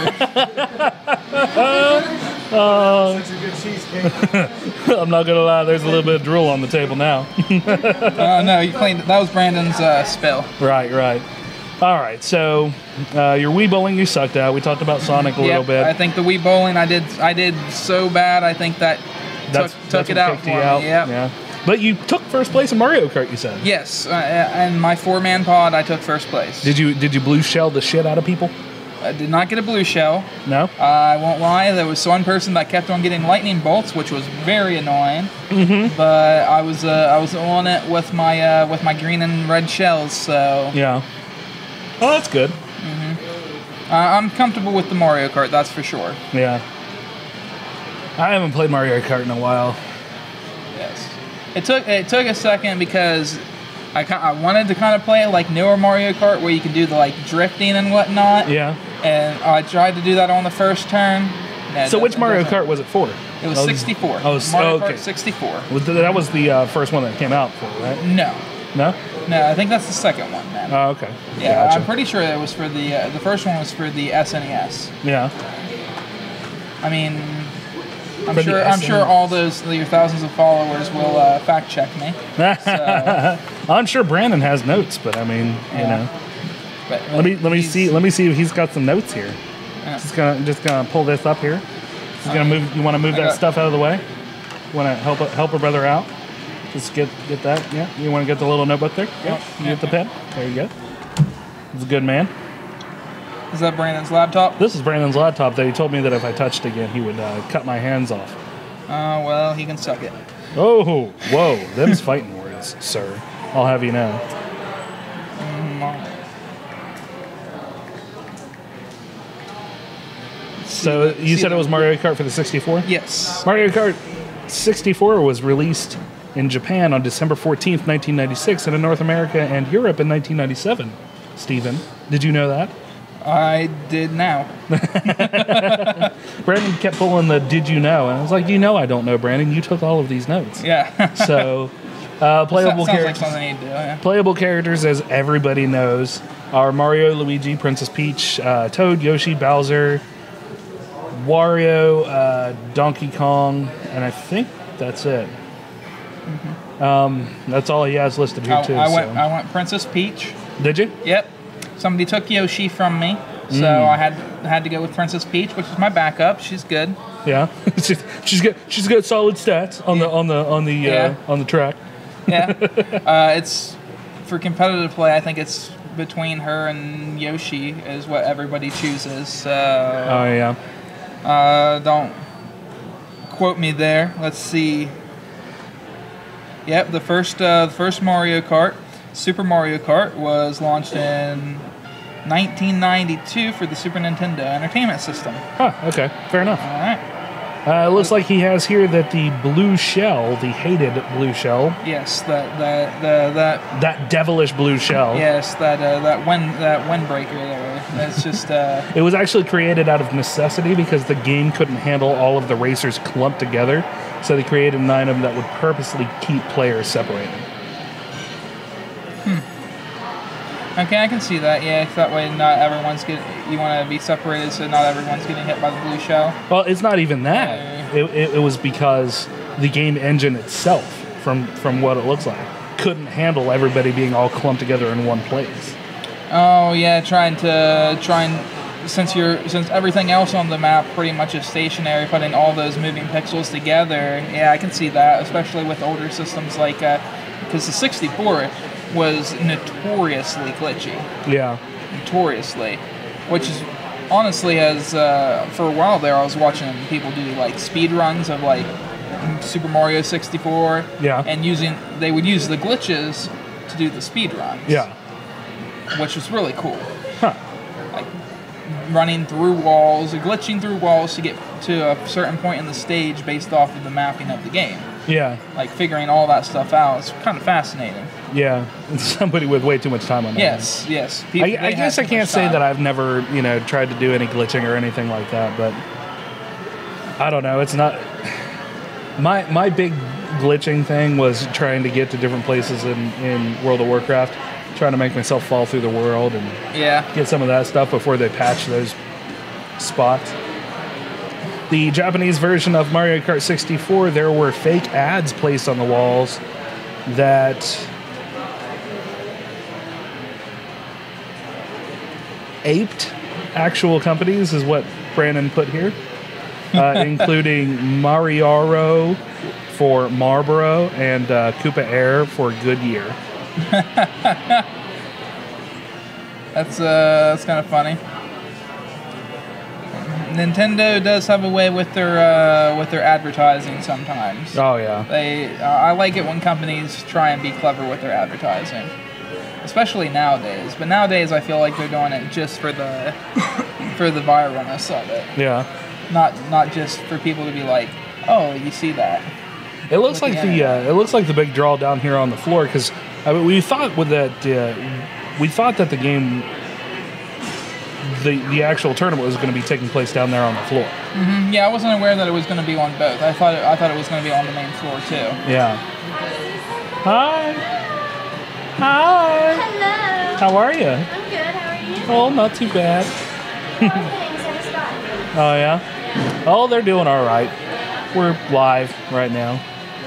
S2: I'm not gonna lie, there's a little bit of drool on the table now.
S5: No, you cleaned it. That was Brandon's spill.
S2: Right. All right, so your Wii bowling you sucked at. We talked about Sonic a little bit.
S5: I think the Wii bowling I did so bad. I think that took it out for me. Yep.
S2: Yeah. But you took first place in Mario Kart, you said.
S5: Yes, and my 4-man pod, I took first place.
S2: Did you blue shell the shit out of people?
S5: I did not get a blue shell.
S2: No.
S5: I won't lie. There was one person that kept on getting lightning bolts, which was very annoying. Mm-hmm. But I was on it with my green and red shells. So.
S2: Yeah. Oh, that's good.
S5: Mm-hmm. I'm comfortable with the Mario Kart, that's for sure.
S2: Yeah. I haven't played Mario Kart in a while.
S5: Yes. It took a second because I wanted to kind of play it like newer Mario Kart where you can do the like drifting and whatnot.
S2: Yeah.
S5: And I tried to do that on the first turn.
S2: So which Mario Kart was it for?
S5: It was 64.
S2: Oh,
S5: Mario
S2: okay.
S5: Kart 64.
S2: That was the first one that came out for, right?
S5: No.
S2: No?
S5: No, I think that's the second one, man.
S2: Oh, okay.
S5: Yeah,
S2: Gotcha.
S5: I'm pretty sure it was for the first one was for the SNES.
S2: Yeah.
S5: I mean, I'm sure all your thousands of followers will fact check me. So,
S2: I'm sure Brandon has notes, but I mean, you know.
S5: But
S2: let me see if he's got some notes here.
S5: Yeah.
S2: Just gonna pull this up here. He's gonna move. You want to move that stuff out of the way? You want to help a brother out? Just get that. Yeah. You want to get the little notebook there? Yeah. You get the pen. There you go. He's a good man.
S5: Is that Brandon's laptop?
S2: This is Brandon's laptop that he told me that if I touched again, he would cut my hands off.
S5: Oh, well, he can suck it.
S2: Oh, whoa. Them's fighting words, sir. I'll have you know. So you said it was Mario Kart for the 64?
S5: Yes.
S2: Mario Kart 64 was released in Japan on December 14th, 1996, and in North America and Europe in 1997. Steven, did you know that?
S5: I did now.
S2: Brandon kept pulling the "did you know?" and I was like, "You know, I don't know, Brandon. You took all of these notes."
S5: Yeah.
S2: So, playable characters.
S5: Like something you'd do, yeah.
S2: Playable characters, as everybody knows, are Mario, Luigi, Princess Peach, Toad, Yoshi, Bowser, Wario, Donkey Kong, and I think that's it. Mm-hmm. That's all he has listed here too.
S5: I went Princess Peach.
S2: Did you?
S5: Yep. Somebody took Yoshi from me, so I had to go with Princess Peach, which is my backup. She's good.
S2: Yeah, she's got solid stats on the track.
S5: Yeah, it's for competitive play. I think it's between her and Yoshi is what everybody chooses. So don't quote me there. Let's see. Yep, the first Mario Kart. Super Mario Kart was launched in 1992 for the Super Nintendo Entertainment System.
S2: Huh, okay. Fair enough.
S5: All right.
S2: It looks like he has here that the blue shell, the hated blue shell.
S5: Yes, that
S2: devilish blue shell.
S5: Yes, that windbreaker there. That's just
S2: It was actually created out of necessity because the game couldn't handle all of the racers clumped together, so they created an item that would purposely keep players separated.
S5: Okay, I can see that. Yeah, that way not everyone's you want to be separated, so not everyone's getting hit by the blue shell.
S2: Well, it's not even that. It was because the game engine itself, from what it looks like, couldn't handle everybody being all clumped together in one place.
S5: Oh yeah, since everything else on the map pretty much is stationary, putting all those moving pixels together. Yeah, I can see that, especially with older systems like because the 64 was notoriously glitchy.
S2: Yeah.
S5: Notoriously. Which is, honestly, as for a while there, I was watching people do like speed runs of like Super Mario 64.
S2: Yeah.
S5: And they would use the glitches to do the speed runs.
S2: Yeah.
S5: Which was really cool.
S2: Huh.
S5: Like running through walls, or glitching through walls to get to a certain point in the stage based off of the mapping of the game.
S2: Yeah.
S5: Like figuring all that stuff out. It's kind of fascinating.
S2: Yeah. Somebody with way too much time on that.
S5: Yes.
S2: I guess I can't say that I've never, tried to do any glitching or anything like that, but I don't know. It's not... My big glitching thing was trying to get to different places in World of Warcraft, trying to make myself fall through the world and get some of that stuff before they patch those spots. The Japanese version of Mario Kart 64, there were fake ads placed on the walls that aped actual companies, is what Brandon put here, including Mariaro for Marlboro and Koopa Air for Goodyear.
S5: That's kind of funny. Nintendo does have a way with their advertising sometimes.
S2: Oh yeah.
S5: I like it when companies try and be clever with their advertising, especially nowadays. But nowadays, I feel like they're doing it just for the viralness of it.
S2: Yeah.
S5: Not just for people to be like, Oh, you see that?
S2: It looks like the big draw down here on the floor because we thought with that we thought that the game, the actual tournament was going to be taking place down there on the floor.
S5: Mm-hmm. Yeah, I wasn't aware that it was going to be on both. I thought it was going to be on the main floor too.
S2: Yeah. Hi. Hi.
S9: Hello.
S2: How are you?
S9: I'm good. How are you?
S2: Oh, not too bad. Oh yeah. Oh, they're doing all right. We're live right now.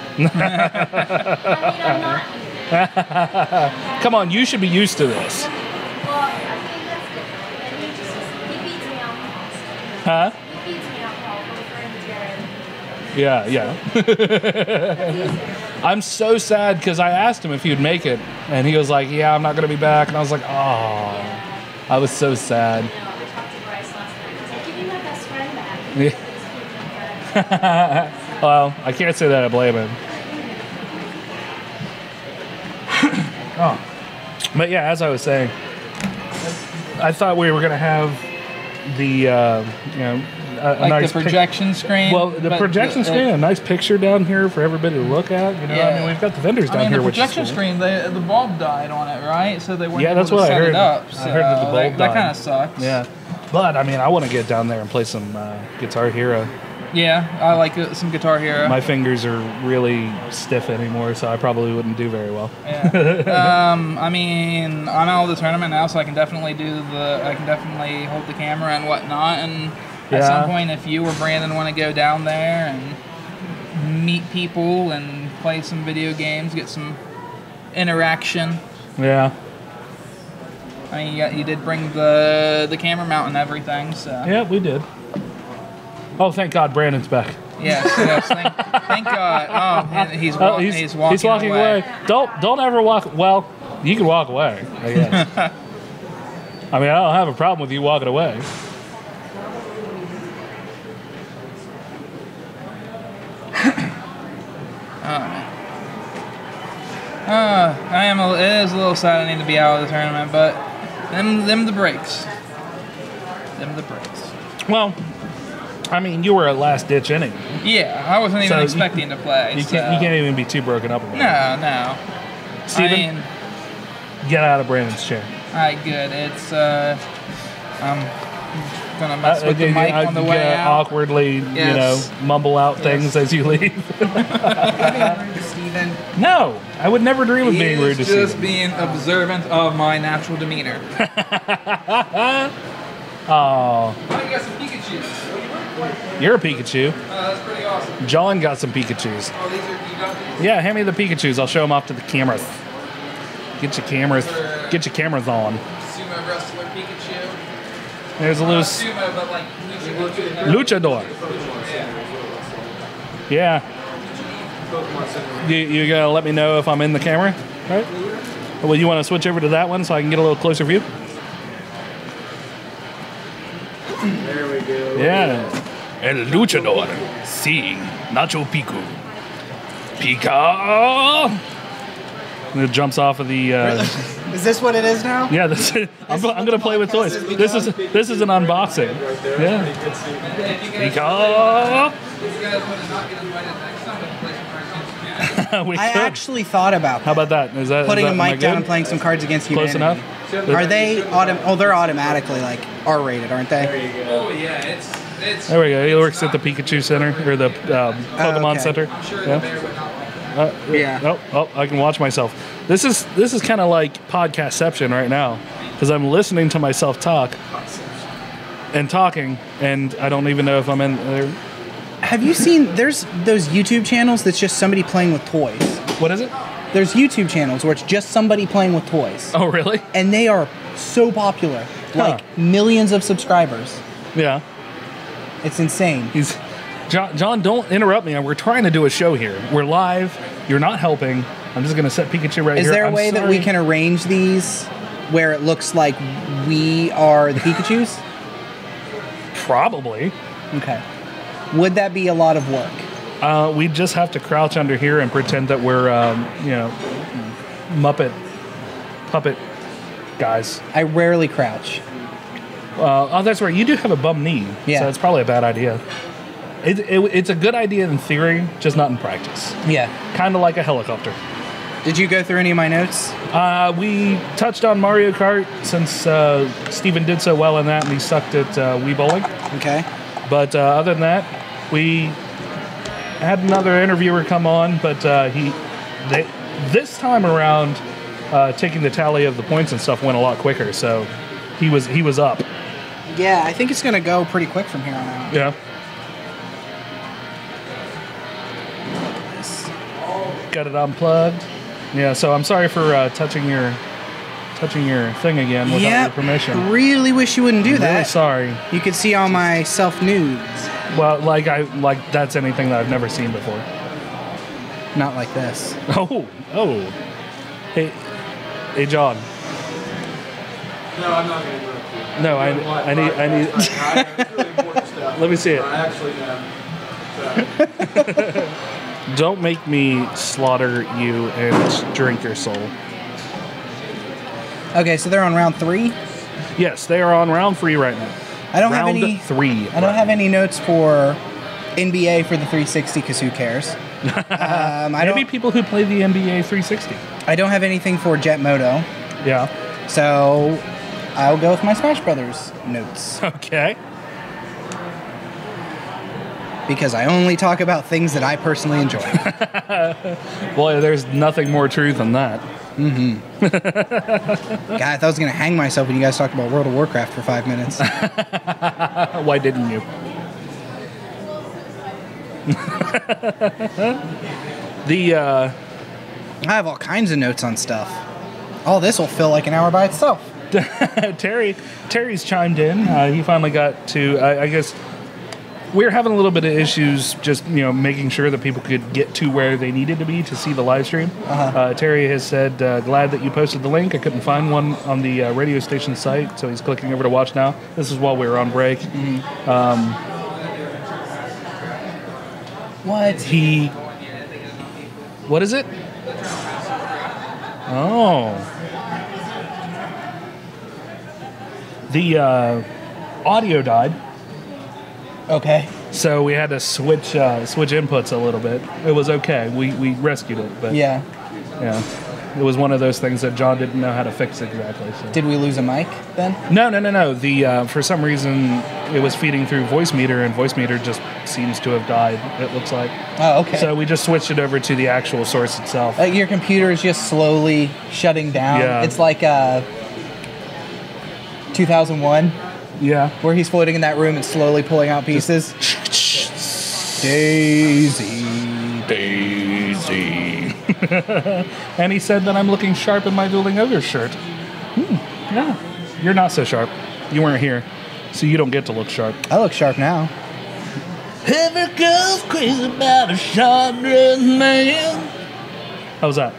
S2: Come on, you should be used to this.
S9: Well, I mean, that's different. And he feeds me alcohol.
S2: Huh?
S9: He feeds me alcohol. My friend Jared.
S2: Yeah. I'm so sad because I asked him if he would make it, and he was like, "Yeah, I'm not going to be back." And I was like, "Oh," I was so sad.
S9: I talked to Bryce last night. I was like, "Give me my best friend back."
S2: Yeah. Well, I can't say that I blame him. Oh, but yeah, as I was saying, I thought we were going to have the
S5: like
S2: nice
S5: the projection screen.
S2: Well, the projection screen, a nice picture down here for everybody to look at. You know,
S5: Yeah.
S2: I mean, we've got the vendors down here.
S5: The projection
S2: which is cool.
S5: screen, the bulb died on it, right? So they weren't
S2: Yeah,
S5: able
S2: that's
S5: to
S2: what
S5: set
S2: I heard.
S5: it up. So
S2: I heard that the bulb
S5: that
S2: died.
S5: kind of sucks.
S2: Yeah, but I mean, I want to get down there and play some Guitar Hero.
S5: Yeah, I like some Guitar Hero.
S2: My fingers are really stiff anymore, so I probably wouldn't do very well.
S5: Yeah. I mean, I'm out of the tournament now, so I can definitely hold the camera and whatnot. And at some point, if you or Brandon want to go down there and meet people and play some video games, get some interaction.
S2: Yeah.
S5: I mean, you did bring the camera mount and everything, so.
S2: Yeah, we did. Oh, thank God, Brandon's back.
S5: Yes, thank God. Oh, he's walking away.
S2: Don't ever walk. Well, you can walk away, I guess. I mean, I don't have a problem with you walking away.
S5: It is a little sad I need to be out of the tournament, but them the breaks.
S2: Well, I mean, you were a last-ditch inning.
S5: Yeah, I wasn't even expecting to play.
S2: You can't even be too broken up about it.
S5: No.
S2: Steven, get out of Brandon's chair.
S5: All right, good. It's I'm gonna mess with the mic on the way out.
S2: Awkwardly, mumble out things as you leave.
S5: Steven.
S2: No, I would never dream of being rude to Steven.
S5: Just being observant of my natural demeanor.
S2: Oh.
S5: I got some Pikachu.
S2: You're a Pikachu.
S5: That's pretty awesome.
S2: John got some Pikachus.
S5: Oh, you got these?
S2: Yeah, hand me the Pikachus. I'll show them off to the cameras. Get your cameras on.
S5: Sumo wrestler Pikachu.
S2: There's a loose
S5: Sumo, but like
S2: luchador. Yeah. You gotta let me know if I'm in the camera, right? Well, you want to switch over to that one so I can get a little closer view?
S6: There we go.
S2: Yeah. El luchador. Si. Nacho Pico. Pika. And it jumps off of the.
S3: Is this what it is now?
S2: Yeah, this is, I'm gonna play with toys. This is an unboxing. Yeah. Pika.
S3: I actually thought about that.
S2: How about that? Is that
S3: putting
S2: is that,
S3: a mic down and playing some Cards Against Humanity?
S2: Close enough?
S3: Are they they're automatically like R-rated, aren't they?
S5: Oh yeah, it's.
S2: There we go. He works at the Pikachu Center or the Pokemon Center.
S5: I'm sure the bear would not like that.
S3: Yeah.
S2: Oh, I can watch myself. This is kind of like podcastception right now because I'm listening to myself talk and talking, and I don't even know if I'm in there.
S3: Have you seen? There's those YouTube channels that's just somebody playing with toys.
S2: What is it?
S3: There's YouTube channels where it's just somebody playing with toys.
S2: Oh, really?
S3: And they are so popular, like millions of subscribers.
S2: Yeah.
S3: It's insane.
S2: John, don't interrupt me. We're trying to do a show here. We're live. You're not helping. I'm just going to set Pikachu right here.
S3: Is there a way that we can arrange these where it looks like we are the Pikachus?
S2: Probably.
S3: Okay. Would that be a lot of work?
S2: We just have to crouch under here and pretend that we're, Muppet puppet guys.
S3: I rarely crouch.
S2: Oh, that's right. You do have a bum knee.
S3: Yeah.
S2: So it's probably a bad idea.
S1: It's a good idea in theory, just not in practice.
S3: Yeah.
S1: Kind of like a helicopter.
S3: Did you go through any of my notes?
S1: We touched on Mario Kart since Steven did so well in that and he sucked at Wii Bowling.
S3: Okay.
S1: But other than that, we had another interviewer come on, but this time around, taking the tally of the points and stuff went a lot quicker, so he was up.
S3: Yeah, I think it's going to go pretty quick from here on out.
S1: Yeah. Got it unplugged. Yeah, so I'm sorry for touching your thing again without your permission.
S3: Really wish you wouldn't do that.
S1: Really sorry.
S3: You could see all my self nudes.
S1: Well, like that's anything that I've never seen before.
S3: Not like this.
S1: Oh. Hey, John.
S6: No, I'm not going to interrupt you.
S1: No, I need.
S6: It's really important stuff.
S1: Let me see it.
S6: I actually am.
S1: Don't make me slaughter you and drink your soul.
S3: Okay, so they're on round 3?
S1: Yes, they are on round 3 right now.
S3: I don't
S1: round
S3: have any
S1: 3.
S3: I don't have any notes for NBA for the 360 because who cares?
S1: Maybe people who play the NBA 360.
S3: I don't have anything for Jet Moto.
S1: Yeah.
S3: So I'll go with my Smash Brothers notes.
S1: Okay.
S3: Because I only talk about things that I personally enjoy.
S1: Boy, there's nothing more true than that.
S3: Mm-hmm. God, I thought I was going to hang myself when you guys talked about World of Warcraft for 5 minutes.
S1: Why didn't you?
S3: I have all kinds of notes on stuff. All this will fill like an hour by itself.
S1: Terry's chimed in. He finally got to, I guess, we're having a little bit of issues just, making sure that people could get to where they needed to be to see the live stream. Terry has said, glad that you posted the link. I couldn't find one on the radio station site, so he's clicking over to watch now. This is while we were on break.
S3: Mm-hmm.
S1: What is it? Oh. The audio died.
S3: Okay.
S1: So we had to switch inputs a little bit. It was okay. We rescued it, but yeah. It was one of those things that John didn't know how to fix exactly. So.
S3: Did we lose a mic then?
S1: No. The for some reason it was feeding through voice meter, and voice meter just seems to have died. It looks like.
S3: Oh, okay.
S1: So we just switched it over to the actual source itself.
S3: Your computer is just slowly shutting down.
S1: Yeah.
S3: It's like 2001.
S1: Yeah.
S3: Where he's floating in that room and slowly pulling out pieces. Daisy.
S1: And he said that I'm looking sharp in my Dueling Ogres shirt. Yeah. You're not so sharp. You weren't here, so you don't get to look sharp.
S3: I look sharp now.
S1: Every girl's crazy about a sharp-dressed man. How's that?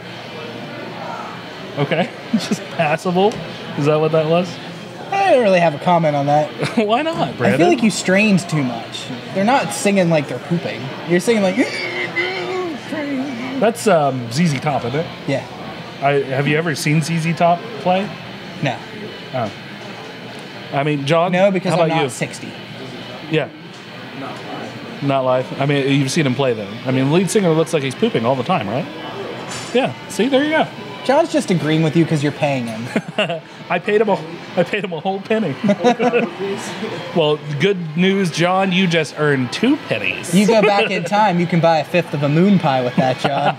S1: Okay. Just passable? Is that what that was?
S3: I don't really have a comment on that.
S1: Why not, Brandon?
S3: I feel like you strained too much. They're not singing like they're pooping. You're singing like...
S1: That's ZZ Top, isn't it?
S3: Yeah.
S1: Have you ever seen ZZ Top play?
S3: No.
S1: Oh. I mean, John?
S3: No, because
S1: how
S3: I'm
S1: about
S3: not
S1: you?
S3: 60.
S1: Yeah. Not live. I mean, you've seen him play, though. I mean, the lead singer looks like he's pooping all the time, right? Yeah. See, there you go.
S3: John's just agreeing with you because you're paying him.
S1: I paid him a whole penny. Well, good news, John. You just earned 2 pennies.
S3: You go back in time, you can buy a fifth of a moon pie with that, John.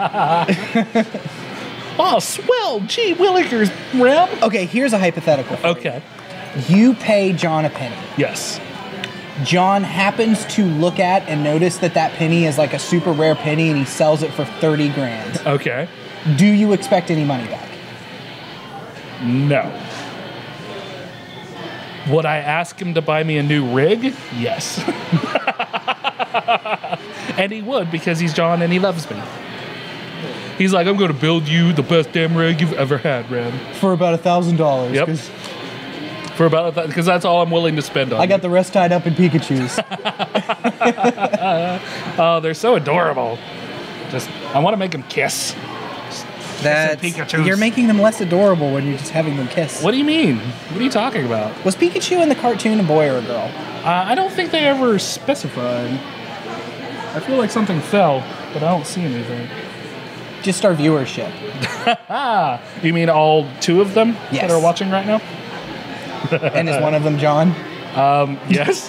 S1: Oh, swell. Gee willikers, Rem.
S3: Okay, here's a hypothetical.
S1: Okay.
S3: You pay John a penny.
S1: Yes.
S3: John happens to look at and notice that penny is like a super rare penny and he sells it for 30 grand.
S1: Okay.
S3: Do you expect any money back?
S1: No. Would I ask him to buy me a new rig? Yes. And he would, because he's John and he loves me. He's like, I'm going to build you the best damn rig you've ever had, Ram.
S3: For about $1,000.
S1: Yep. For about because that's all I'm willing to spend on.
S3: I got the rest tied up in Pikachu's.
S1: Oh, they're so adorable. I want to make them kiss.
S3: You're making them less adorable when you're just having them kiss.
S1: What do you mean? What are you talking about?
S3: Was Pikachu in the cartoon a boy or a girl?
S1: I don't think they ever specified.
S2: I feel like something fell, but I don't see anything.
S3: Just our viewership.
S2: You mean all 2 of them
S3: Yes.
S2: that are watching right now?
S3: And is one of them John?
S2: Yes.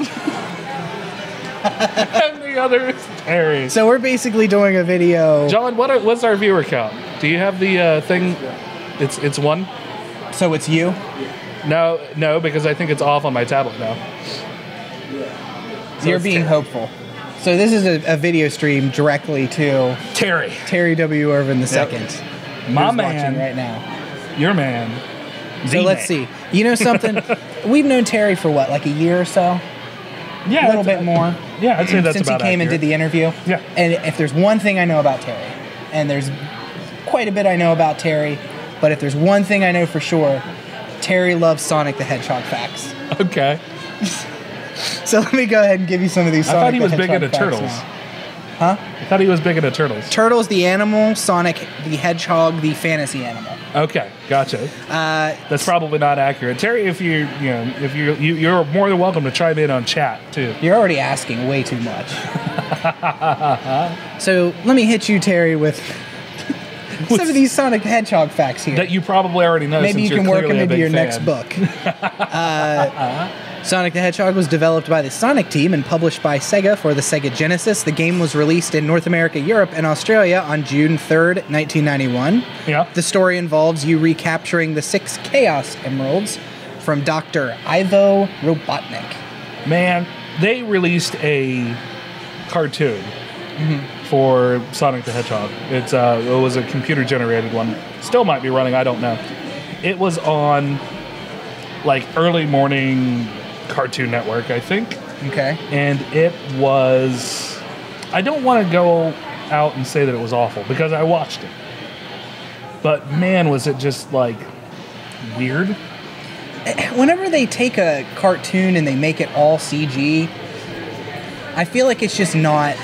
S2: And the other is Terry.
S3: So we're basically doing a video.
S2: John, what's our viewer count? Do you have the thing? It's 1?
S3: So it's you?
S2: No, because I think it's off on my tablet now.
S3: So you're being hopeful. So this is a video stream directly to Terry W. Irvin II.
S2: My
S3: who's
S2: man.
S3: watching right now.
S2: Your man.
S3: So let's see. You know something? We've known Terry for what, like a year or so?
S2: Yeah.
S3: A little bit more.
S2: Yeah, I'd say that's
S3: since
S2: about
S3: he came and
S2: accurate.
S3: did the interview.
S2: Yeah.
S3: And if there's one thing I know about Terry, and there's quite a bit I know about Terry, but if there's one thing I know for sure, Terry loves Sonic the Hedgehog facts.
S2: Okay.
S3: So let me go ahead and give you some of these Sonic
S2: I thought he was
S3: the
S2: big
S3: Hedgehog
S2: into
S3: facts
S2: turtles.
S3: now. Huh?
S2: I thought he was big into turtles.
S3: Turtles, the animal, Sonic the Hedgehog, the fantasy animal.
S2: Okay, gotcha. That's probably not accurate, Terry. If you're more than welcome to chime in on chat too.
S3: You're already asking way too much. So let me hit you, Terry, with some of these Sonic the Hedgehog facts here.
S2: That you probably already know.
S3: Maybe
S2: since
S3: you can
S2: you're
S3: work them
S2: clearly a
S3: into
S2: big
S3: your
S2: fan.
S3: next book. Sonic the Hedgehog was developed by the Sonic team and published by Sega for the Sega Genesis. The game was released in North America, Europe, and Australia on June 3rd, 1991.
S2: Yeah.
S3: The story involves you recapturing the 6 Chaos Emeralds from Dr. Ivo Robotnik.
S2: Man, they released a cartoon for Sonic the Hedgehog. It was a computer-generated one. Still might be running, I don't know. It was on, like, early morning Cartoon Network, I think.
S3: Okay.
S2: And it was... I don't want to go out and say that it was awful, because I watched it. But, man, was it just, like, weird.
S3: Whenever they take a cartoon and they make it all CG, I feel like it's just not...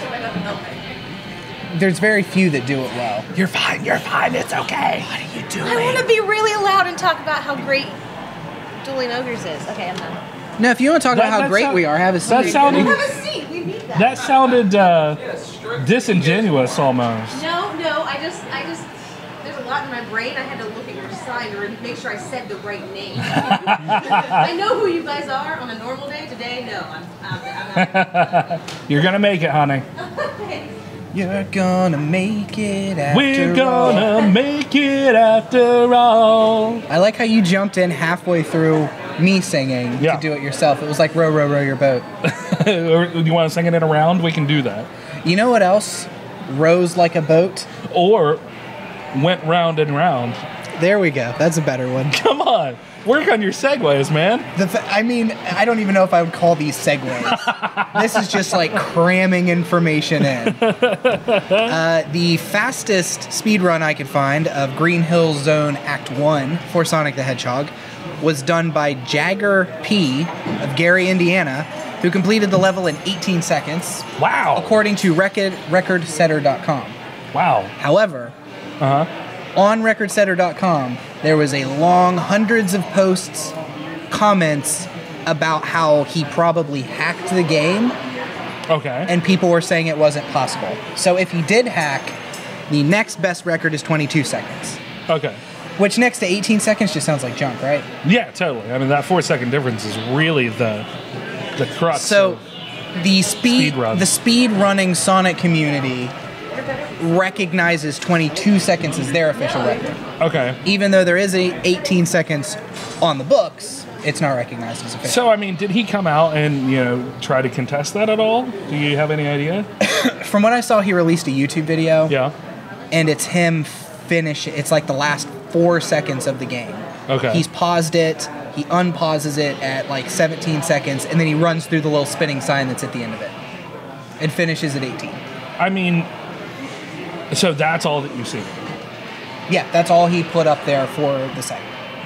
S3: There's very few that do it well.
S2: You're fine, it's okay. What are you doing?
S9: I want to be really loud and talk about how great Dueling Ogres is. Okay, I'm done.
S3: No, if you want to talk about how great we are, have a seat.
S2: That sounded...
S9: Have a seat. We need that.
S2: That sounded disingenuous almost.
S9: No, I just, there's a lot in my brain. I had to look at your sign to make sure I said the right name. I know who you guys are on a normal day. Today, no, I'm not.
S2: You're gonna make it, honey.
S3: You're gonna make it after
S2: We're gonna make it after all.
S3: I like how you jumped in halfway through me singing to do it yourself. It was like row, row, row your boat.
S2: You want to sing it in a round? We can do that.
S3: You know what else rows like a boat?
S2: Or went round and round.
S3: There we go. That's a better one.
S2: Come on. Work on your segues, man.
S3: I mean, I don't even know if I would call these segues. This is just like cramming information in. The fastest speedrun I could find of Green Hill Zone Act 1 for Sonic the Hedgehog was done by Jagger P. of Gary, Indiana, who completed the level in 18 seconds.
S2: Wow.
S3: According to recordsetter.com.
S2: Wow.
S3: However, on recordsetter.com, there was a long hundreds of posts, comments about how he probably hacked the game.
S2: Okay.
S3: And people were saying it wasn't possible. So if he did hack, the next best record is 22 seconds.
S2: Okay.
S3: Which next to 18 seconds just sounds like junk, right?
S2: Yeah, totally. I mean, that 4-second difference is really the crux.
S3: So the speed running Sonic community recognizes 22 seconds as their official record.
S2: Okay.
S3: Even though there is 18 seconds on the books, it's not recognized as official.
S2: So, I mean, did he come out and, try to contest that at all? Do you have any idea?
S3: From what I saw, he released a YouTube video.
S2: Yeah.
S3: And it's him it's like the last 4 seconds of the game.
S2: Okay.
S3: He's paused it, he unpauses it at like 17 seconds, and then he runs through the little spinning sign that's at the end of it. And finishes at 18.
S2: I mean, so that's all that you see?
S3: Yeah, that's all he put up there for the site.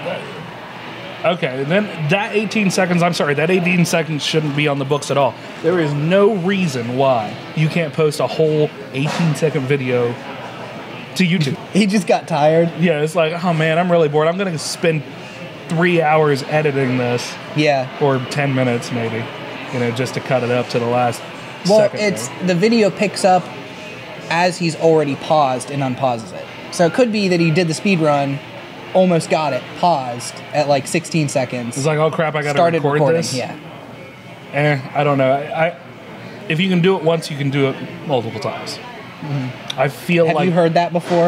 S2: Okay, then that 18 seconds shouldn't be on the books at all. There is no reason why you can't post a whole 18-second video to YouTube.
S3: He just got tired.
S2: Yeah, it's like, oh man, I'm really bored. I'm going to spend 3 hours editing this.
S3: Yeah.
S2: Or 10 minutes maybe, just to cut it up to the last
S3: Well, the video picks up as he's already paused and unpauses it. So it could be that he did the speed run, almost got it, paused at like 16 seconds.
S10: It's like, oh crap, I got to record
S3: recording,
S10: this?
S3: Yeah.
S10: I don't know. If you can do it once, you can do it multiple times.
S3: Mm-hmm.
S10: I feel
S3: Have
S10: like...
S3: you heard that before?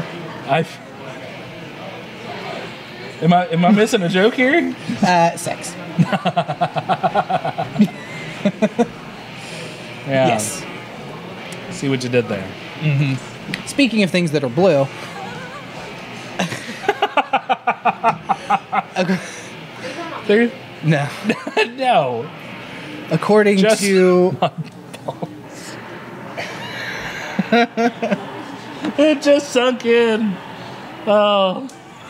S10: Am I missing a joke here?
S3: Sex.
S10: Yeah.
S3: Yes.
S10: See what you did there.
S3: Mm-hmm. Speaking of things that are blue...
S10: There?
S3: No.
S10: No.
S3: According to...
S10: It just sunk in. Oh.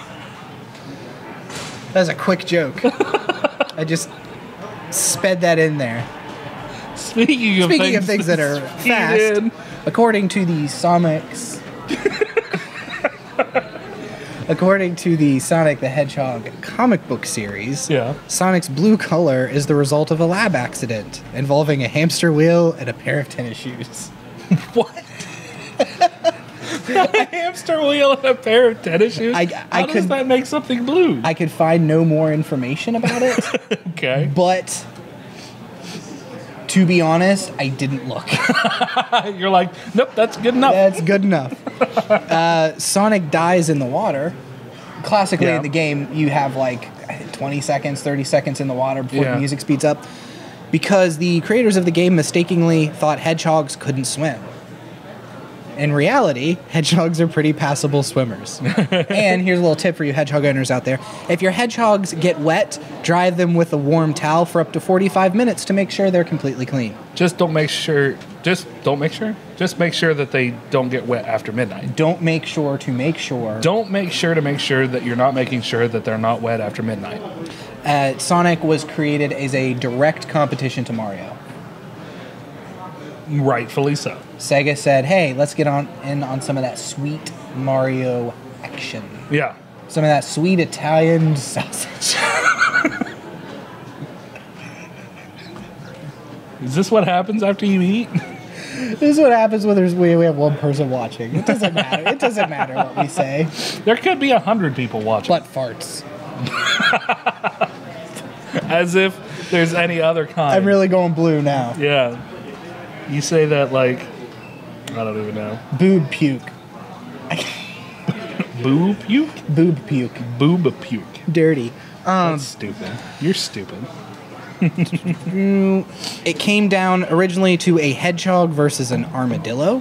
S3: That was a quick joke. I just sped that in there.
S10: Speaking of
S3: things that are fast, according to the Sonic the Hedgehog comic book series, Sonic's blue color is the result of a lab accident involving a hamster wheel and a pair of tennis shoes.
S10: What? A hamster wheel and a pair of tennis shoes? How does that make something blue?
S3: I could find no more information about it.
S10: Okay.
S3: But to be honest, I didn't look.
S10: You're like, nope, that's good enough.
S3: That's good enough. Sonic dies in the water. Classically in the game, you have like 20 seconds, 30 seconds in the water before the music speeds up. Because the creators of the game mistakenly thought hedgehogs couldn't swim. In reality, hedgehogs are pretty passable swimmers. And here's a little tip for you hedgehog owners out there. If your hedgehogs get wet, dry them with a warm towel for up to 45 minutes to make sure they're completely clean.
S10: Just make sure that they don't get wet after midnight.
S3: Don't make sure to make sure
S10: that you're not making sure that they're not wet after midnight.
S3: Sonic was created as a direct competition to Mario.
S10: Rightfully so.
S3: Sega said, hey, let's get on some of that sweet Mario action.
S10: Yeah.
S3: Some of that sweet Italian sausage.
S10: Is this what happens after you eat?
S3: This is what happens when we have one person watching. It doesn't matter. It doesn't matter what we say.
S10: There could be 100 people watching.
S3: Butt farts.
S10: As if there's any other kind.
S3: I'm really going blue now.
S10: Yeah. You say that like, I don't even know.
S3: Boob puke.
S10: Boob puke?
S3: Boob puke.
S10: Boob puke.
S3: Dirty.
S10: That's stupid. You're stupid.
S3: It came down originally to a hedgehog versus an armadillo.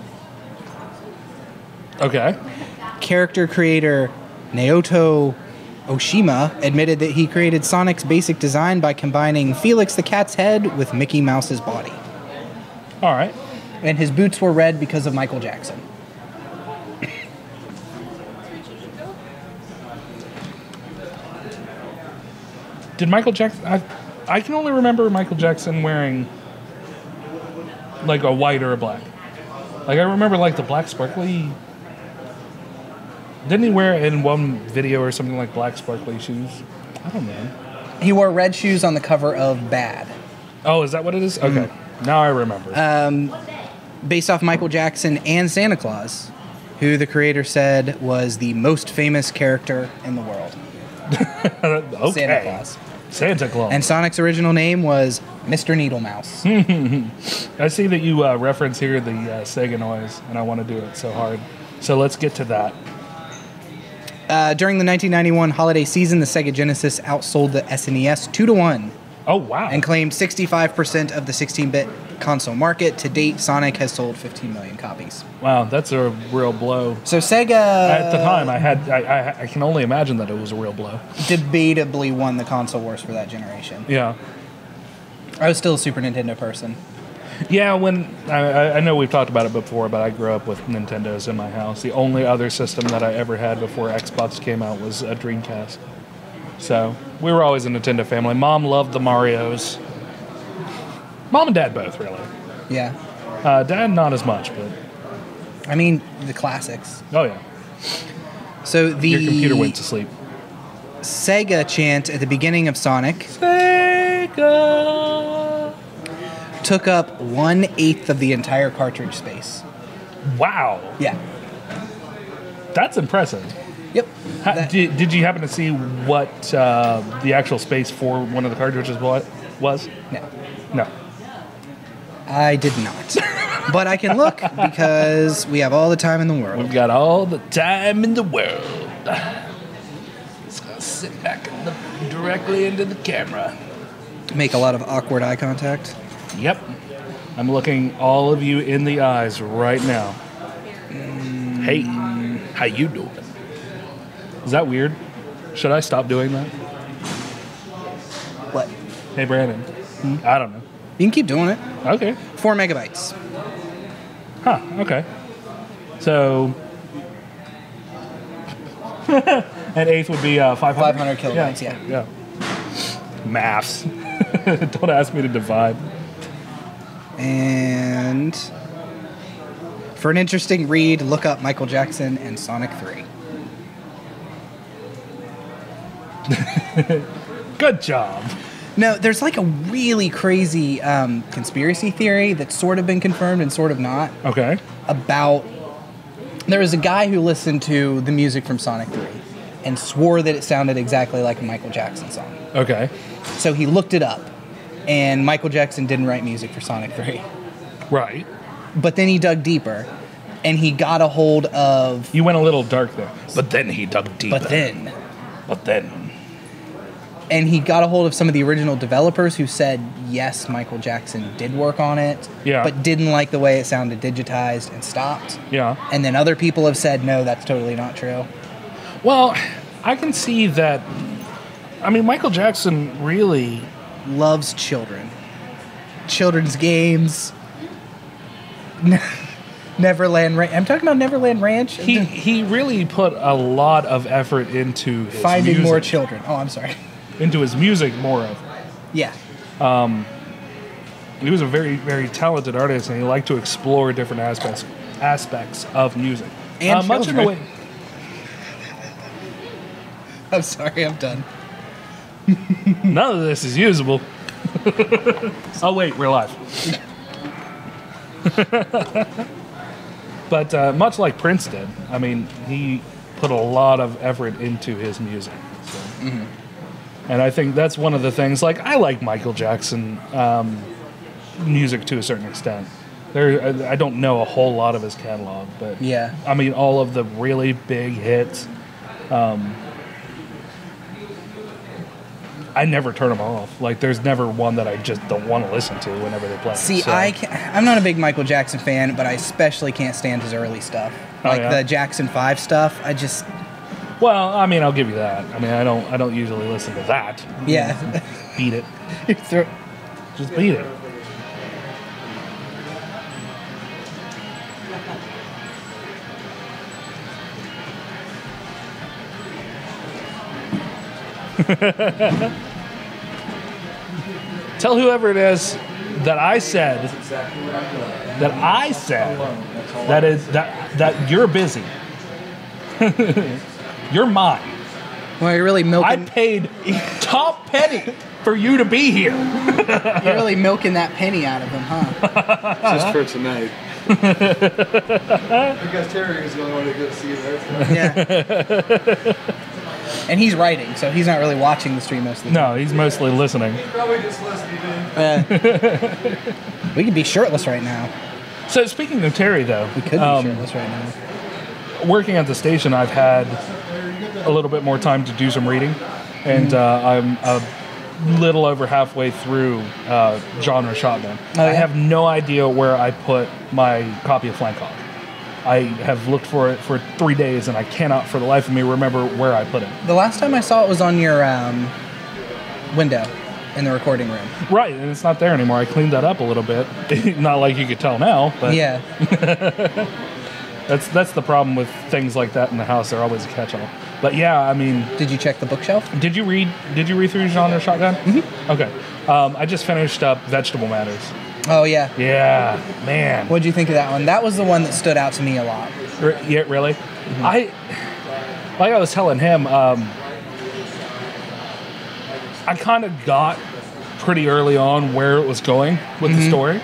S10: Okay.
S3: Character creator Naoto Oshima admitted that he created Sonic's basic design by combining Felix the cat's head with Mickey Mouse's body.
S10: All right.
S3: And his boots were red because of Michael Jackson.
S10: Did Michael Jackson... I can only remember Michael Jackson wearing like a white or a black. Like I remember like the black sparkly... Didn't he wear in one video or something like black sparkly shoes? I don't know.
S3: He wore red shoes on the cover of Bad.
S10: Oh, is that what it is? Okay. Now I remember.
S3: Based off Michael Jackson and Santa Claus, who the creator said was the most famous character in the world.
S10: Okay.
S3: Santa Claus.
S10: Santa Claus.
S3: And Sonic's original name was Mr. Needle Mouse.
S10: I see that you reference here the Sega noise, and I want to do it so hard. So let's get to that.
S3: During the 1991 holiday season, the Sega Genesis outsold the SNES 2-1.
S10: Oh, wow.
S3: And claimed 65% of the 16-bit console market. To date, Sonic has sold 15 million copies.
S10: Wow, that's a real blow.
S3: So Sega...
S10: At the time, I can only imagine that it was a real blow.
S3: Debatably won the console wars for that generation.
S10: Yeah.
S3: I was still a Super Nintendo person.
S10: Yeah, when... I know we've talked about it before, but I grew up with Nintendos in my house. The only other system that I ever had before Xbox came out was a Dreamcast. So, we were always a Nintendo family. Mom loved the Marios. Mom and Dad both, really.
S3: Yeah.
S10: Dad, not as much, but...
S3: I mean, the classics.
S10: Oh, yeah.
S3: So,
S10: Your computer went to sleep.
S3: Sega chant at the beginning of Sonic...
S10: Sega!
S3: took up 1/8 of the entire cartridge space.
S10: Wow.
S3: Yeah.
S10: That's impressive.
S3: Yep.
S10: Did you happen to see what the actual space for one of the cartridges was?
S3: No.
S10: No.
S3: I did not. But I can look because we have all the time in the world.
S10: We've got all the time in the world. Just gonna sit back and look directly into the camera.
S3: Make a lot of awkward eye contact.
S10: Yep. I'm looking all of you in the eyes right now. Hey, how you doing? Is that weird? Should I stop doing that?
S3: What?
S10: Hey, Brandon. I don't know.
S3: You can keep doing it.
S10: Okay.
S3: 4 megabytes.
S10: Huh, okay. So... an eighth would be 500?
S3: 500 kilobytes, yeah.
S10: Maths. Don't ask me to divide.
S3: And for an interesting read, look up Michael Jackson and Sonic 3.
S10: Good job.
S3: No, there's like a really crazy conspiracy theory that's sort of been confirmed and sort of not.
S10: Okay.
S3: About, there was a guy who listened to the music from Sonic 3 and swore that it sounded exactly like a Michael Jackson song.
S10: Okay.
S3: So he looked it up, and Michael Jackson didn't write music for Sonic 3.
S10: Right.
S3: But then he dug deeper, and he got a hold of...
S10: You went a little dark there. But then he dug deeper.
S3: But then... And he got a hold of some of the original developers who said, yes, Michael Jackson did work on it, but didn't like the way it sounded digitized and stopped.
S10: Yeah.
S3: And then other people have said, no, that's totally not true.
S10: Well, I can see that. I mean, Michael Jackson really
S3: loves children. Children's games. Neverland Ranch. I'm talking about Neverland Ranch.
S10: He really put a lot of effort into his
S3: finding
S10: music.
S3: More children. Oh, I'm sorry.
S10: Into his music, more of.
S3: Yeah.
S10: He was a very, very talented artist, and he liked to explore different aspects of music.
S3: And
S10: much in the way.
S3: I'm sorry, I'm done.
S10: None of this is usable. Oh wait, we're live. But much like Prince did, I mean, he put a lot of effort into his music. So.
S3: Mm-hmm.
S10: And I think that's one of the things, like, I like Michael Jackson music to a certain extent. I don't know a whole lot of his catalog, but
S3: yeah,
S10: I mean, all of the really big hits, I never turn them off. Like, there's never one that I just don't want to listen to whenever they play.
S3: See,
S10: so.
S3: I'm not a big Michael Jackson fan, but I especially can't stand his early stuff. Like the Jackson 5 stuff, I just...
S10: Well, I mean, I'll give you that. I mean, I don't usually listen to that.
S3: Yeah.
S10: Beat it. Just beat it. Tell whoever it is that I said that you're busy. You're mine.
S3: Well, you're really milking.
S10: I paid top penny for you to be here.
S3: You're really milking that penny out of him, huh?
S6: Just for tonight. Because Terry is the only one to go see you there.
S3: Yeah. And he's writing, so he's not really watching the stream most of the time.
S10: No, he's mostly listening.
S6: He's probably just listening.
S3: We could be shirtless right now.
S10: So speaking of Terry, though,
S3: we could be shirtless right now.
S10: Working at the station, I've had a little bit more time to do some reading, and I'm a little over halfway through Genre Shotgun.
S3: Oh, yeah?
S10: I have no idea where I put my copy of Flank Hawk. I have looked for it for 3 days, and I cannot for the life of me remember where I put it.
S3: The last time I saw it was on your window in the recording room.
S10: Right, and it's not there anymore. I cleaned that up a little bit. Not like you could tell now, but
S3: yeah.
S10: That's the problem with things like that in the house. They're always a catch-all. But yeah, I mean...
S3: Did you check the bookshelf?
S10: Did you read through Genre Shotgun?
S3: Mm-hmm.
S10: Okay. I just finished up Vegetable Matters.
S3: Oh, yeah.
S10: Yeah, man.
S3: What'd you think of that one? That was the one that stood out to me a lot.
S10: Yeah, really?
S3: Mm-hmm.
S10: Like I was telling him, I kind of got pretty early on where it was going with the story.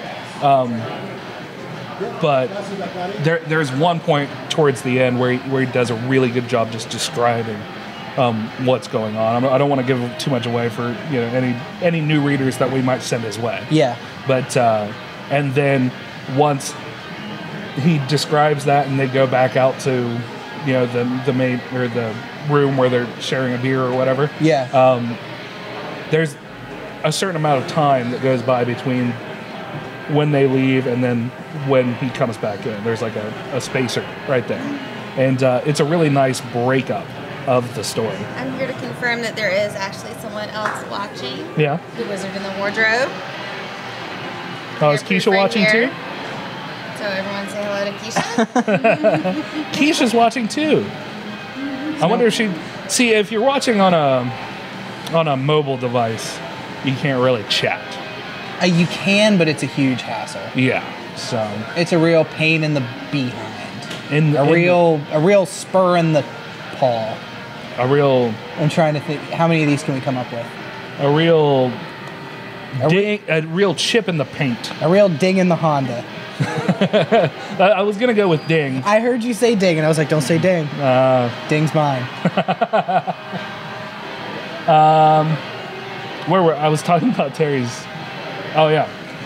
S10: But there's one point towards the end where he does a really good job just describing what's going on. I don't want to give too much away for any new readers that we might send his way.
S3: Yeah.
S10: But and then once he describes that, and they go back out to the main or the room where they're sharing a beer or whatever.
S3: Yeah.
S10: There's a certain amount of time that goes by between when they leave and then when he comes back in. There's like a spacer right there. And it's a really nice breakup of the story.
S11: I'm here to confirm that there is actually someone else watching.
S10: Yeah.
S11: The Wizard in the Wardrobe.
S10: Oh, is Keisha watching too?
S11: So everyone say hello to Keisha.
S10: Keisha's watching too. I wonder if if you're watching on a mobile device, you can't really chat.
S3: You can, but it's a huge hassle.
S10: Yeah. So
S3: it's a real pain in the behind. A real spur in the paw. I'm trying to think. How many of these can we come up with?
S10: A real chip in the paint.
S3: A real ding in the Honda.
S10: I was gonna go with ding.
S3: I heard you say ding, and I was like, "Don't say ding. Ding's mine."
S10: I was talking about Terry's. Oh yeah.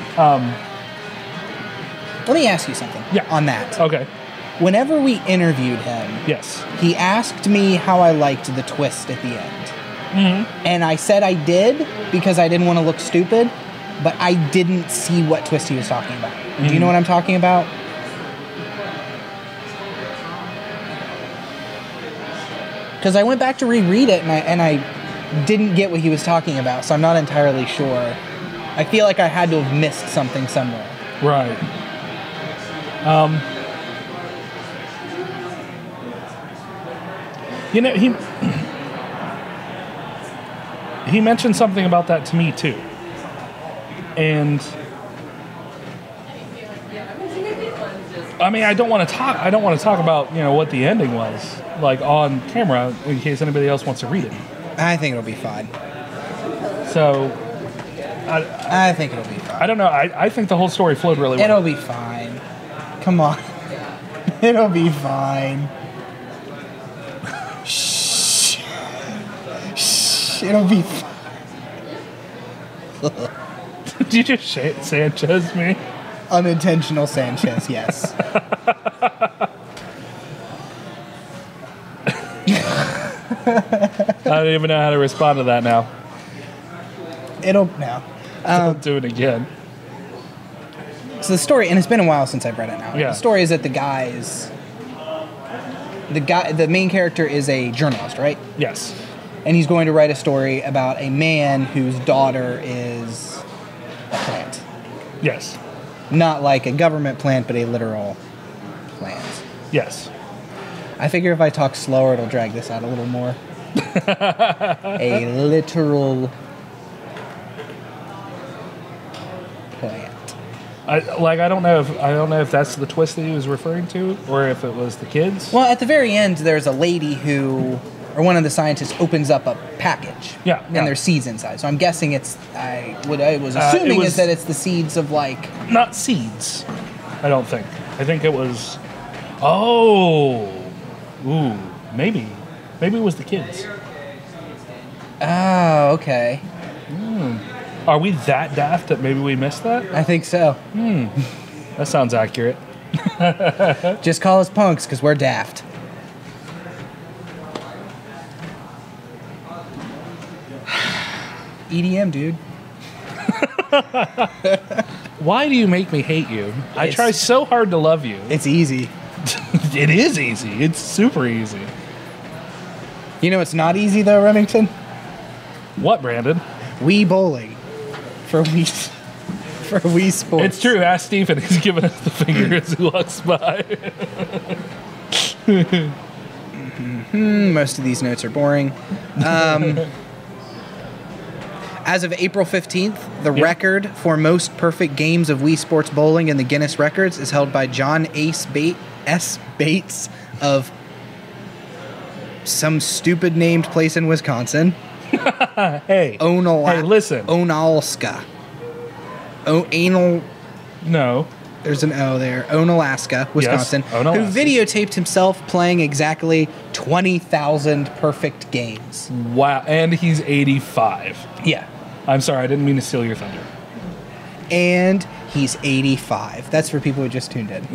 S3: Let me ask you something.
S10: Yeah.
S3: On that.
S10: Okay.
S3: Whenever we interviewed him,
S10: yes,
S3: he asked me how I liked the twist at the end.
S10: Mm-hmm.
S3: And I said I did because I didn't want to look stupid, but I didn't see what twist he was talking about. Mm-hmm. Do you know what I'm talking about? Because I went back to reread it and I didn't get what he was talking about, so I'm not entirely sure. I feel like I had to have missed something somewhere.
S10: Right. He mentioned something about that to me too, and I mean, I don't want to talk about what the ending was like on camera in case anybody else wants to read it.
S3: I think it'll be fine.
S10: So,
S3: I think it'll be fine.
S10: I don't know. I think the whole story flowed really well.
S3: It'll be fine. Come on. It'll be fine. Shh. Shh. It'll be fine.
S10: Did you just Sanchez me?
S3: Unintentional Sanchez, yes.
S10: I don't even know how to respond to that now.
S3: Don't
S10: do it again.
S3: So the story, and it's been a while since I've read it now.
S10: Yeah.
S3: The story is that the main character is a journalist, right?
S10: Yes.
S3: And he's going to write a story about a man whose daughter is a plant.
S10: Yes.
S3: Not like a government plant, but a literal plant.
S10: Yes.
S3: I figure if I talk slower, it'll drag this out a little more. A literal plant.
S10: I don't know if that's the twist that he was referring to, or if it was the kids.
S3: Well, at the very end, there's a lady one of the scientists opens up a package.
S10: Yeah.
S3: And there's seeds inside. So I'm guessing I was assuming is that it's the seeds of
S10: not seeds. I don't think. I think it was. Oh. Ooh. Maybe it was the kids.
S3: Oh, okay.
S10: Are we that daft that maybe we missed that?
S3: I think so.
S10: That sounds accurate.
S3: Just call us punks because we're daft. EDM, dude.
S10: Why do you make me hate you? I try so hard to love you.
S3: It's easy.
S10: It is easy. It's super easy.
S3: You know it's not easy though, Remington?
S10: What, Brandon?
S3: Wii bowling. For Wii Sports.
S10: It's true. Ask Stephen. He's giving us the finger as he walks by.
S3: Most of these notes are boring. As of April 15th, the record for most perfect games of Wii Sports bowling in the Guinness Records is held by John S. Bates of some stupid named place in Wisconsin.
S10: Hey, listen.
S3: Onalaska. Anal.
S10: No.
S3: There's an O there. Onalaska, Wisconsin.
S10: Yes, Onalaska.
S3: Who videotaped himself playing exactly 20,000 perfect games.
S10: Wow. And he's 85.
S3: Yeah.
S10: I'm sorry, I didn't mean to steal your thunder.
S3: And he's 85. That's for people who just tuned in.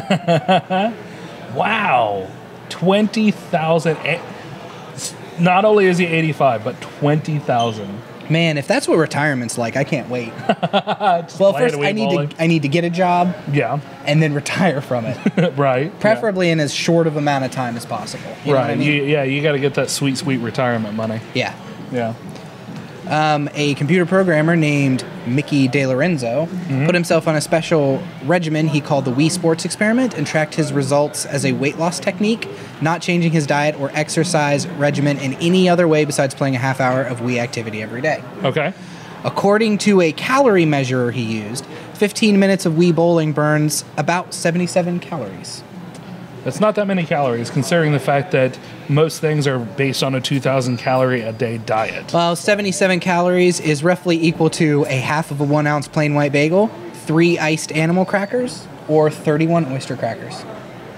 S10: Wow. 20,000. Not only is he 85, but 20,000.
S3: Man, if that's what retirement's like, I can't wait. Well, first I need to get a job.
S10: Yeah.
S3: And then retire from it.
S10: Right.
S3: Preferably in as short of amount of time as possible. You know what I mean?
S10: You got to get that sweet, sweet retirement money.
S3: Yeah.
S10: Yeah.
S3: A computer programmer named Mickey DeLorenzo put himself on a special regimen he called the Wii Sports Experiment and tracked his results as a weight loss technique, not changing his diet or exercise regimen in any other way besides playing a half hour of Wii activity every day.
S10: Okay.
S3: According to a calorie measurer he used, 15 minutes of Wii bowling burns about 77 calories.
S10: That's not that many calories, considering the fact that most things are based on a 2,000 calorie a day diet.
S3: Well, 77 calories is roughly equal to a half of a 1 ounce plain white bagel, 3 iced animal crackers, or 31 oyster crackers.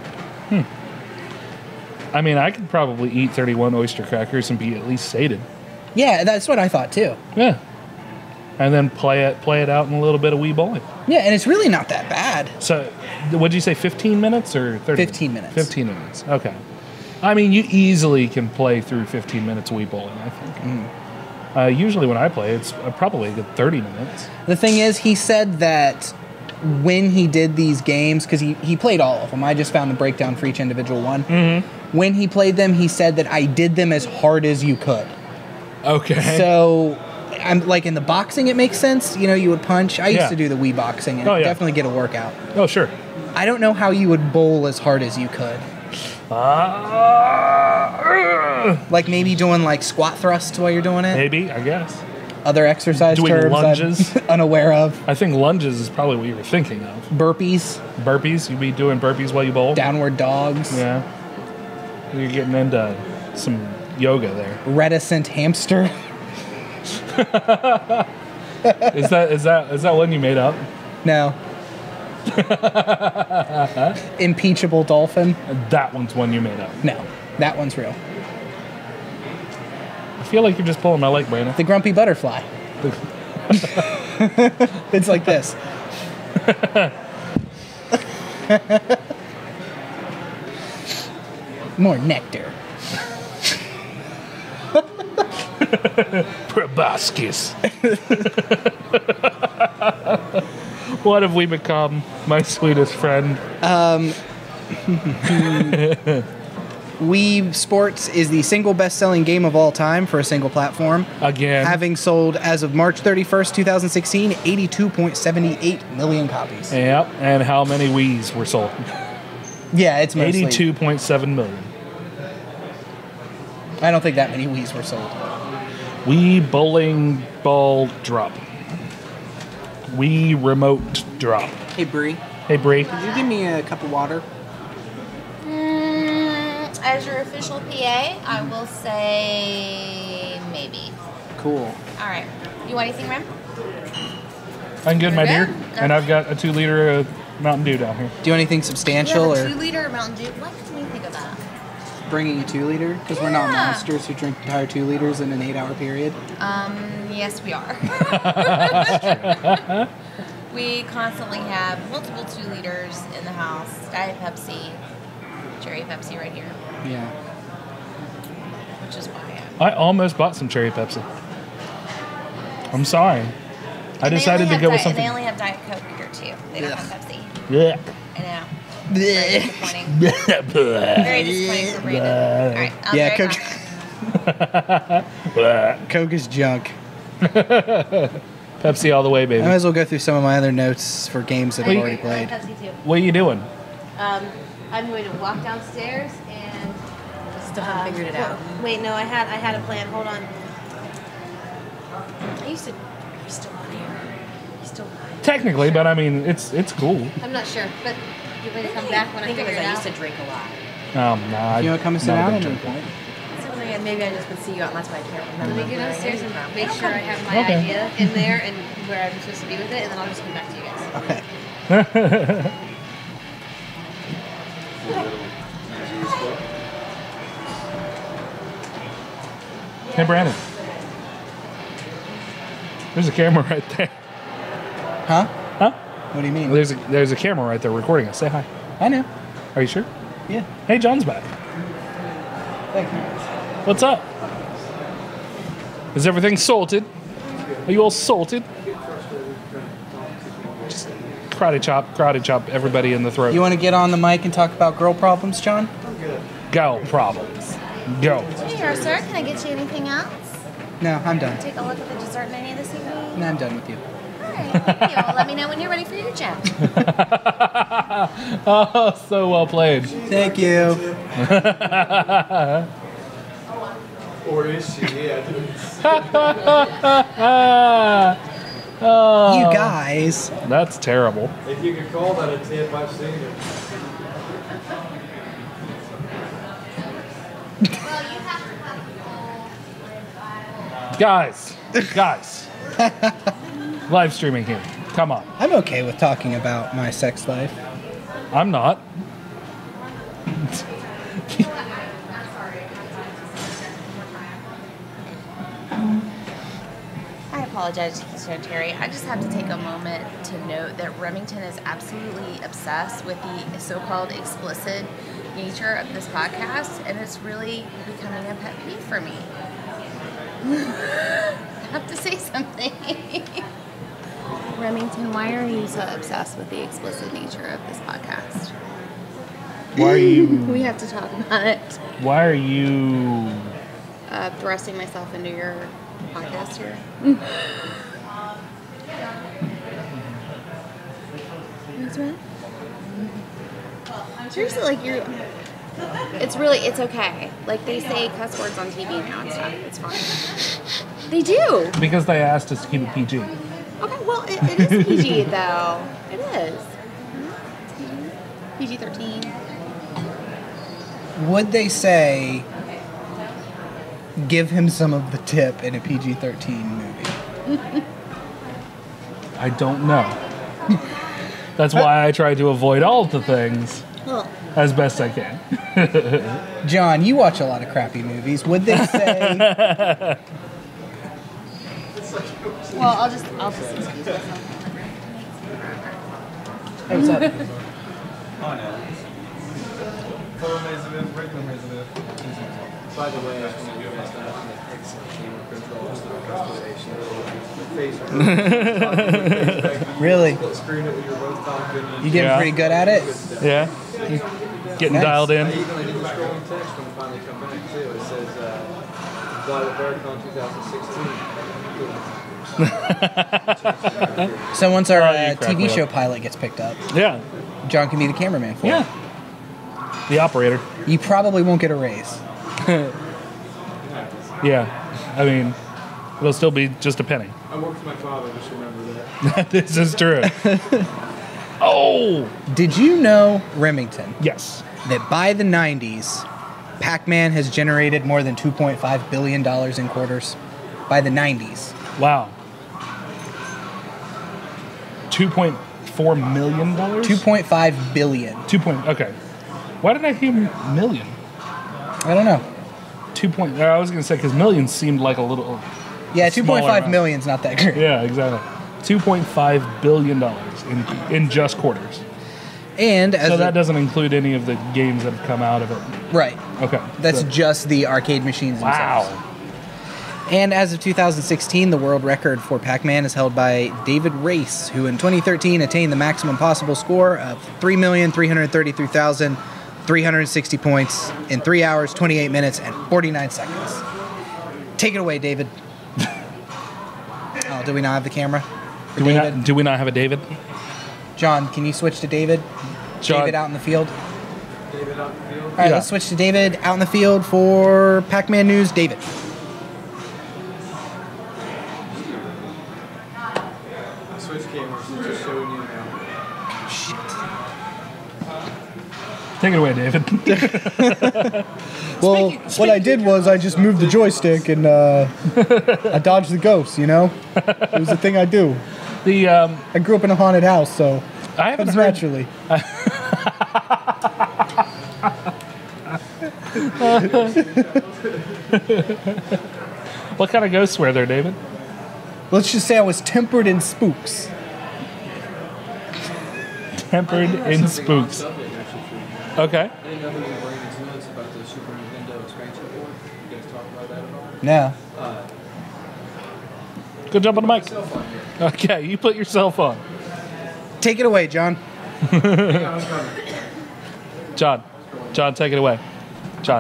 S10: I mean, I could probably eat 31 oyster crackers and be at least sated.
S3: Yeah, that's what I thought too.
S10: Yeah. And then play it out in a little bit of Wii bowling.
S3: Yeah, and it's really not that bad.
S10: So, would you say 15 minutes or 30?
S3: 15 minutes.
S10: 15 minutes. Okay. I mean, you easily can play through 15 minutes of Wii bowling, I think. Usually when I play, it's probably a good 30 minutes.
S3: The thing is, he said that when he did these games, because he played all of them, I just found the breakdown for each individual one. When he played them, he said that I did them as hard as you could.
S10: Okay.
S3: So, I'm like in the boxing, it makes sense. You know, you would punch. I used to do the Wii boxing and definitely get a workout.
S10: Oh, sure.
S3: I don't know how you would bowl as hard as you could. Like maybe doing like squat thrusts while you're doing it?
S10: Maybe, I guess.
S3: Other exercise
S10: doing
S3: terms
S10: lunges.
S3: I'm unaware of.
S10: I think lunges is probably what you were thinking of.
S3: Burpees.
S10: Burpees? You'd be doing burpees while you bowl?
S3: Downward dogs.
S10: Yeah. You're getting into some yoga there.
S3: Reticent hamster.
S10: Is that one you made up?
S3: No. Impeachable dolphin.
S10: That one's one you made up.
S3: No, that one's real.
S10: I feel like you're just pulling my leg, Brandon.
S3: The grumpy butterfly. It's like this. More nectar.
S10: Proboscis. What have we become, my sweetest friend?
S3: Wii Sports is the single best-selling game of all time for a single platform.
S10: Again.
S3: Having sold, as of March 31st, 2016, 82.78 million copies.
S10: Yep, and how many Wiis were sold?
S3: Yeah, it's mostly...
S10: 82.7 million.
S3: I don't think that many Wiis were sold.
S10: Wii bowling ball drop. Wii remote drop.
S3: Hey, Bree.
S10: Hey, Bree.
S3: Could you give me a cup of water?
S11: As your official PA, I will say maybe.
S3: Cool.
S11: All right. You want anything, Rem?
S10: I'm good, my
S11: You're
S10: dear.
S11: good?
S10: And I've got a 2-liter of Mountain Dew down here.
S3: Do you want anything substantial?
S11: You have a
S3: or
S11: 2-liter Mountain Dew. What can we think of that?
S3: Bringing a 2-liter? Because we're not monsters who drink entire 2 liters in an 8-hour period.
S11: Yes, we are. We constantly have multiple 2 liters in the house. Diet Pepsi, cherry Pepsi right here.
S3: Yeah.
S11: Which is why
S10: I almost bought some cherry Pepsi. I'm sorry. I decided to go with something.
S11: They only have Diet Coke here, too. They don't have Pepsi.
S10: Yeah.
S11: I know. Very disappointing. Very disappointing for Brandon. All right, I'll be right
S3: back. Coke is junk.
S10: Pepsi all the way, baby.
S3: I might as well go through some of my other notes for games that I've already played.
S9: Pepsi too.
S10: What are you doing?
S9: I'm going to walk downstairs and
S11: still haven't figured it out.
S9: Wait, no, I had a plan. Hold on. I used to. You're still on here. You're still on.
S10: Technically, but I mean, it's cool.
S9: I'm not sure, but you're going to come back when I figure it out.
S11: I used to drink a lot.
S10: Nah.
S3: You want to come and sit down at any point?
S11: It's only Yeah, maybe I just would see you out much, but I can't remember.
S9: Let me get upstairs and make sure I have my idea in there and where I'm supposed to be with it, and then I'll just come back to you guys.
S3: Okay.
S10: Hey, Brandon. There's a camera right there.
S3: Huh?
S10: Huh?
S3: What do you mean?
S10: There's a camera right there recording us. Say hi.
S3: I know.
S10: Are you sure?
S3: Yeah.
S10: Hey, John's back.
S3: Thank you.
S10: What's up? Is everything salted? Are you all salted? Just karate chop everybody in the throat.
S3: You want to get on the mic and talk about girl problems, John?
S10: Girl problems. Go.
S11: Here, sir. Can I get you anything else?
S3: No, I'm done.
S11: Take a look at the dessert menu this evening.
S3: No, I'm done with you.
S11: All right, thank you. Well, let me know when you're ready for your check.
S10: Oh, so well played.
S3: Thank you.
S6: Or is she? Yeah.
S10: Oh,
S3: you guys.
S10: That's terrible.
S6: If you could call that a tip, I've seen it.
S10: Guys. Live streaming here. Come on.
S3: I'm okay with talking about my sex life.
S10: I'm not.
S11: I apologize, Terry. I just have to take a moment to note that Remington is absolutely obsessed with the so-called explicit nature of this podcast, and it's really becoming a pet peeve for me. I have to say something. Remington, why are you so obsessed with the explicit nature of this podcast?
S10: Why are you...
S11: We have to talk about it.
S10: Why are you...
S11: thrusting myself into your podcast here. What's wrong? Seriously, like it's okay. Like they say cuss words on TV now and stuff. It's fine. They do.
S10: Because they asked us to keep it PG.
S11: Okay, well, it is PG though. It is. PG-13.
S3: Would they say, give him some of the tip in a PG-13 movie?
S10: I don't know. That's why I try to avoid all the things as best I can.
S3: John, you watch a lot of crappy movies. Would they say...
S11: Well, I'll just excuse myself.
S3: Hey, what's up?
S6: By the way, I just want to give us that
S3: Really?
S6: screen that we were both talking.
S3: You getting pretty good at it?
S10: Yeah. Getting dialed in.
S6: I even did the scrolling text when I finally come back too. It says, apply to BearCon 2016.
S3: So once our TV show pilot gets picked up,
S10: yeah,
S3: John can be the cameraman for
S10: it. The operator.
S3: You probably won't get a raise.
S10: Yeah, I mean, it'll still be just a penny.
S6: I work for my father, just remember that.
S10: This is true. Oh!
S3: Did you know, Remington?
S10: Yes.
S3: That by the 90s, Pac-Man has generated more than $2.5 billion in quarters? By the 90s.
S10: Wow. $2.4 million?
S3: $2.5 billion.
S10: Okay. Why did I hear million?
S3: I don't know.
S10: I was going to say, because millions seemed like a little...
S3: Yeah, 2.5 million's not that great.
S10: Yeah, exactly. $2.5 billion in just quarters.
S3: And
S10: so that doesn't include any of the games that have come out of it.
S3: Right.
S10: Okay.
S3: That's just the arcade machines themselves. Wow. And as of 2016, the world record for Pac-Man is held by David Race, who in 2013 attained the maximum possible score of 3,333,360 points in 3 hours, 28 minutes, and 49 seconds. Take it away, David. Oh, do we not have the camera?
S10: Do we not have a David?
S3: John, can you switch to David?
S10: John.
S3: David out in the field.
S6: David out in the field?
S3: All right, let's switch to David out in the field for Pac-Man News. David.
S6: Switch cameras, just showing you now.
S3: Shit.
S10: Take it away, David.
S12: Well, what I did was I just moved the joystick and I dodged the ghosts, you know? It was a thing I do. I grew up in a haunted house, so
S10: I haven't
S12: comes
S10: heard...
S12: naturally.
S10: What kind of ghosts were there, David?
S12: Let's just say I was tempered in spooks.
S10: Tempered in spooks. Okay.
S6: I didn't know who was bringing his notes about the Super Nintendo expansion board. You guys talk about that at all?
S12: No.
S10: Go jump on the mic. Okay, you put yourself on.
S3: Take it away, John.
S10: John, take it away. John,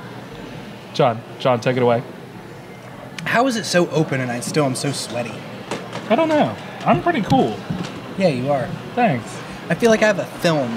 S10: take it away.
S3: How is it so open and I still am so sweaty?
S10: I don't know. I'm pretty cool.
S3: Yeah, you are.
S10: Thanks.
S3: I feel like I have a film.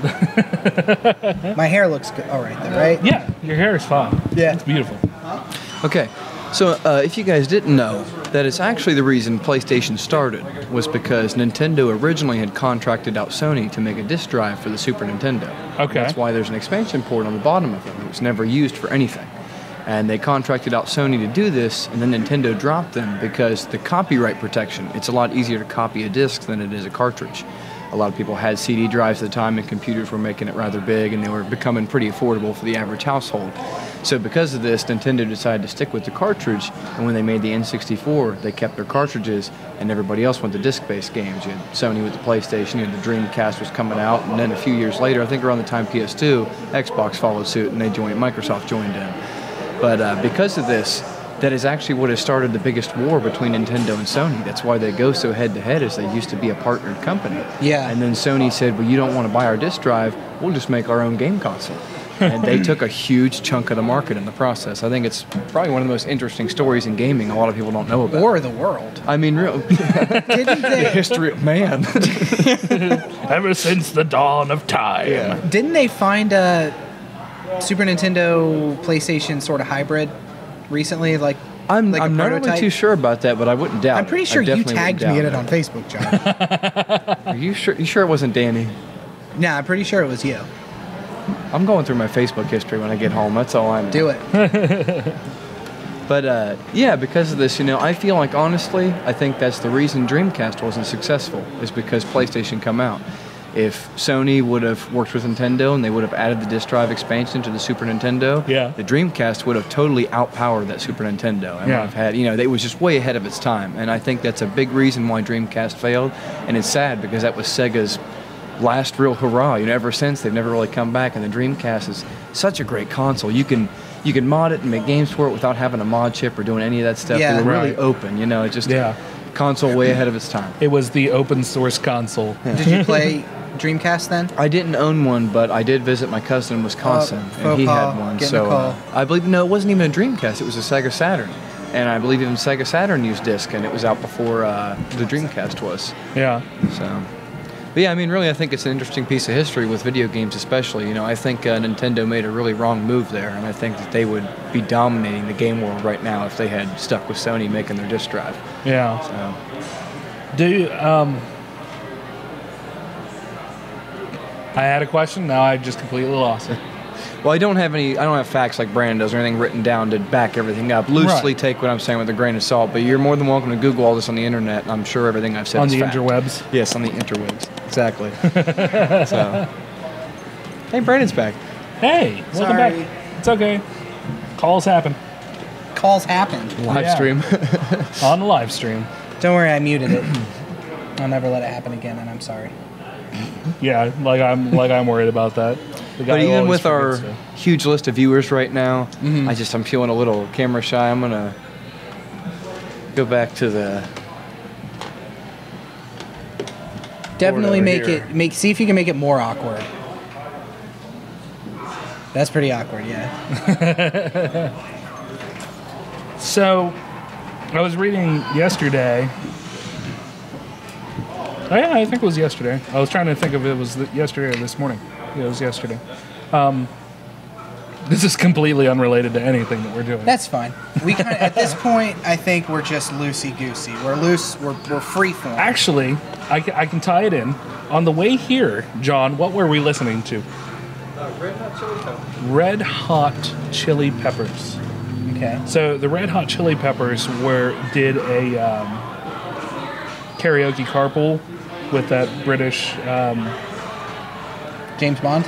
S3: My hair looks good. All right, then, right?
S10: Yeah, your hair is fine.
S3: Yeah.
S10: It's beautiful.
S7: Okay, so if you guys didn't know, that it's actually the reason PlayStation started was because Nintendo originally had contracted out Sony to make a disc drive for the Super Nintendo.
S10: Okay.
S7: That's why there's an expansion port on the bottom of it. It was never used for anything. And they contracted out Sony to do this, and then Nintendo dropped them because the copyright protection, it's a lot easier to copy a disc than it is a cartridge. A lot of people had CD drives at the time, and computers were making it rather big, and they were becoming pretty affordable for the average household. So because of this, Nintendo decided to stick with the cartridge, and when they made the N64, they kept their cartridges, and everybody else went to disc-based games. You had Sony with the PlayStation, you had the Dreamcast was coming out, and then a few years later, I think around the time PS2, Xbox followed suit, and Microsoft joined in. But because of this, that is actually what has started the biggest war between Nintendo and Sony. That's why they go so head-to-head, as they used to be a partnered company.
S3: Yeah.
S7: And then Sony said, well, you don't want to buy our disc drive, we'll just make our own game console. And they took a huge chunk of the market in the process. I think it's probably one of the most interesting stories in gaming a lot of people don't know about.
S3: Or the world.
S7: I mean, real.
S3: Didn't they?
S7: The history of man.
S10: Ever since the dawn of time.
S7: Yeah.
S3: Didn't they find a Super Nintendo PlayStation sort of hybrid recently?
S7: I'm
S3: like
S7: not really too sure about that, but I wouldn't doubt it.
S3: I'm pretty sure you tagged me in it on Facebook, John.
S7: Are you sure? You sure it wasn't Danny?
S3: Yeah, I'm pretty sure it was you.
S7: I'm going through my Facebook history when I get home. That's all I know.
S3: Do it.
S7: But yeah, because of this, I feel like, honestly, I think that's the reason Dreamcast wasn't successful, is because PlayStation come out. If Sony would have worked with Nintendo and they would have added the disc drive expansion to the Super Nintendo, the Dreamcast would have totally outpowered that Super Nintendo and would have had, it was just way ahead of its time. And I think that's a big reason why Dreamcast failed. And it's sad because that was Sega's last real hurrah. Ever since, they've never really come back. And the Dreamcast is such a great console. You can mod it and make games for it without having a mod chip or doing any of that stuff.
S3: Yeah.
S7: They were really open. It's just console way ahead of its time.
S10: It was the open source console.
S3: Yeah. Did you play Dreamcast then?
S7: I didn't own one, but I did visit my cousin in Wisconsin, and he had one. So I believe, no, it wasn't even a Dreamcast. It was a Sega Saturn. And I believe even Sega Saturn used disc, and it was out before the Dreamcast was.
S10: Yeah.
S7: So, but yeah, I mean, really, I think it's an interesting piece of history with video games especially. I think Nintendo made a really wrong move there, and I think that they would be dominating the game world right now if they had stuck with Sony making their disc drive.
S10: Yeah.
S7: So.
S10: Do you, I had a question, now I just completely lost it.
S7: Well, I don't have facts like Brandon does or anything written down to back everything up. Loosely take what I'm saying with a grain of salt, but you're more than welcome to Google all this on the internet. I'm sure everything I've said is fact.
S10: On the interwebs?
S7: Yes, on the interwebs. Exactly. So. Hey, Brandon's back.
S10: Hey, welcome back. It's okay. Calls happen.
S3: Calls happen.
S7: Live stream.
S10: On the live stream.
S3: Don't worry, I muted it. I'll never let it happen again, and I'm sorry.
S10: Yeah, I'm worried about that.
S7: But even with our huge list of viewers right now, I'm feeling a little camera shy. I'm gonna go back to the.
S3: Definitely see if you can make it more awkward. That's pretty awkward, yeah.
S10: So, I was reading yesterday. Oh, yeah, I think it was yesterday. I was trying to think if it was yesterday or this morning. Yeah, it was yesterday. This is completely unrelated to anything that we're doing.
S3: That's fine. We at this point, I think we're just loosey-goosey. We're loose. We're free-form.
S10: Actually, I can tie it in. On the way here, John, what were we listening to?
S6: Red Hot Chili Peppers.
S10: Red Hot Chili Peppers.
S3: Okay.
S10: So the Red Hot Chili Peppers did a karaoke carpool with that British
S3: James Bond.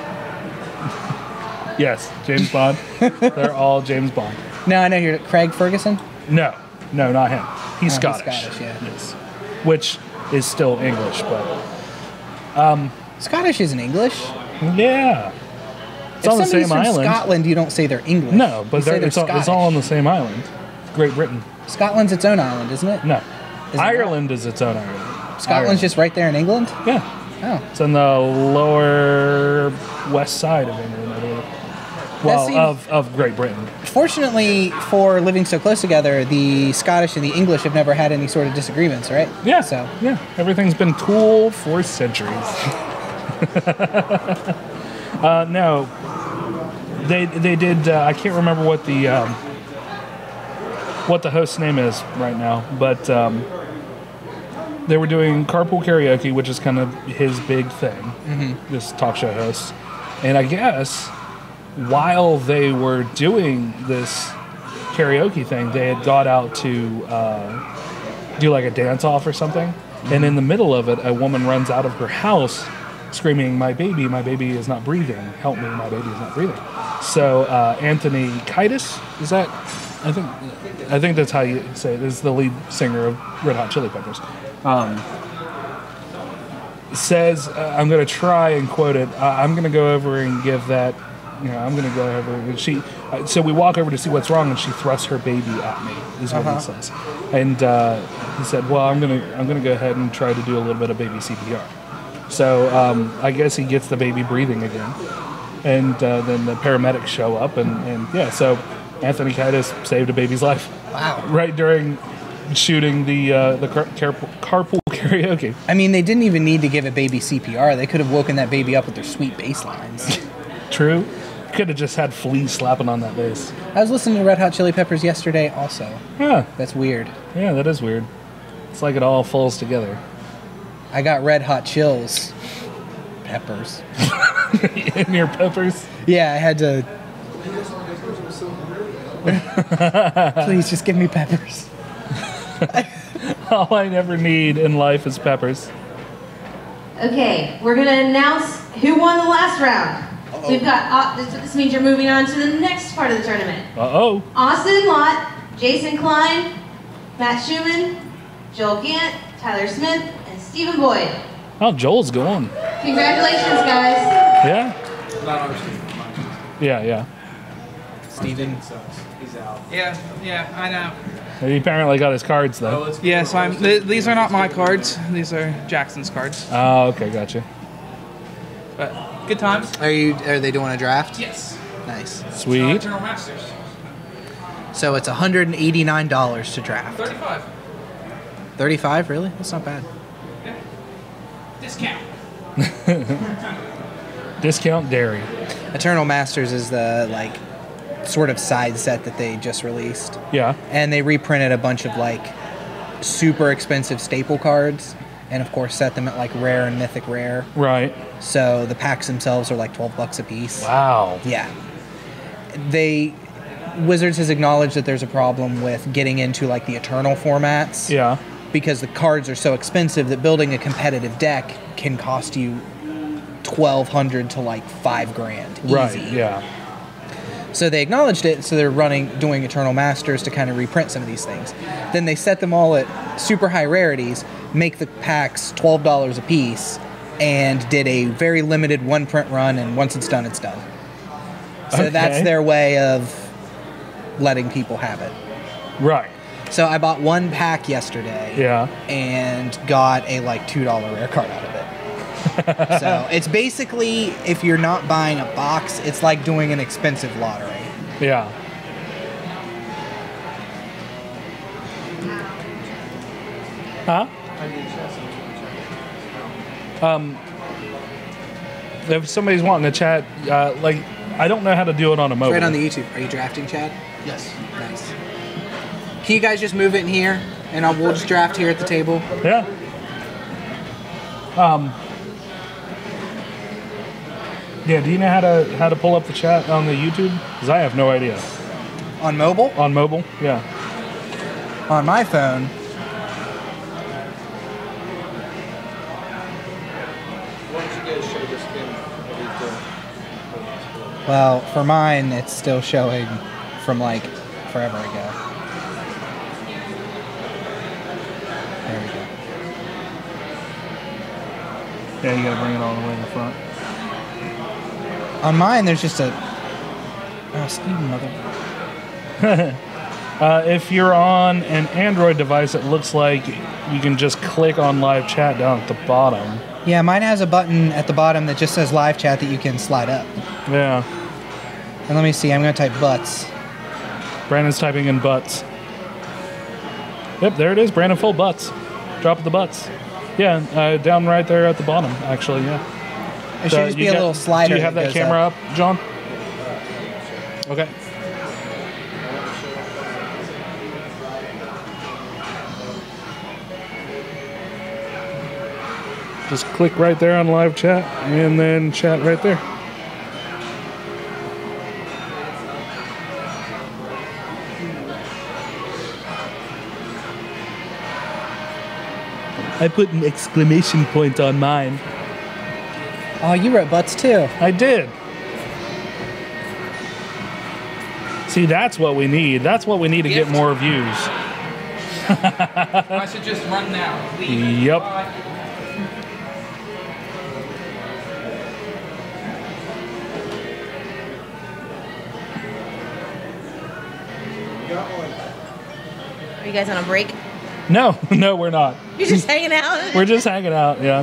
S10: Yes, James Bond. They're all James Bond.
S3: No, I know you're Craig Ferguson.
S10: No, not him. He's Scottish.
S3: He's Scottish, yeah.
S10: Yes. Which is still English, but
S3: Scottish isn't English.
S10: Yeah. It's on the same
S3: from
S10: island.
S3: Scotland, you don't say they're English.
S10: No, but it's
S3: Scottish.
S10: all on the same island. Great Britain.
S3: Scotland's its own island, isn't it?
S10: No.
S3: Is
S10: Ireland is its own island.
S3: Scotland's
S10: Ireland.
S3: just right there in England?
S10: Yeah.
S3: Oh.
S10: It's on the lower west side of England, I believe. Well, of Great Britain.
S3: Fortunately, for living so close together, the Scottish and the English have never had any sort of disagreements, right?
S10: Yeah.
S3: So
S10: yeah, everything's been cool for centuries. No, they did. I can't remember what the host's name is right now, but they were doing carpool karaoke, which is kind of his big thing. This talk show host, and I guess while they were doing this karaoke thing, they had got out to do like a dance off or something, and in the middle of it, a woman runs out of her house screaming, my baby is not breathing, help me, my baby is not breathing. So Anthony Kiedis, is that, I think that's how you say it, is the lead singer of Red Hot Chili Peppers, says, I'm going to try and quote it, I'm going to go over and give that, I'm going to go over, and so we walk over to see what's wrong, and she thrusts her baby at me, is what he says. And he said, well, I'm going to go ahead and try to do a little bit of baby CPR. So I guess he gets the baby breathing again, and then the paramedics show up, and yeah, so Anthony Kiedis saved a baby's life.
S3: Wow!
S10: Right during shooting the carpool karaoke.
S3: I mean, they didn't even need to give a baby CPR. They could have woken that baby up with their sweet bass lines.
S10: True. Could have just had Flea slapping on that bass.
S3: I was listening to Red Hot Chili Peppers yesterday also.
S10: Yeah.
S3: That's weird.
S10: Yeah, that is weird. It's like it all falls together.
S3: I got red hot chills. Peppers.
S10: In your peppers?
S3: Yeah, I had to. Please just give me peppers.
S10: All I never need in life is peppers.
S9: Okay, we're going to announce who won the last round. So we've got, this means you're moving on to the next part of the tournament.
S10: Uh-oh.
S9: Austin Lott, Jason Klein, Matt Schumann, Joel Gant, Tyler Smith, and Stephen Boyd.
S10: Oh, Joel's going.
S9: Congratulations, guys.
S10: Yeah? Yeah.
S3: Steven.
S5: He's out. Yeah, I know.
S10: He apparently got his cards, though.
S5: Yes, these are not my cards. These are Jackson's cards.
S10: Oh, okay, gotcha.
S5: But good times.
S3: Are they doing a draft?
S5: Yes.
S3: Nice.
S10: Sweet.
S5: Eternal Masters.
S3: So it's $189 to draft.
S5: 35.
S3: 35, really? That's not bad.
S5: Yeah. Discount.
S10: Discount dairy.
S3: Eternal Masters is the sort of side set that they just released.
S10: Yeah.
S3: And they reprinted a bunch of super expensive staple cards, and of course set them at rare and mythic rare.
S10: Right.
S3: So the packs themselves are $12 a piece.
S10: Wow.
S3: Yeah. Wizards has acknowledged that there's a problem with getting into the Eternal formats.
S10: Yeah.
S3: Because the cards are so expensive that building a competitive deck can cost you $1,200 to $5,000 easy.
S10: Right. Yeah.
S3: So they acknowledged it, so they're doing Eternal Masters to kind of reprint some of these things. Then they set them all at super high rarities, make the packs $12 a piece, and did a very limited one print run, and once it's done, it's done. So that's their way of letting people have it.
S10: Right.
S3: So I bought one pack yesterday.
S10: Yeah.
S3: And got a $2 rare card out of it. So it's basically, if you're not buying a box, it's like doing an expensive lottery.
S10: Yeah. Huh? If somebody's wanting to chat, I don't know how to do it on a mobile.
S3: Right on the YouTube. Are you drafting, Chad?
S7: Yes.
S3: Nice. Can you guys just move it in here, and we'll just draft here at the table?
S10: Yeah. Yeah, do you know how to pull up the chat on the YouTube? Because I have no idea.
S3: On mobile?
S10: On mobile, yeah.
S3: On my phone.
S6: Why don't you guys show this camera what he's doing?
S3: Well, for mine, it's still showing from like forever ago. There we go.
S10: Yeah, you gotta bring it all the way in the front.
S3: On mine, there's just a... Oh, Steve, mother...
S10: If you're on an Android device, it looks like you can just click on live chat down at the bottom.
S3: Yeah, mine has a button at the bottom that just says live chat that you can slide up.
S10: Yeah.
S3: And let me see, I'm going to type butts.
S10: Brandon's typing in butts. Yep, there it is. Brandon full butts. Drop the butts. Yeah, down right there at the bottom, actually, yeah.
S3: It should just be a little slider.
S10: Do you have that camera up, John? Okay. Just click right there on live chat and then chat right there. I put an exclamation point on mine.
S3: Oh, you wrote butts too.
S10: I did. See, that's what we need. That's what we need to get more views.
S5: I should just run now. Leave.
S10: Yep.
S5: Bye.
S9: Are you guys on a break?
S10: No, no, we're not.
S9: You're just hanging out?
S10: We're just hanging out, yeah.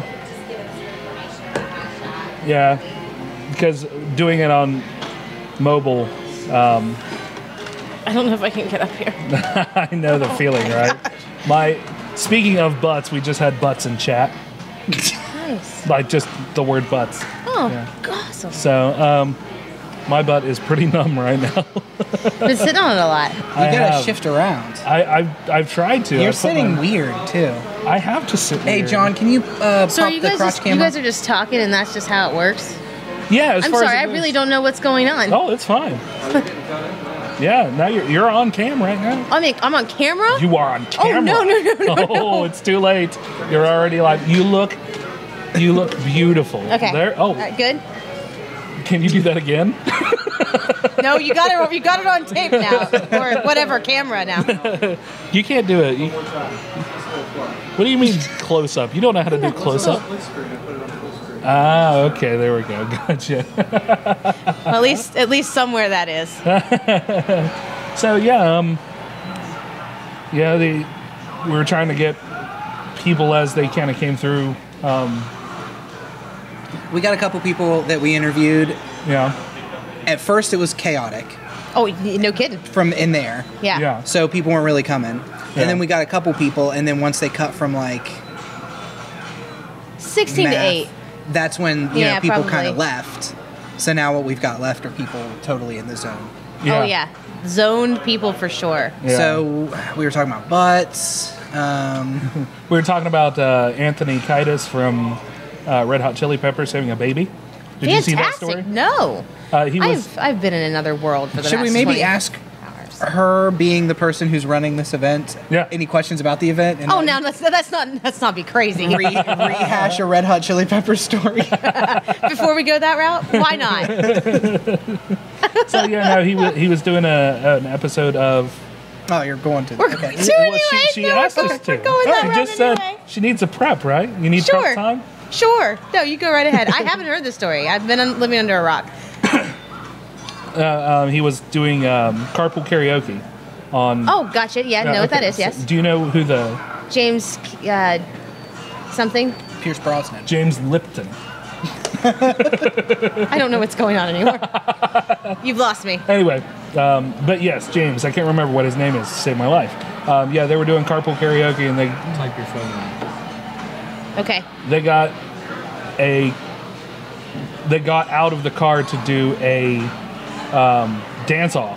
S10: Yeah, because doing it on mobile.
S9: I don't know if I can get up here.
S10: I know the feeling, right? Speaking of butts, we just had butts in chat.
S9: Nice.
S10: Like just the word butts.
S9: Oh,
S10: yeah.
S9: awesome.
S10: So, my butt is pretty numb right now.
S9: Been sitting on it a lot.
S3: You gotta shift around.
S10: I've tried to.
S3: You're sitting weird too.
S10: I have to sit.
S3: Hey,
S10: weird.
S3: John, can you pop
S9: So are you
S3: the
S9: guys
S3: crotch
S9: just,
S3: camera?
S9: you guys are just talking and that's just how it works?
S10: Yeah, as
S9: I'm
S10: far
S9: sorry,
S10: as
S9: I really don't know what's going on.
S10: Oh, it's fine. Yeah, now you're on cam right now.
S9: I'm on camera?
S10: You are on camera.
S9: Oh, no.
S10: Oh, it's too late. You're already like, you look beautiful.
S9: Okay.
S10: There. Oh.
S9: Good.
S10: Can you do that again?
S9: No, you got it on tape now, or whatever camera now.
S10: You can't do it. What do you mean close up? You don't know how to do close up. Ah, okay, there we go. Gotcha.
S9: Well, at least somewhere that is.
S10: So yeah, we were trying to get people as they kind of came through.
S3: We got a couple people that we interviewed.
S10: Yeah.
S3: At first, it was chaotic.
S9: Oh, no kidding.
S3: From in there.
S9: Yeah.
S3: So people weren't really coming.
S10: Yeah.
S3: And then we got a couple people, and then once they cut from like
S9: 16
S3: math,
S9: to 8.
S3: That's when you know people
S9: probably.
S3: kind of left. So now what we've got left are people totally in the zone.
S10: Yeah.
S9: Oh yeah, zoned people for sure.
S10: Yeah.
S3: So we were talking about butts.
S10: We were talking about Anthony Kiedis from Red Hot Chili Peppers having a baby. Did you see that story?
S9: No. I've been in another world for the
S3: Should
S9: last
S3: we maybe
S9: 20
S3: ask
S9: hours.
S3: her, being the person who's running this event, any questions about the event? And
S9: Oh no, let's not be crazy.
S3: rehash a Red Hot Chili Peppers story
S9: Before we go that route, why not?
S10: So yeah, no, he was doing an episode of.
S3: Oh, you're going to.
S9: We're going to anyway.
S10: She asked us to.
S9: We're going that
S10: She
S9: route
S10: just
S9: anyway.
S10: said she needs a prep, right? You need prep time.
S9: Sure. No, you go right ahead. I haven't heard the story. I've been living under a rock.
S10: He was doing carpool karaoke on.
S9: Oh, gotcha. Yeah, know what that is. Yes.
S10: Do you know who the
S9: James something?
S3: Pierce Brosnan.
S10: James Lipton.
S9: I don't know what's going on anymore. You've lost me.
S10: Anyway, but yes, James. I can't remember what his name is to save my life. Yeah, they were doing carpool karaoke, and they
S6: Type your phone in.
S9: Okay.
S10: They got out of the car to do a dance off.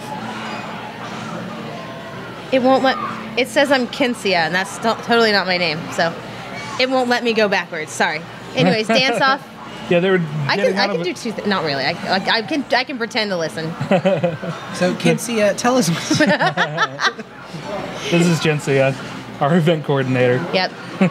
S9: It won't let. It says I'm Kinsia, and that's totally not my name, so it won't let me go backwards. Sorry. Anyways, dance off.
S10: Yeah, they were.
S9: I can do two. Not really. I can pretend to listen.
S3: So, Kinsey, tell us.
S10: This is Jency, our event coordinator.
S9: Yep.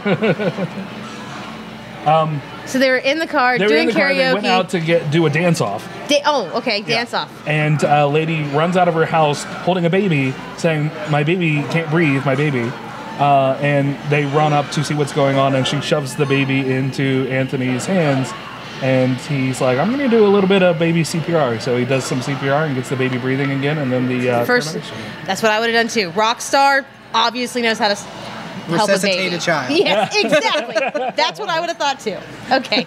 S9: So they were in the car doing karaoke.
S10: They went out to do a dance off.
S9: Dance off.
S10: And a lady runs out of her house holding a baby, saying, "My baby can't breathe, my baby." And they run up to see what's going on, and she shoves the baby into Anthony's hands. And he's like, "I'm going to do a little bit of baby CPR." So he does some CPR and gets the baby breathing again, and then the
S9: first. That's what I would have done too. Rockstar obviously knows how to help
S3: resuscitate a child.
S9: Yes, exactly. That's what I would have thought too. Okay.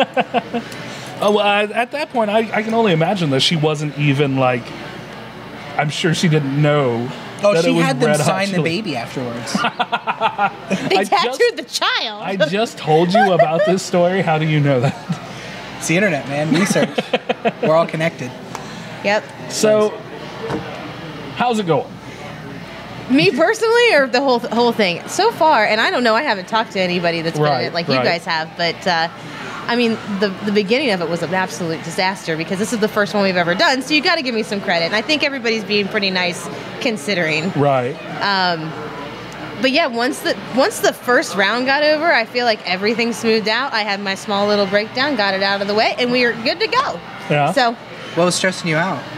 S10: At that point, I can only imagine that she wasn't even like. I'm sure she didn't know.
S3: Oh, she had them sign the baby afterwards.
S9: They tattooed the child.
S10: I just told you about this story. How do you know that?
S3: It's the internet, man. Research. We're all connected.
S9: Yep.
S10: So, how's it going?
S9: Me personally, or the whole thing? So far, and I don't know. I haven't talked to anybody that's been in it like you guys have, but I mean, the beginning of it was an absolute disaster because this is the first one we've ever done. So you got to give me some credit, and I think everybody's being pretty nice considering.
S10: Right.
S9: But yeah, once the first round got over, I feel like everything smoothed out. I had my small little breakdown, got it out of the way, and we were good to go.
S10: Yeah.
S9: So.
S3: What was stressing you out?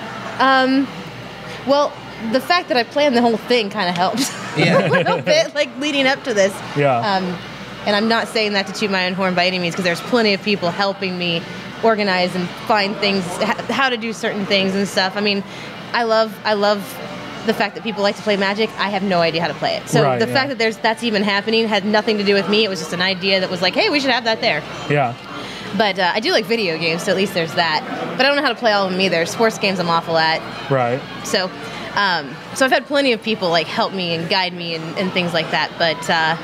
S9: Well, the fact that I planned the whole thing kind of helps.
S3: Yeah.
S9: A little bit, like leading up to this.
S10: Yeah.
S9: And I'm not saying that to toot my own horn by any means, because there's plenty of people helping me organize and find things, how to do certain things and stuff. I mean, I love the fact that people like to play Magic. I have no idea how to play it. So the fact that that's even happening had nothing to do with me. It was just an idea that was like, hey, we should have that there.
S10: Yeah.
S9: But I do like video games, so at least there's that. But I don't know how to play all of them either. Sports games I'm awful at.
S10: Right.
S9: So I've had plenty of people like help me and guide me and things like that. But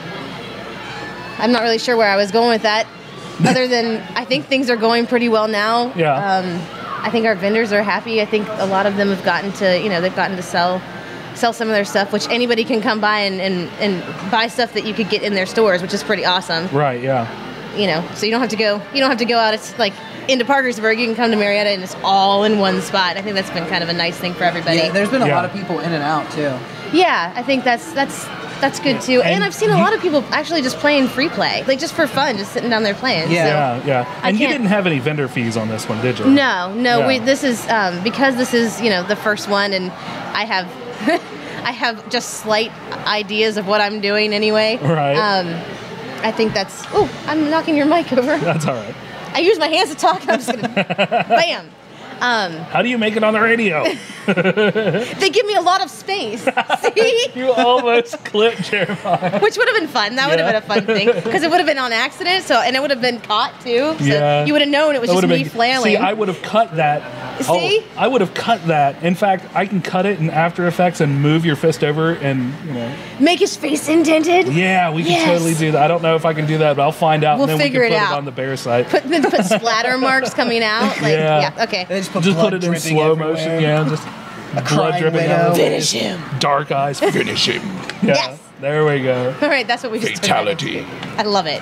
S9: I'm not really sure where I was going with that. Other than I think things are going pretty well now.
S10: Yeah.
S9: I think our vendors are happy. I think a lot of them have gotten to, they've gotten to sell some of their stuff, which anybody can come by and buy stuff that you could get in their stores, which is pretty awesome.
S10: Right. Yeah.
S9: So you don't have to go out. It's like into Parkersburg. You can come to Marietta and it's all in one spot. I think that's been kind of a nice thing for everybody.
S3: Yeah, there's been a lot of people in and out too.
S9: Yeah, I think that's good too. And I've seen a lot of people actually just playing free play, like just for fun, just sitting down there playing.
S10: Yeah, so yeah. And you didn't have any vendor fees on this one, did you?
S9: No. Yeah. This is because this is the first one, and I have I have just slight ideas of what I'm doing anyway.
S10: Right.
S9: I think that's. Oh, I'm knocking your mic over.
S10: That's all right.
S9: I use my hands to talk. And I'm just gonna bam.
S10: How do you make it on the radio?
S9: They give me a lot of space. See?
S10: You almost clipped Jeremiah.
S9: Which would have been fun. That would have been a fun thing. Because it would have been on accident, and it would have been caught too. So you would have known it was just me flailing.
S10: See, I would have cut that.
S9: See?
S10: I would have cut that. In fact, I can cut it in After Effects and move your fist over and,
S9: make his face indented?
S10: Yeah, we can totally do that. I don't know if I can do that, but I'll find out.
S9: We'll
S10: and then
S9: figure
S10: we can
S9: it
S10: put
S9: out.
S10: it on the bear site.
S9: Put splatter marks coming out? Okay.
S3: Just
S10: put it in slow motion. Yeah, just blood dripping out.
S9: Finish him.
S10: Dark eyes. Finish him. Yeah,
S9: yes.
S10: There we go.
S9: All right, that's what we just
S1: Fatality.
S9: I love it.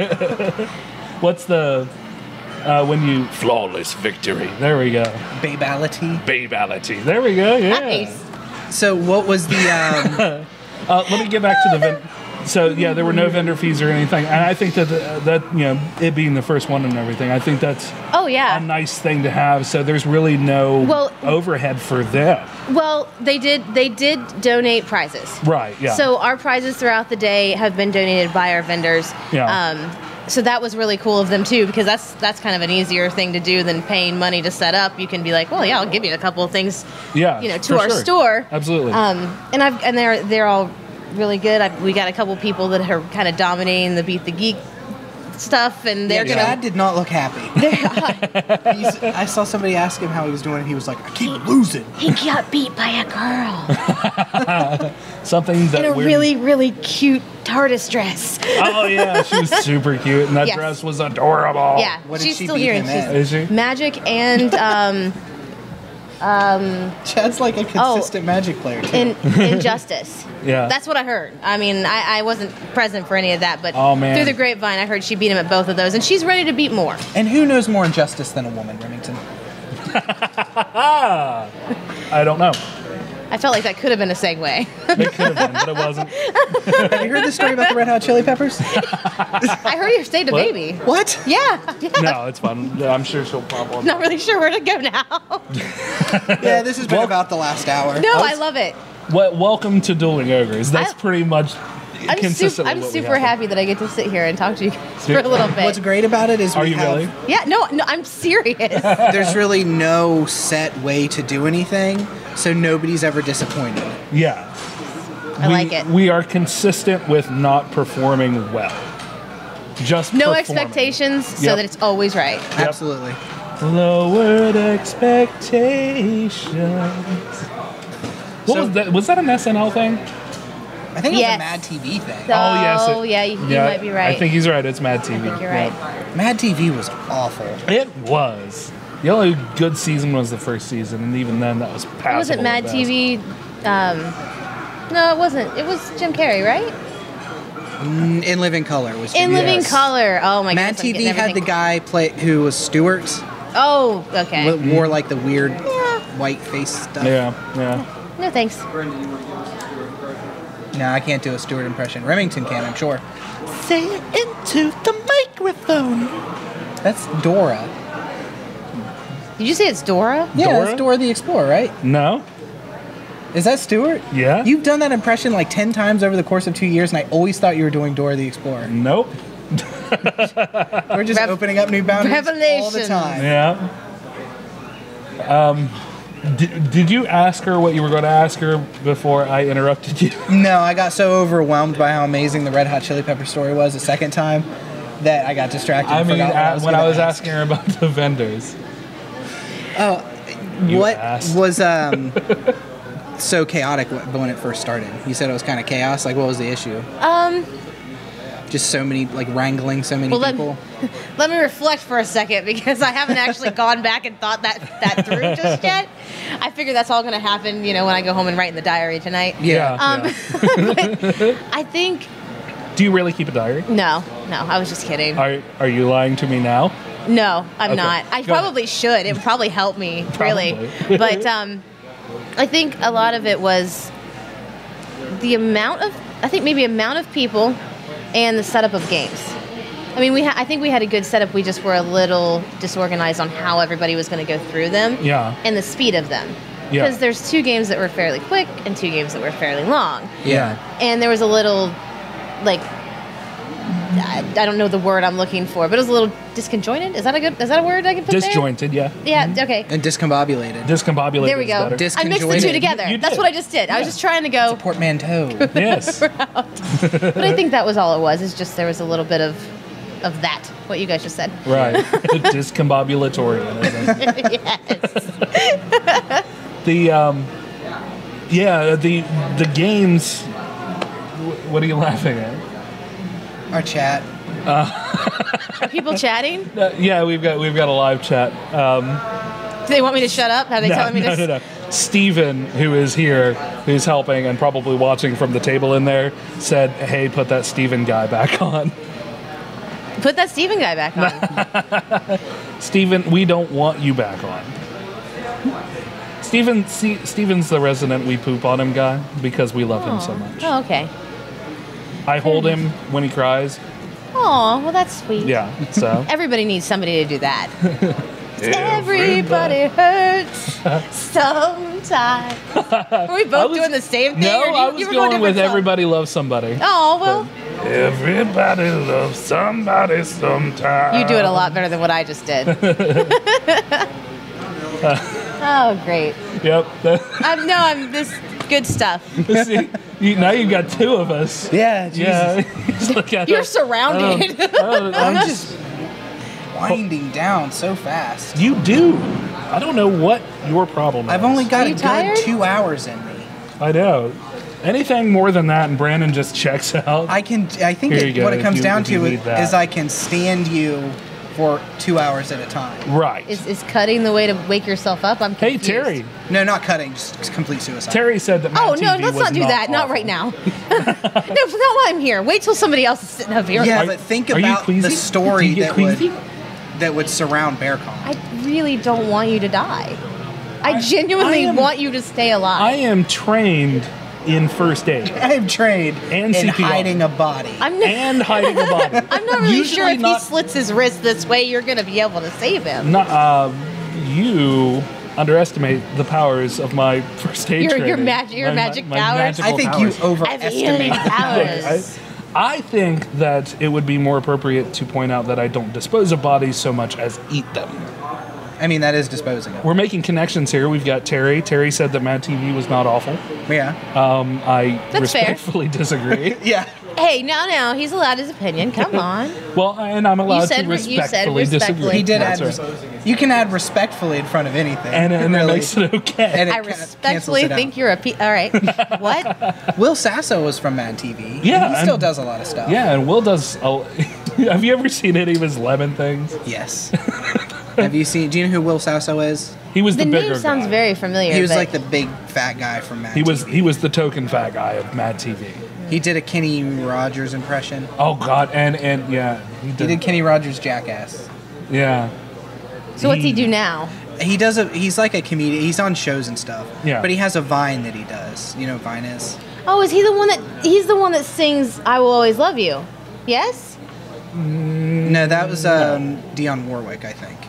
S10: What's the when you
S1: flawless victory?
S10: There we go.
S3: Babality.
S10: There we go. Yeah.
S9: Nice.
S3: So what was the?
S10: Let me get back to the So yeah, there were no vendor fees or anything, and I think that it being the first one and everything, I think that's a nice thing to have. So there's really no overhead for them.
S9: Well, they did donate prizes.
S10: Right. Yeah.
S9: So our prizes throughout the day have been donated by our vendors.
S10: Yeah.
S9: So that was really cool of them too, because that's kind of an easier thing to do than paying money to set up. You can be like, well, yeah, I'll give you a couple of things.
S10: Yeah.
S9: To our store.
S10: Absolutely.
S9: And they're all really good. We got a couple people that are kind of dominating the Beat the Geek stuff, and they're gonna.
S3: Chad did not look happy. I saw somebody ask him how he was doing, and he was like, "I keep losing."
S9: He got beat by a girl.
S10: Something that
S9: in a really, really cute TARDIS dress.
S10: Oh yeah, she was super cute, and that dress was adorable.
S9: Yeah,
S3: what
S9: she's
S3: did she
S9: still
S3: beat
S9: here.
S3: him in?
S10: Is she?
S9: Magic and
S3: Chad's like a consistent Magic player too.
S11: Injustice.
S10: Yeah.
S11: That's what I heard. I mean, I wasn't present for any of that, but
S10: man.
S11: through the grapevine, I heard she beat him at both of those, and she's ready to beat more.
S3: And who knows more Injustice than a woman, Remington?
S10: I don't know.
S11: I felt like that could have been a segue.
S10: It could have been, but it wasn't.
S3: Have you heard the story about the Red Hot Chili Peppers?
S11: I heard you saved a baby.
S3: What?
S11: Yeah.
S10: No, it's fun. I'm sure she'll pop up.
S11: Not really sure where to go now.
S3: Yeah, this has been about the last hour.
S11: No, I love it.
S10: Welcome to Dueling Ogres. That's pretty much consistently
S11: I'm
S10: what we
S11: super
S10: have.
S11: happy that I get to sit here and talk to you guys for a little bit.
S3: What's great about it is
S10: Are you really?
S11: Yeah, no, I'm serious.
S3: There's really no set way to do anything, so nobody's ever disappointed.
S10: Yeah.
S11: I like it.
S10: We are consistent with not performing well. Just
S11: no
S10: performing.
S11: Expectations, so that it's always right.
S10: Yep.
S3: Absolutely.
S10: Lowered expectations. What was that? Was that an SNL thing?
S3: I think it was a Mad TV thing.
S11: So, you might be right.
S10: I think he's right. It's Mad TV.
S11: I think you're right.
S3: Mad TV was awful.
S10: It was. The only good season was the first season, and even then, that was passable.
S11: It wasn't Mad TV. No, it wasn't. It was Jim Carrey, right?
S3: In Living Color was Jim
S11: In Living Color. Oh my god.
S3: Mad TV had the guy who was Stewart.
S11: Oh, okay.
S3: Wore like the weird white face stuff.
S10: Yeah.
S11: No thanks.
S3: No, I can't do a Stewart impression. Remington can, I'm sure.
S12: Say it into the microphone.
S3: That's Dora.
S11: Did you say it's Dora?
S3: Yeah, that's Dora the Explorer, right?
S10: No.
S3: Is that Stewart?
S10: Yeah.
S3: You've done that impression like 10 times over the course of 2 years, and I always thought you were doing Dora the Explorer.
S10: Nope.
S3: We're just opening up new boundaries all the time.
S10: Yeah. Did you ask her what you were going to ask her before I interrupted you?
S3: No, I got so overwhelmed by how amazing the Red Hot Chili Pepper story was the second time that I got distracted.
S10: I mean, when I was
S3: ask.
S10: asking her about the vendors.
S3: Oh, what was so chaotic when it first started? You said it was kind of chaos. Like, what was the issue? Just so many, like, wrangling so many people.
S11: Let me reflect for a second because I haven't actually gone back and thought that through just yet. I figure that's all going to happen, when I go home and write in the diary tonight.
S10: Yeah.
S11: But I think.
S10: Do you really keep a diary?
S11: No, I was just kidding.
S10: Are you lying to me now?
S11: No, I'm not. I probably should. It would probably help me, really. But I think a lot of it was the amount of people and the setup of games. I mean, I think we had a good setup. We just were a little disorganized on how everybody was going to go through them.
S10: Yeah.
S11: And the speed of them.
S10: Yeah.
S11: Because there's 2 games that were fairly quick and 2 games that were fairly long.
S10: Yeah.
S11: And there was a little, like, I don't know the word I'm looking for, but it was a little disconjointed. Is that a word I can put
S10: Disjointed,
S11: there? Yeah, okay.
S3: And discombobulated.
S10: Discombobulated.
S11: There we go. I mixed the 2 together. That's what I just did. I was just trying to go.
S3: It's a portmanteau.
S10: Yes.
S11: But I think that was all it was. It's just there was a little bit of that, what you guys just said.
S10: Right. Discombobulatorianism.
S11: Yes.
S10: The games. What are you laughing at?
S3: Our chat.
S11: Are people chatting?
S10: Yeah, we've got a live chat.
S11: Do they want me to shut up? Are they telling me to?
S10: No. Steven, who is here, who's helping and probably watching from the table in there, said, "Hey, put that Steven guy back on."
S11: Put that Steven guy back on.
S10: Steven, we don't want you back on. Steven's the resident we poop on him guy because we love him so much.
S11: Oh, okay.
S10: I hold him when he cries.
S11: Oh, well, that's sweet.
S10: Yeah, so.
S11: Everybody needs somebody to do that. Everybody hurts sometimes. Were we both doing the same thing?
S10: No, I was going with
S11: songs?
S10: Everybody Loves Somebody.
S11: Oh, well.
S10: Everybody loves somebody sometime.
S11: You do it a lot better than what I just did. Oh, great.
S10: Yep.
S11: I'm this good stuff.
S10: See, now you've got 2 of us.
S3: Yeah, Jesus.
S10: Yeah.
S11: You're surrounded.
S3: I'm just winding down so fast.
S10: You do. I don't know what your problem is.
S3: I've only got a good 2 hours in me.
S10: I know. Anything more than that, and Brandon just checks out.
S3: I think what it comes down to is I can stand you for 2 hours at a time.
S10: Right.
S11: Is cutting the way to wake yourself up? I'm confused.
S10: Hey, Terry.
S3: No, not cutting, just complete suicide.
S10: Terry said that.
S11: Oh,
S10: Mad
S11: no,
S10: TV
S11: let's
S10: was
S11: not do that.
S10: awful.
S11: Not right now. No, not while I'm here. Wait till somebody else is sitting up here.
S3: Yeah, but think about the story that would surround BearCon.
S11: I really don't want you to die. I genuinely want you to stay alive.
S10: I am trained in first aid.
S3: I am trained
S10: and
S3: in
S10: CPR.
S3: hiding a body.
S10: And hiding a body.
S11: I'm not really sure if he slits his wrist this way, you're going to be able to save him.
S10: You underestimate the powers of my first aid training.
S11: Your magic powers.
S3: I think you overestimate the powers.
S10: I think that it would be more appropriate to point out that I don't dispose of bodies so much as eat them.
S3: I mean, that is disposing of.
S10: We're making connections here. We've got Terry. Terry said that Mad TV was not awful.
S3: Yeah.
S10: I
S11: That's
S10: respectfully disagree.
S3: Yeah.
S11: Hey, now, he's allowed his opinion. Come on.
S10: Well, and I'm allowed to respectfully disagree.
S3: He did add. You can add respectfully in front of anything,
S10: and that makes it okay.
S3: And
S11: I respectfully think you're a all right. What?
S3: Will Sasso was from Mad TV.
S10: Yeah,
S3: he still does a lot of stuff.
S10: Yeah, and Will does. Have you ever seen any of his lemon things?
S3: Yes. Have you seen? Do you know who Will Sasso is?
S10: He was the bigger
S11: name sounds
S10: guy.
S11: very familiar.
S3: He was like the big fat guy from Mad TV.
S10: He was the token fat guy of Mad TV.
S3: He did a Kenny Rogers impression.
S10: Oh God, and yeah,
S3: he did Kenny Rogers Jackass.
S10: Yeah.
S11: So what's he do now?
S3: He's like a comedian. He's on shows and stuff.
S10: Yeah.
S3: But he has a Vine that he does. You know what Vine is?
S11: Oh, is he the one that he's the one that sings "I Will Always Love You"? Yes.
S3: No, that was Dionne Warwick, I think.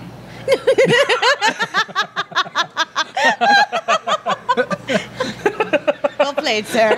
S11: Well played, sir.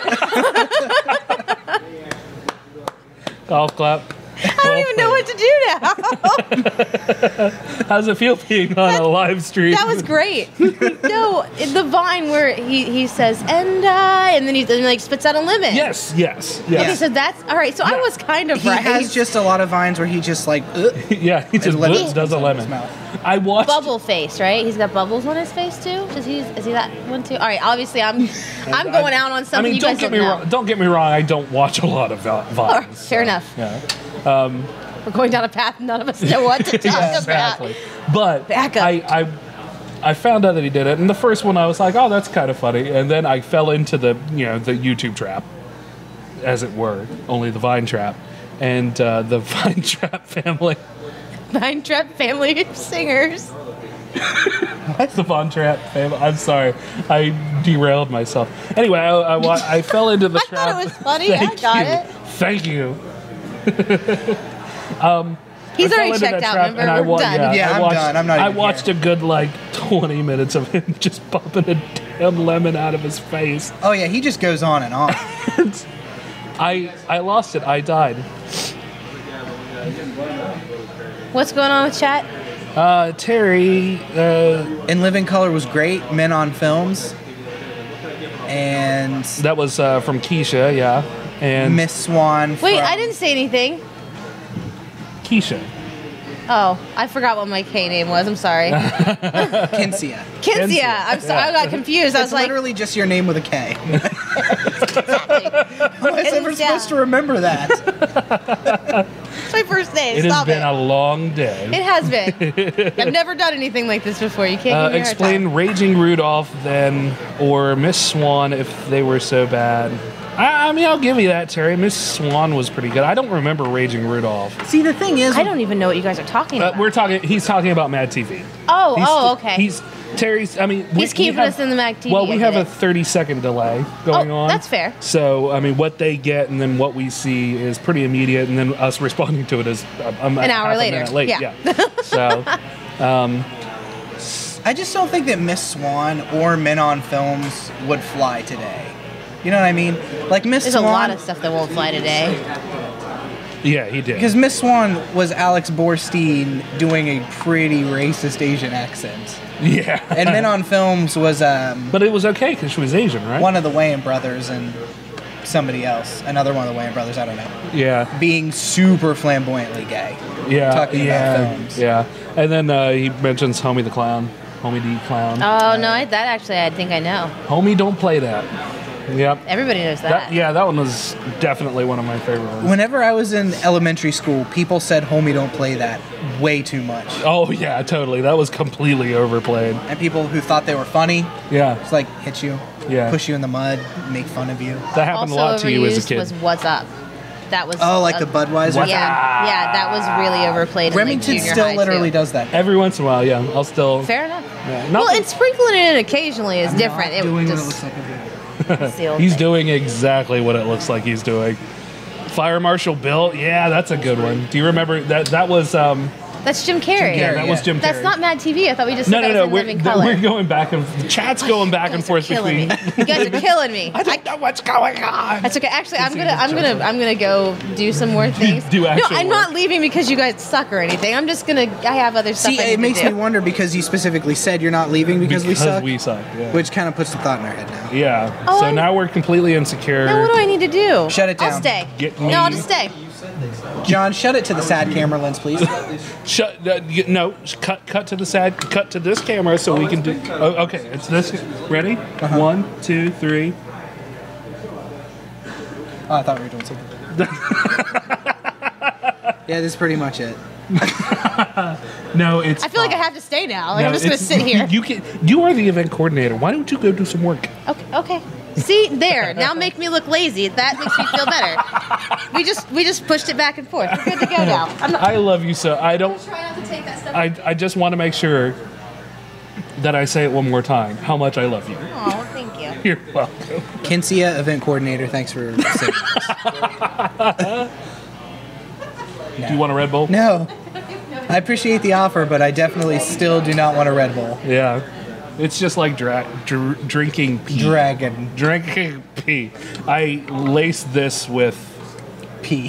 S10: Golf clap.
S11: I don't even know what to do now.
S10: How's it feel being on a live stream?
S11: That was great. No, the Vine where he says and then he like spits out a lemon.
S10: Yes.
S11: Okay, so that's all right. So I was kind of right.
S3: He has just a lot of vines where he just like
S10: yeah, he just does a lemon. I watched
S11: Bubble face, right? He's got bubbles on his face too. Is he that one too? All right. Obviously, I'm going out on something.
S10: Don't get me wrong. Don't get me wrong. I don't watch a lot of Vines.
S11: Right, fair enough.
S10: Yeah.
S11: We're going down a path none of us know what to talk about.
S10: Exactly. But
S11: Back up.
S10: I found out that he did it, and the first one I was like, oh, that's kind of funny, and then I fell into the the YouTube trap, as it were, only the Vine trap, and the Vine Trap family.
S11: Vine Trap family of singers.
S10: What's the Von Trap family? I'm sorry, I derailed myself. Anyway, I fell into the trap.
S11: I thought it was funny. I got it.
S10: Thank you.
S11: He's already checked out. Remember, we're done.
S3: Yeah, I'm done. I'm not.
S10: I watched a good 20 minutes of him just popping a damn lemon out of his face.
S3: Oh yeah, he just goes on and on.
S10: I lost it. I died.
S11: What's going on with chat?
S10: Terry
S3: In Living Color was great. Men on Films. And
S10: that was from Keisha, yeah. And
S3: Miss Swan.
S11: Wait, I didn't say anything.
S10: Keisha.
S11: Oh, I forgot what my K name was. I'm sorry.
S3: Kinsia.
S11: I'm sorry. I got confused. I was like,
S3: literally just your name with a K. How am I ever supposed to remember that?
S11: It's my first name.
S10: It has been a long day.
S11: It has been. I've never done anything like this before. You can't give me a hard
S10: explain
S11: time.
S10: Raging Rudolph then, or Miss Swan if they were so bad. I mean, I'll give you that, Terry. Miss Swan was pretty good. I don't remember Raging Rudolph.
S3: See, the thing is,
S11: I don't even know what you guys are talking about.
S10: He's talking about Mad TV.
S11: Okay.
S10: Terry's. I mean,
S11: he's keeping us in the Mad TV.
S10: Well, we have a 30-second delay going on.
S11: That's fair.
S10: So, I mean, what they get and then what we see is pretty immediate, and then us responding to it is
S11: an hour later.
S10: A minute late. Yeah. So,
S3: I just don't think that Miss Swan or Men on Films would fly today. You know what I mean? Like Miss
S11: There's
S3: Swan.
S11: a lot of stuff that won't fly today.
S10: Yeah, he did.
S3: Because Miss Swan was Alex Borstein doing a pretty racist Asian accent.
S10: Yeah.
S3: And Men on Films was
S10: but it was okay because she was Asian, right?
S3: One of the Wayans brothers and somebody else. Another one of the Wayans brothers, I don't know.
S10: Yeah.
S3: Being super flamboyantly gay.
S10: Yeah.
S3: Talking about films.
S10: Yeah. And then he mentions Homie the Clown. Homie D Clown.
S11: Oh, no, that actually I think I know.
S10: Homie, don't play that. Yep.
S11: Everybody knows that.
S10: That one was definitely one of my favorite ones.
S3: Whenever I was in elementary school, people said, "Homie, don't play that." Way too much.
S10: Oh yeah, totally. That was completely overplayed.
S3: And people who thought they were funny,
S10: it's
S3: like hit you, push you in the mud, make fun of you.
S10: That happened a lot to you as a kid.
S11: Was "What's Up." That was
S3: like the Budweiser.
S11: Yeah, that was really overplayed.
S3: Remington still literally does that
S10: every once in a while. Yeah, I'll still.
S11: Fair enough.
S10: Yeah,
S11: well, and sprinkling it in occasionally is different.
S3: Not doing what it looks like I'm doing.
S10: He's doing exactly what it looks like he's doing. Fire Marshal Bill, yeah, that's a good one. Do you remember that? That was.
S11: That's Jim Carrey.
S10: Yeah, that was Jim Carrey.
S11: That's not Mad TV. I thought we just said that was in living color.
S10: We're going back and the chat's going back and forth between.
S11: You guys are killing me.
S10: I don't know what's going on.
S11: That's okay. Actually, I'm gonna go do some more things. I'm not leaving because you guys suck or anything. I'm just gonna. I have other stuff.
S3: See, it makes me wonder because you specifically said you're not leaving because we suck.
S10: We suck. Yeah.
S3: Which kind of puts the thought in our head now.
S10: Yeah. So now we're completely insecure.
S11: Now what do I need to do?
S3: Shut it down.
S11: I'll stay.
S10: No,
S11: I'll just stay.
S3: John, shut it to the sad camera lens, please.
S10: Cut to the sad. Cut to this camera so we can do. Oh, okay, it's this. Ready? 1, 2, 3.
S3: Oh, I thought we were doing something. Yeah, this is pretty much it.
S10: No, it's.
S11: I feel like I have to stay now. Like, I'm just gonna sit here.
S10: You are the event coordinator. Why don't you go do some work?
S11: Okay. See, there. Now make me look lazy. That makes me feel better. We just pushed it back and forth. We're good to go now.
S10: I love you so. I don't.
S11: Try not to take that stuff.
S10: I just want to make sure that I say it one more time. How much I love you.
S11: Oh, thank you.
S10: You're welcome.
S3: Kinsia, event coordinator. Thanks for saying this.
S10: Do you want a Red Bull?
S3: No. I appreciate the offer, but I definitely still do not want a Red Bull.
S10: Yeah. It's just like drinking pee. Drinking pee. I lace this with
S3: pee.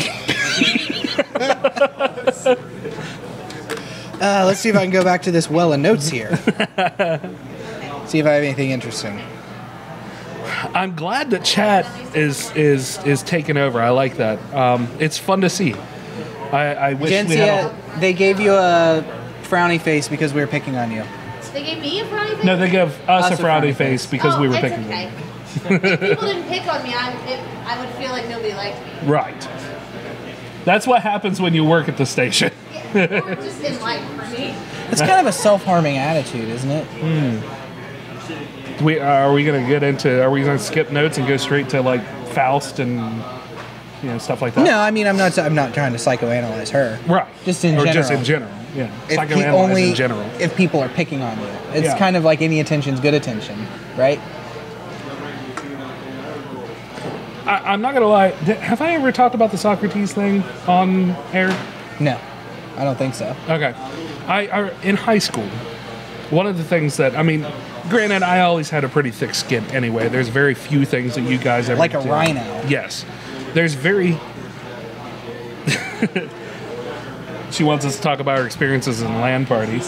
S3: Let's see if I can go back to this well of notes here. See if I have anything interesting.
S10: I'm glad that chat is taking over. I like that. It's fun to see. I wish we had
S3: they gave you a frowny face because we were picking on you.
S11: They gave me a frowny face?
S10: No, they gave us a frowny face because we were picking on you.
S11: If people didn't pick on me, I would feel like nobody liked me.
S10: Right. That's what happens when you work at the station.
S11: Yeah, or just in life for me.
S3: It's kind of a self-harming attitude, isn't it?
S10: Are we going to get into? Are we going to skip notes and go straight to like Faust and stuff like that?
S3: No, I mean I'm not trying to psychoanalyze her.
S10: Right.
S3: Just in general.
S10: Just in general. Yeah. Psychoanalyze in general.
S3: If people are picking on you, it's kind of like any attention's good attention, right?
S10: I'm not gonna lie. Have I ever talked about the Socrates thing on air?
S3: No, I don't think so.
S10: Okay. I in high school, one of the things that granted, I always had a pretty thick skin anyway. There's very few things that you guys ever
S3: like a
S10: did.
S3: rhino.
S10: Yes. There's very. She wants us to talk about her experiences in LAN parties.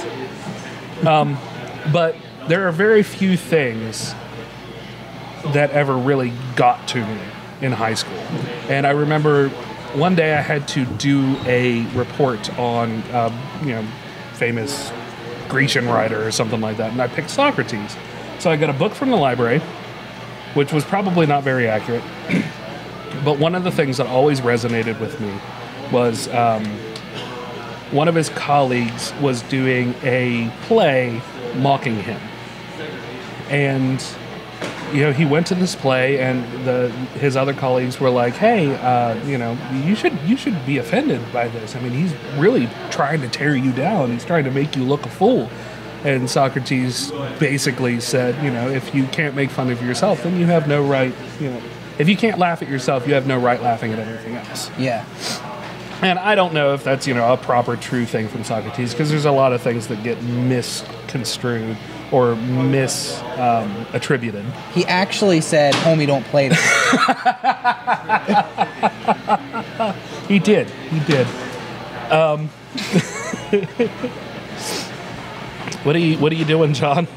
S10: But there are very few things that ever really got to me in high school. And I remember one day I had to do a report on, famous Grecian writer or something like that, and I picked Socrates. So I got a book from the library, which was probably not very accurate. But one of the things that always resonated with me was one of his colleagues was doing a play mocking him. And, he went to this play and his other colleagues were like, hey, you should be offended by this. He's really trying to tear you down. He's trying to make you look a fool. And Socrates basically said, if you can't make fun of yourself, then you have no right, if you can't laugh at yourself, you have no right laughing at everything else.
S3: Yeah.
S10: And I don't know if that's, a proper true thing from Socrates, because there's a lot of things that get misconstrued or attributed.
S3: He actually said, homie, don't play that.
S10: He did. What are you doing, John?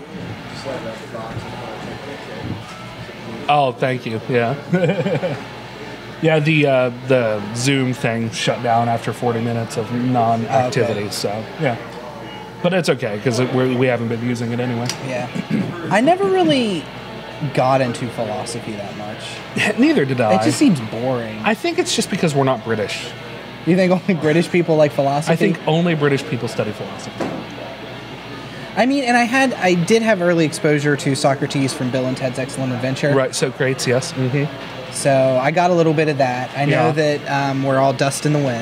S10: Oh, thank you. Yeah. Yeah, the Zoom thing shut down after 40 minutes of non-activity. Okay. So, yeah. But it's okay, because we haven't been using it anyway.
S3: Yeah. I never really got into philosophy that much.
S10: Neither did I.
S3: It just seems boring.
S10: I think it's just because we're not British.
S3: You think only British people like philosophy?
S10: I think only British people study philosophy.
S3: I mean, and I did have early exposure to Socrates from Bill and Ted's Excellent Adventure.
S10: Right, Socrates, yes. Mm-hmm.
S3: So I got a little bit of that. I know that we're all dust in the wind.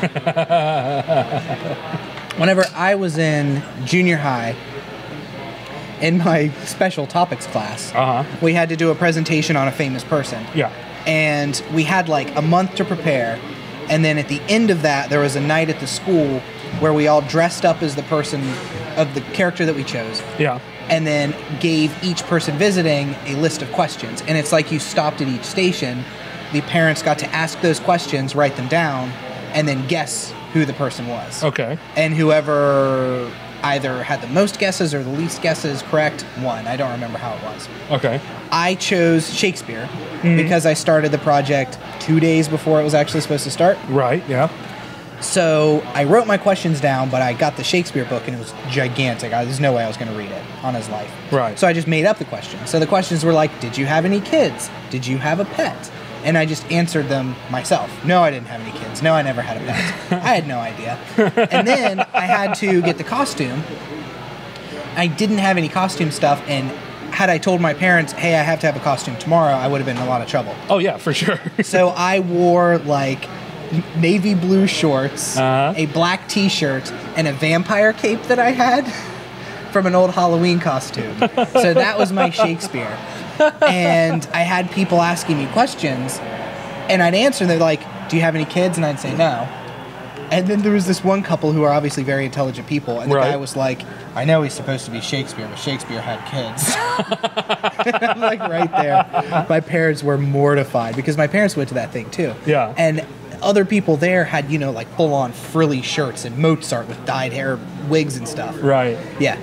S3: Whenever I was in junior high, in my special topics class, we had to do a presentation on a famous person.
S10: Yeah.
S3: And we had like a month to prepare. And then at the end of that, there was a night at the school where we all dressed up as the person of the character that we chose.
S10: Yeah.
S3: And then gave each person visiting a list of questions. And it's like you stopped at each station. The parents got to ask those questions, write them down, and then guess who the person was.
S10: Okay.
S3: And whoever either had the most guesses or the least guesses correct won. I don't remember how it was.
S10: Okay.
S3: I chose Shakespeare because I started the project 2 days before it was actually supposed to start.
S10: Right, yeah.
S3: So I wrote my questions down, but I got the Shakespeare book and it was gigantic. There's no way I was going to read it on his life.
S10: Right.
S3: So I just made up the questions. So the questions were like, did you have any kids? Did you have a pet? And I just answered them myself. No, I didn't have any kids. No, I never had a pet. I had no idea. And then I had to get the costume. I didn't have any costume stuff, and had I told my parents, hey, I have to have a costume tomorrow, I would have been in a lot of trouble.
S10: Oh, yeah, for sure.
S3: So I wore, like, navy blue shorts, a black t-shirt, and a vampire cape that I had from an old Halloween costume. So that was my Shakespeare. And I had people asking me questions, and I'd answer, and they're like, do you have any kids? And I'd say no. And then there was this one couple who are obviously very intelligent people, and the guy was like, I know he's supposed to be Shakespeare, but Shakespeare had kids. I'm like, right there. My parents were mortified, because my parents went to that thing too.
S10: Yeah.
S3: And other people there had, you know, like full-on frilly shirts and Mozart with dyed hair wigs and stuff.
S10: Right.
S3: Yeah.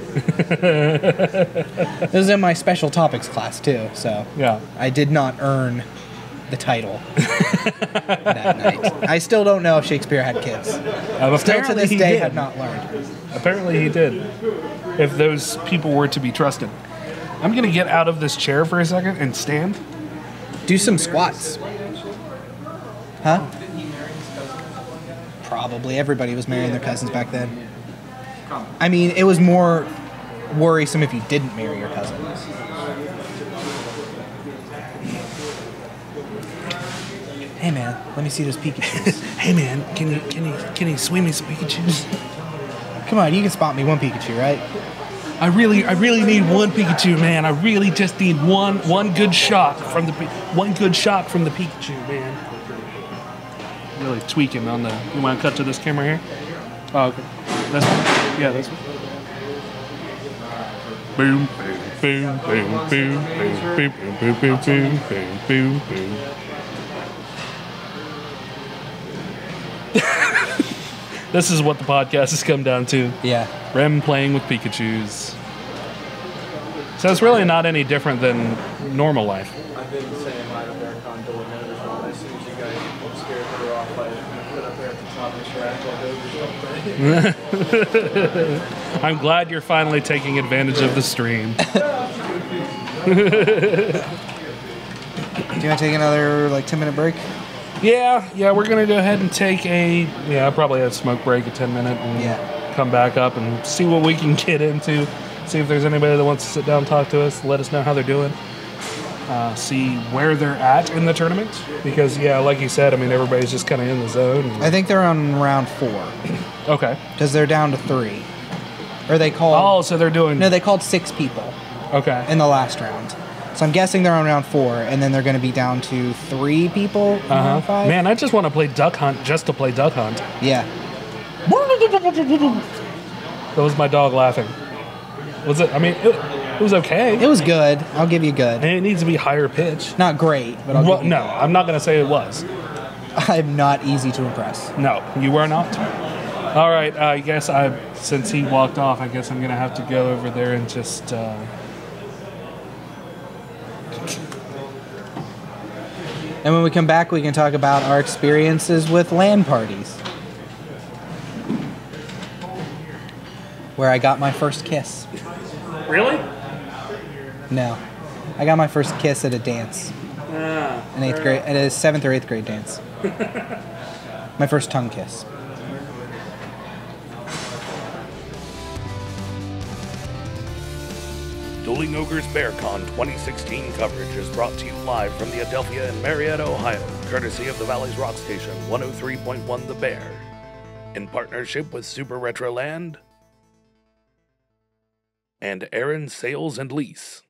S3: This was in my special topics class too, so
S10: yeah, I
S3: did not earn the title that night. I still don't know if Shakespeare had kids. Still to this day have not learned.
S10: Apparently he did. If those people were to be trusted. I'm going to get out of this chair for a second and stand.
S3: Do some squats. Huh? Probably. Everybody was marrying their cousins back then. I mean, it was more worrisome if you didn't marry your cousin. Hey man, let me see those Pikachus.
S10: Hey man, can you swing me some Pikachus?
S3: Come on, you can spot me one Pikachu, right?
S10: I really need one Pikachu, man. I really just need one good shot from the Pikachu, man. Really tweaking on the. You want to cut to this camera here? Oh, okay. This one. Yeah, this one. Boom, boom, boom, boom, boom, boom, boom, boom, boom, boom, boom, boom. This is what the podcast has come down to.
S3: Yeah.
S10: Rem playing with Pikachus. So it's really not any different than normal life.
S6: I've been saying hi to BearCon Dueling Ogres as soon as you guys scared her off, I put up there at the top and track. I'm glad you're finally taking advantage of the stream.
S3: Do you want to take another 10-minute break?
S10: Yeah, we're going to go ahead and take probably a smoke break, a 10-minute, and come back up and see what we can get into. See if there's anybody that wants to sit down and talk to us, let us know how they're doing. See where they're at in the tournament. Because, like you said, I mean, everybody's just kind of in the zone.
S3: I think they're on round 4.
S10: Okay.
S3: Because they're down to 3. Or they called...
S10: Oh, so they're doing...
S3: No, they called 6 people.
S10: Okay.
S3: In the last round. So I'm guessing they're on round 4, and then they're going to be down to 3 people in round 5.
S10: Man, I just want to play Duck Hunt just to play Duck Hunt.
S3: Yeah.
S10: That was my dog laughing. Was it? I mean, it was okay.
S3: It was good. I'll give you good.
S10: And it needs to be higher pitch.
S3: Not great, but I'll give you
S10: no, I'm not going to say it was.
S3: I'm not easy to impress.
S10: No, you were not. All right, I guess since he walked off, I guess I'm going to have to go over there and just...
S3: And when we come back, we can talk about our experiences with LAN parties. Where I got my first kiss.
S10: Really?
S3: No. I got my first kiss at a dance. In 8th grade, at a 7th or 8th grade dance. My first tongue kiss.
S1: Dueling Ogres BearCon 2016 coverage is brought to you live from the Adelphia in Marietta, Ohio, courtesy of the Valley's Rock Station 103.1 The Bear, in partnership with Super Retro Land and Aaron Sales and Lease.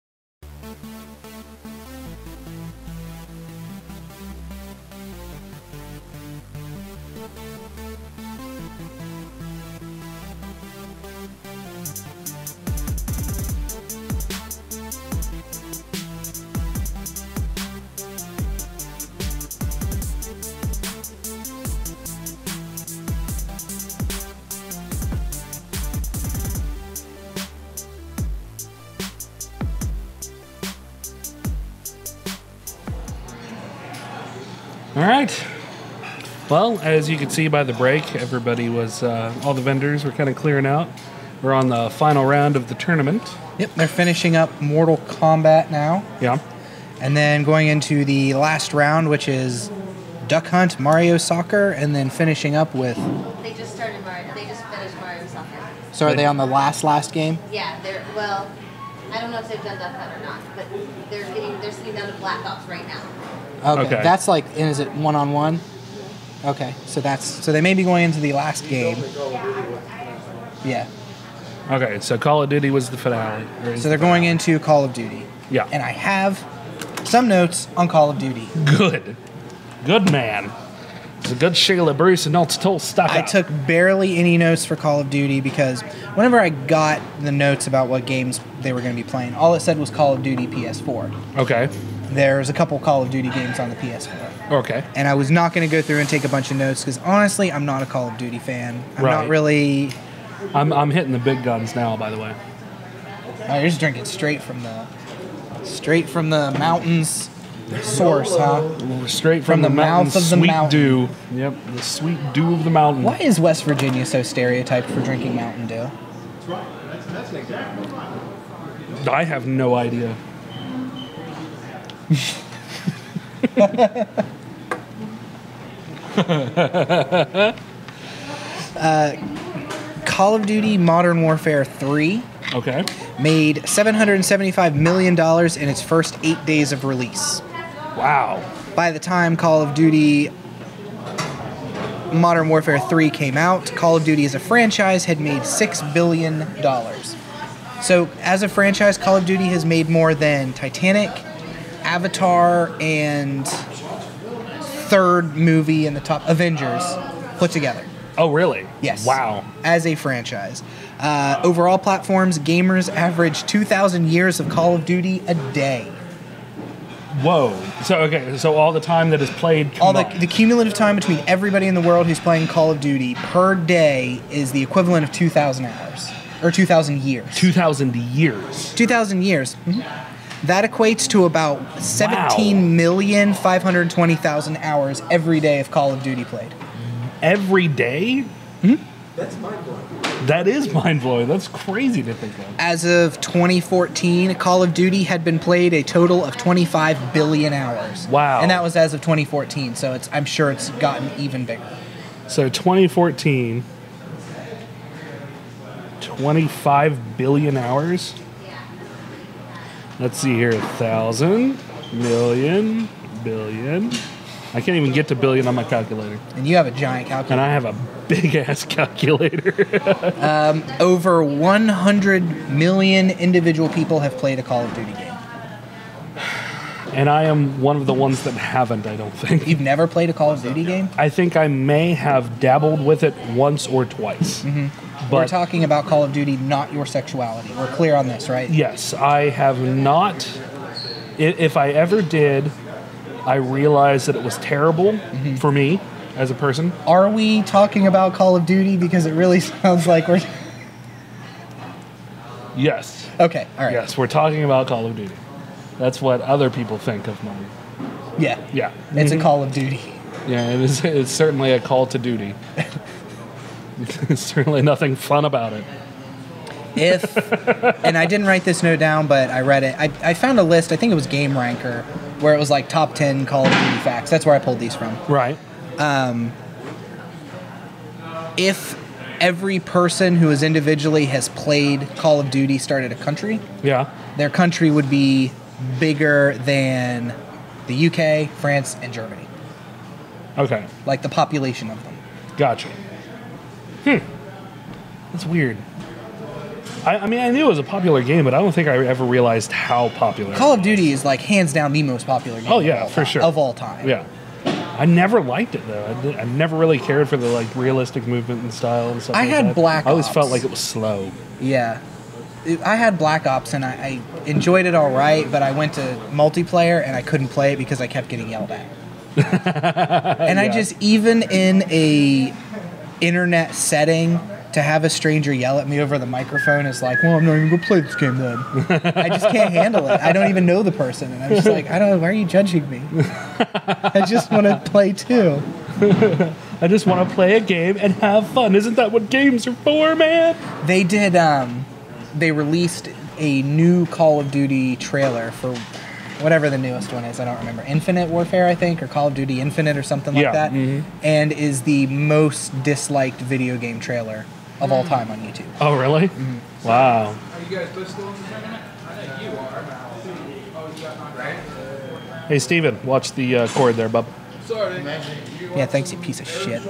S10: All right. Well, as you can see by the break, everybody was, all the vendors were kind of clearing out. We're on the final round of the tournament.
S3: Yep, they're finishing up Mortal Kombat now.
S10: Yeah.
S3: And then going into the last round, which is Duck Hunt, Mario Soccer, and then finishing up with...
S9: They just started Mario. They just finished Mario Soccer.
S3: So are they on the last game?
S9: Yeah, they're, well, I don't know if they've done Duck Hunt or not, but they're sitting down to Black Ops right now.
S3: Okay. That's like, and is it one-on-one? Okay, so they may be going into the last game. Yeah.
S10: Okay, so Call of Duty was the finale.
S3: So they're going into Call of Duty.
S10: Yeah.
S3: And I have some notes on Call of Duty.
S10: Good. Good man. It's a good Sheila Bruce and not told stuck
S3: I took barely any notes for Call of Duty because whenever I got the notes about what games they were going to be playing, all it said was Call of Duty PS4.
S10: Okay.
S3: There's a couple Call of Duty games on the PS4.
S10: Okay.
S3: And I was not going to go through and take a bunch of notes because honestly, I'm not a Call of Duty fan. I'm not really...
S10: I'm hitting the big guns now, by the way.
S3: Oh, you're just drinking straight from the mountains source, huh?
S10: Straight from the
S3: mouth of the mountain.
S10: Dew. Yep, the sweet dew of the mountain.
S3: Why is West Virginia so stereotyped for drinking Mountain Dew?
S10: I have no idea.
S3: Call of Duty Modern Warfare 3 made $775 million in its first 8 days of release.
S10: Wow.
S3: By the time Call of Duty Modern Warfare 3 came out, Call of Duty as a franchise had made $6 billion. So as a franchise, Call of Duty has made more than Titanic, Avatar, and third movie in the top, Avengers, put together.
S10: Oh, really?
S3: Yes.
S10: Wow.
S3: As a franchise. Overall platforms, gamers average 2,000 years of Call of Duty a day.
S10: Whoa. So all the time that is played...
S3: All the cumulative time between everybody in the world who's playing Call of Duty per day is the equivalent of 2,000 hours. Or 2,000 years.
S10: 2,000 years.
S3: 2,000 years. Mm-hmm. That equates to about 17,520,000 hours every day of Call of Duty played.
S10: Every day?
S3: Hmm?
S6: That's mind-blowing.
S10: That is mind-blowing. That's crazy to think of.
S3: As of 2014, Call of Duty had been played a total of 25 billion hours.
S10: Wow.
S3: And that was as of 2014, so I'm sure it's gotten even bigger.
S10: So 2014, 25 billion hours? Let's see here. 1,000, million, billion. I can't even get to billion on my calculator.
S3: And you have a giant calculator.
S10: And I have a big-ass calculator.
S3: Over 100 million individual people have played a Call of Duty game.
S10: And I am one of the ones that haven't, I don't think.
S3: You've never played a Call of Duty game?
S10: I think I may have dabbled with it once or twice.
S3: Mm-hmm.
S10: But
S3: we're talking about Call of Duty, not your sexuality. We're clear on this, right?
S10: Yes, I have not. If I ever did, I realized that it was terrible for me as a person.
S3: Are we talking about Call of Duty? Because it really sounds like we're...
S10: Yes.
S3: Okay, all right.
S10: Yes, we're talking about Call of Duty. That's what other people think of mine.
S3: Yeah.
S10: Yeah.
S3: It's a Call of Duty.
S10: Yeah, it is. It's certainly a call to duty. There's certainly nothing fun about it.
S3: If, and I didn't write this note down, but I read it. I found a list, I think it was Game Ranker, where it was like top 10 Call of Duty facts. That's where I pulled these from.
S10: Right.
S3: If every person who is individually has played Call of Duty started a country, their country would be bigger than the UK, France, and Germany.
S10: Okay.
S3: Like the population of them.
S10: Gotcha. That's weird. I mean, I knew it was a popular game, but I don't think I ever realized how popular.
S3: Call of Duty is like hands down the most popular game.
S10: Oh yeah, for sure.
S3: Of all time.
S10: Yeah. I never liked it though. I never really cared for the like realistic movement and style and stuff.
S3: I
S10: like
S3: had
S10: that.
S3: Black
S10: I always
S3: Ops.
S10: felt like it was slow.
S3: Yeah. I had Black Ops and I enjoyed it all right, but I went to multiplayer and I couldn't play it because I kept getting yelled at. And I just, even in a internet setting, to have a stranger yell at me over the microphone is like, well, I'm not even going to play this game then. I just can't handle it. I don't even know the person. And I'm just like, I don't know, why are you judging me? I just want to play too.
S10: I just want to play a game and have fun. Isn't that what games are for, man?
S3: They did, they released a new Call of Duty trailer for whatever the newest one is. I don't remember. Infinite Warfare, I think, or Call of Duty Infinite or something like that. And is the most disliked video game trailer of all time on YouTube.
S10: Oh, really? Wow.
S6: Are you guys both still in the tournament? I know you are. Oh, you got knocked out?
S10: Hey, Steven, watch the cord there, bub.
S6: Sorry.
S3: Yeah, thanks, you piece of shit.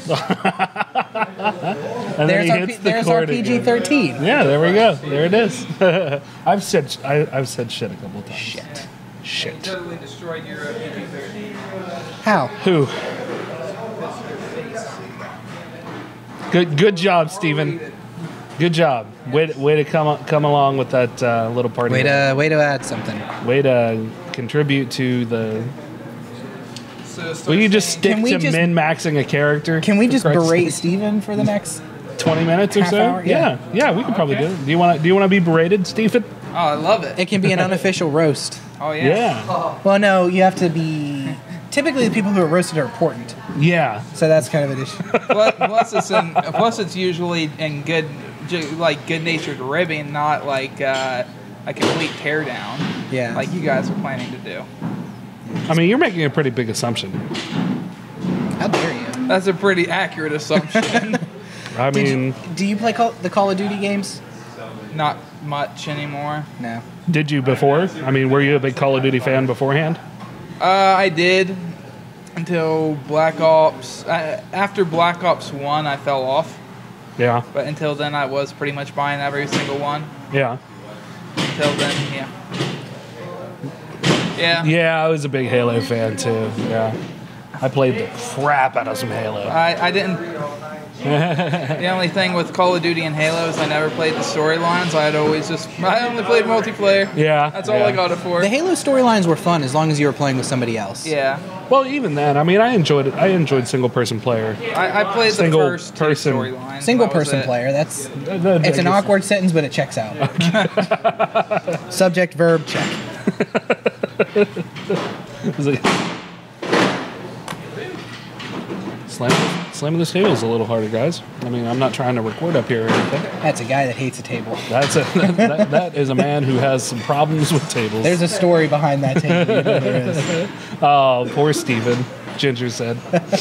S10: And then he hits the
S3: there's our
S10: cord again.
S3: PG-13.
S10: Yeah, there we go. There it is. I've said shit a couple times. Shit.
S6: You totally destroyed your PG-13.
S3: How?
S10: Who? Good job, Steven. Good job. Way to come along with that little party.
S3: Way to add something.
S10: Way to contribute to the. Will you just stick to min-maxing a character?
S3: Can we just berate Steven for the next
S10: 20 minutes or
S3: half
S10: so?
S3: hour?
S10: Yeah, we could probably do it. Do you want to be berated, Steven?
S5: Oh, I love it.
S3: It can be an unofficial roast.
S5: Oh yeah.
S3: Well, no, you have to be. Typically, the people who are roasted are important.
S10: Yeah.
S3: So that's kind of an issue.
S5: Plus, it's usually in good-natured ribbing, not like a complete teardown.
S3: Yeah.
S5: Like you guys are planning to do.
S10: I mean, you're making a pretty big assumption.
S3: How dare you?
S5: That's a pretty accurate assumption.
S10: I mean,
S3: do you play the Call of Duty games?
S5: Not much anymore.
S3: No.
S10: Did you before? I mean, were you a big Call of Duty fan beforehand?
S5: I did until Black Ops. After Black Ops 1, I fell off.
S10: Yeah.
S5: But until then, I was pretty much buying every single one.
S10: Yeah.
S5: Until then, yeah. Yeah.
S10: Yeah, I was a big Halo fan too. Yeah. I played the crap out of some Halo.
S5: I didn't. The only thing with Call of Duty and Halo is I never played the storylines. I only played multiplayer.
S10: Yeah.
S5: That's all I got it for.
S3: The Halo storylines were fun as long as you were playing with somebody else.
S5: Yeah.
S10: Well, even then, I mean, I enjoyed it. I enjoyed single-person player.
S5: I played the first two storylines.
S3: Single-person player. It's an awkward sentence, but it checks out. Subject, verb, check.
S10: Slamming this table is a little harder, guys. I mean, I'm not trying to record up here or anything.
S3: That's a guy that hates a table.
S10: That is a man who has some problems with tables.
S3: There's a story behind that table. You know there is.
S10: Oh, poor Steven, Ginger said.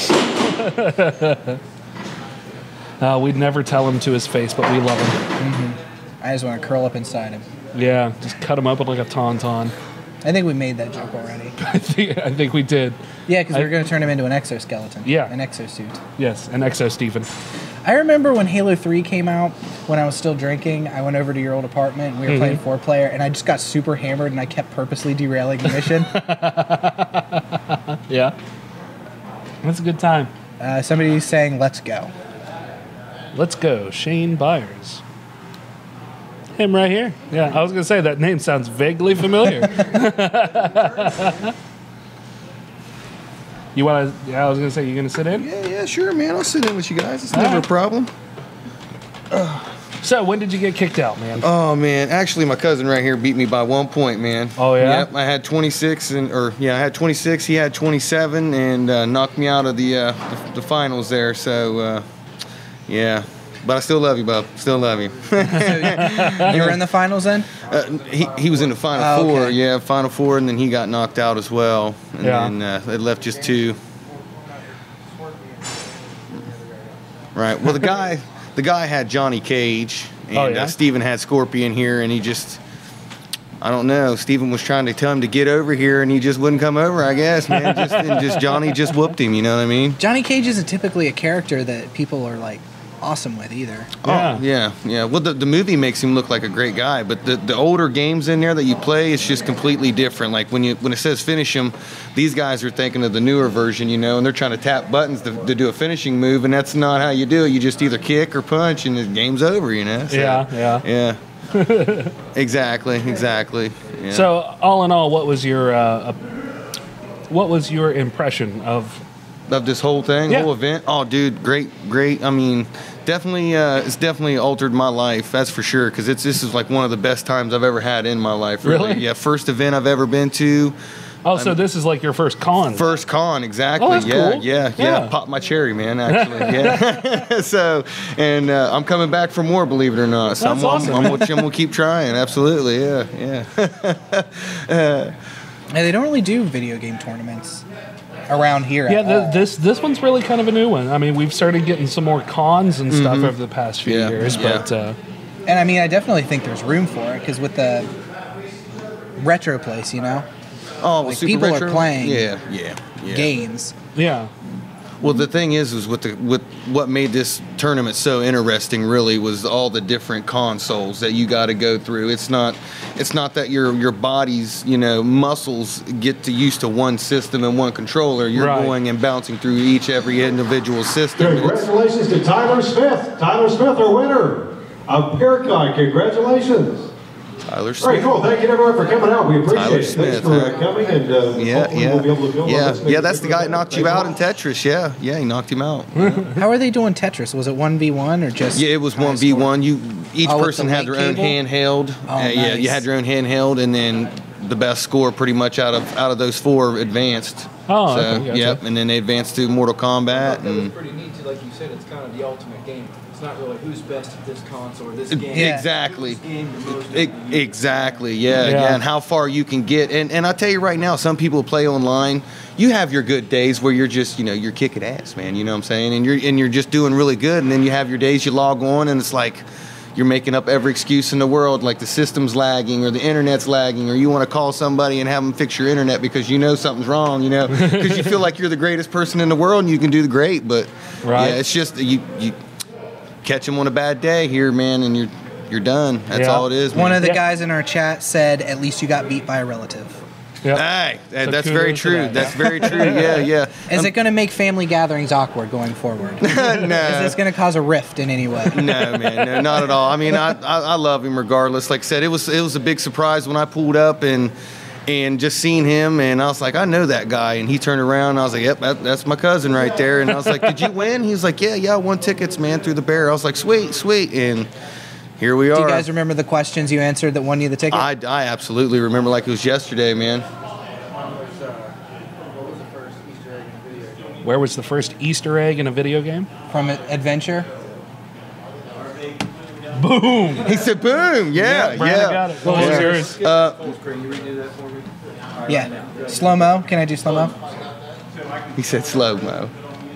S10: We'd never tell him to his face, but we love him.
S3: Mm-hmm. I just want to curl up inside him.
S10: Yeah, just cut him up like a tauntaun.
S3: I think we made that joke already.
S10: I think we did.
S3: Yeah, because we were going to turn him into an exoskeleton.
S10: Yeah.
S3: An exosuit.
S10: Yes, an exo Steven.
S3: I remember when Halo 3 came out, when I was still drinking, I went over to your old apartment, and we were playing 4-player, and I just got super hammered, and I kept purposely derailing the mission.
S10: Yeah. That's a good time.
S3: Somebody's saying, let's go.
S10: Let's go, Shane Byers. Him right here. Yeah, I was going to say that name sounds vaguely familiar. You want to? Yeah, I was going to say, you going to sit in?
S13: Yeah, sure, man. I'll sit in with you guys. It's never a problem.
S10: So, when did you get kicked out, man?
S13: Oh, man. Actually, my cousin right here beat me by 1 point, man.
S10: Oh, yeah?
S13: Yep, I had 26, I had 26. He had 27, and knocked me out of the finals there. So, yeah. But I still love you, Bob. Still love you.
S3: So you were in the finals then?
S13: He was in the final four. Yeah, final four, and then he got knocked out as well. And then it left just 2. Right. Well, the guy had Johnny Cage, and Steven had Scorpion here, and he just, I don't know. Steven was trying to tell him to get over here, and he just wouldn't come over, I guess, man. And Johnny just whooped him, you know what I mean?
S3: Johnny Cage isn't typically a character that people are, like, awesome with either.
S13: Oh, yeah. Well, the movie makes him look like a great guy, but the older games in there that you play, it's just completely different. Like, when it says finish him, these guys are thinking of the newer version, you know, and they're trying to tap buttons to do a finishing move, and that's not how you do it. You just either kick or punch, and the game's over, you know? So, yeah. Exactly. Yeah.
S10: So, all in all, what was your impression of
S13: this whole thing, whole event? Oh, dude, great. I mean, definitely, it's definitely altered my life. That's for sure. Because this is like one of the best times I've ever had in my life. Really? Yeah. First event I've ever been to.
S10: Oh, so this is like your first con?
S13: First con, exactly.
S10: Oh, that's cool.
S13: Yeah. Pop my cherry, man. Actually, yeah. So, and I'm coming back for more, believe it or not. So
S10: that's awesome.
S13: I'm gonna keep trying. Absolutely, yeah.
S3: They don't really do video game tournaments around here.
S10: Yeah, this one's really kind of a new one. I mean, we've started getting some more cons and stuff over the past few years, but
S3: and I mean, I definitely think there's room for it because with the retro place, you know, like
S13: Super
S3: people
S13: retro?
S3: are playing
S13: yeah.
S3: games.
S10: Yeah.
S13: Well, the thing is with what made this tournament so interesting really was all the different consoles that you got to go through. It's not that your body's, you know, muscles get used to one system and one controller. You're going and bouncing through every individual system.
S14: Congratulations to Tyler Smith. Tyler Smith, our winner of BearCon. Congratulations.
S13: Tyler Smith.
S14: Very cool. Thank you everyone for coming out. We appreciate
S13: Tyler
S14: it.
S13: Smith,
S14: Thanks for coming, and hopefully we'll be able to build on this.
S13: Yeah, that's the guy that knocked you out in Tetris. Yeah, he knocked him out.
S3: How are they doing Tetris? Was it 1v1 or just?
S13: Yeah, it was 1v1. Each person had their own handheld.
S3: Nice.
S13: Yeah, you had your own handheld, and then the best score pretty much out of those 4 advanced.
S10: Oh,
S13: so,
S10: okay, gotcha.
S13: Yep, and then they advanced to Mortal Kombat.
S6: That was pretty neat too. Like you said, it's kind of the ultimate game. It's not really who's best at this console or this game.
S13: Exactly. Exactly. Yeah. And how far you can get. And I tell you right now, some people play online. You have your good days where you're just, you know, you're kicking ass, man. You know what I'm saying? And you're just doing really good. And then you have your days you log on and it's like you're making up every excuse in the world, like the system's lagging or the internet's lagging, or you want to call somebody and have them fix your internet because you know something's wrong, you know, because you feel like you're the greatest person in the world and you can do the great. But yeah, it's just you catch them on a bad day here, man, and you're done. That's all it is, man.
S3: One of the guys in our chat said, at least you got beat by a relative.
S10: Yep.
S13: Hey,
S10: So
S13: that's very
S10: kudos to
S13: true.
S10: that.
S13: That's very true. Yeah.
S3: Is it going to make family gatherings awkward going forward?
S13: No.
S3: Is this going to cause a rift in any way?
S13: No, man, no, not at all. I mean, I love him regardless. Like I said, it was a big surprise when I pulled up and just seen him, and I was like, I know that guy. And he turned around, and I was like, yep, that's my cousin right there. And I was like, did you win? He was like, yeah, I won tickets, man, through the bear. I was like, sweet. And here we are.
S3: Do you guys remember the questions you answered that won you the ticket?
S13: I absolutely remember like it was yesterday, man.
S10: Where was the first Easter egg in a video game?
S3: From Adventure.
S10: Boom!
S13: He said boom. Yeah.
S10: Brandon got it. What was yours?
S6: Can you redo that for me?
S3: Yeah. Slow-mo. Can I do slow-mo?
S13: He said slow-mo.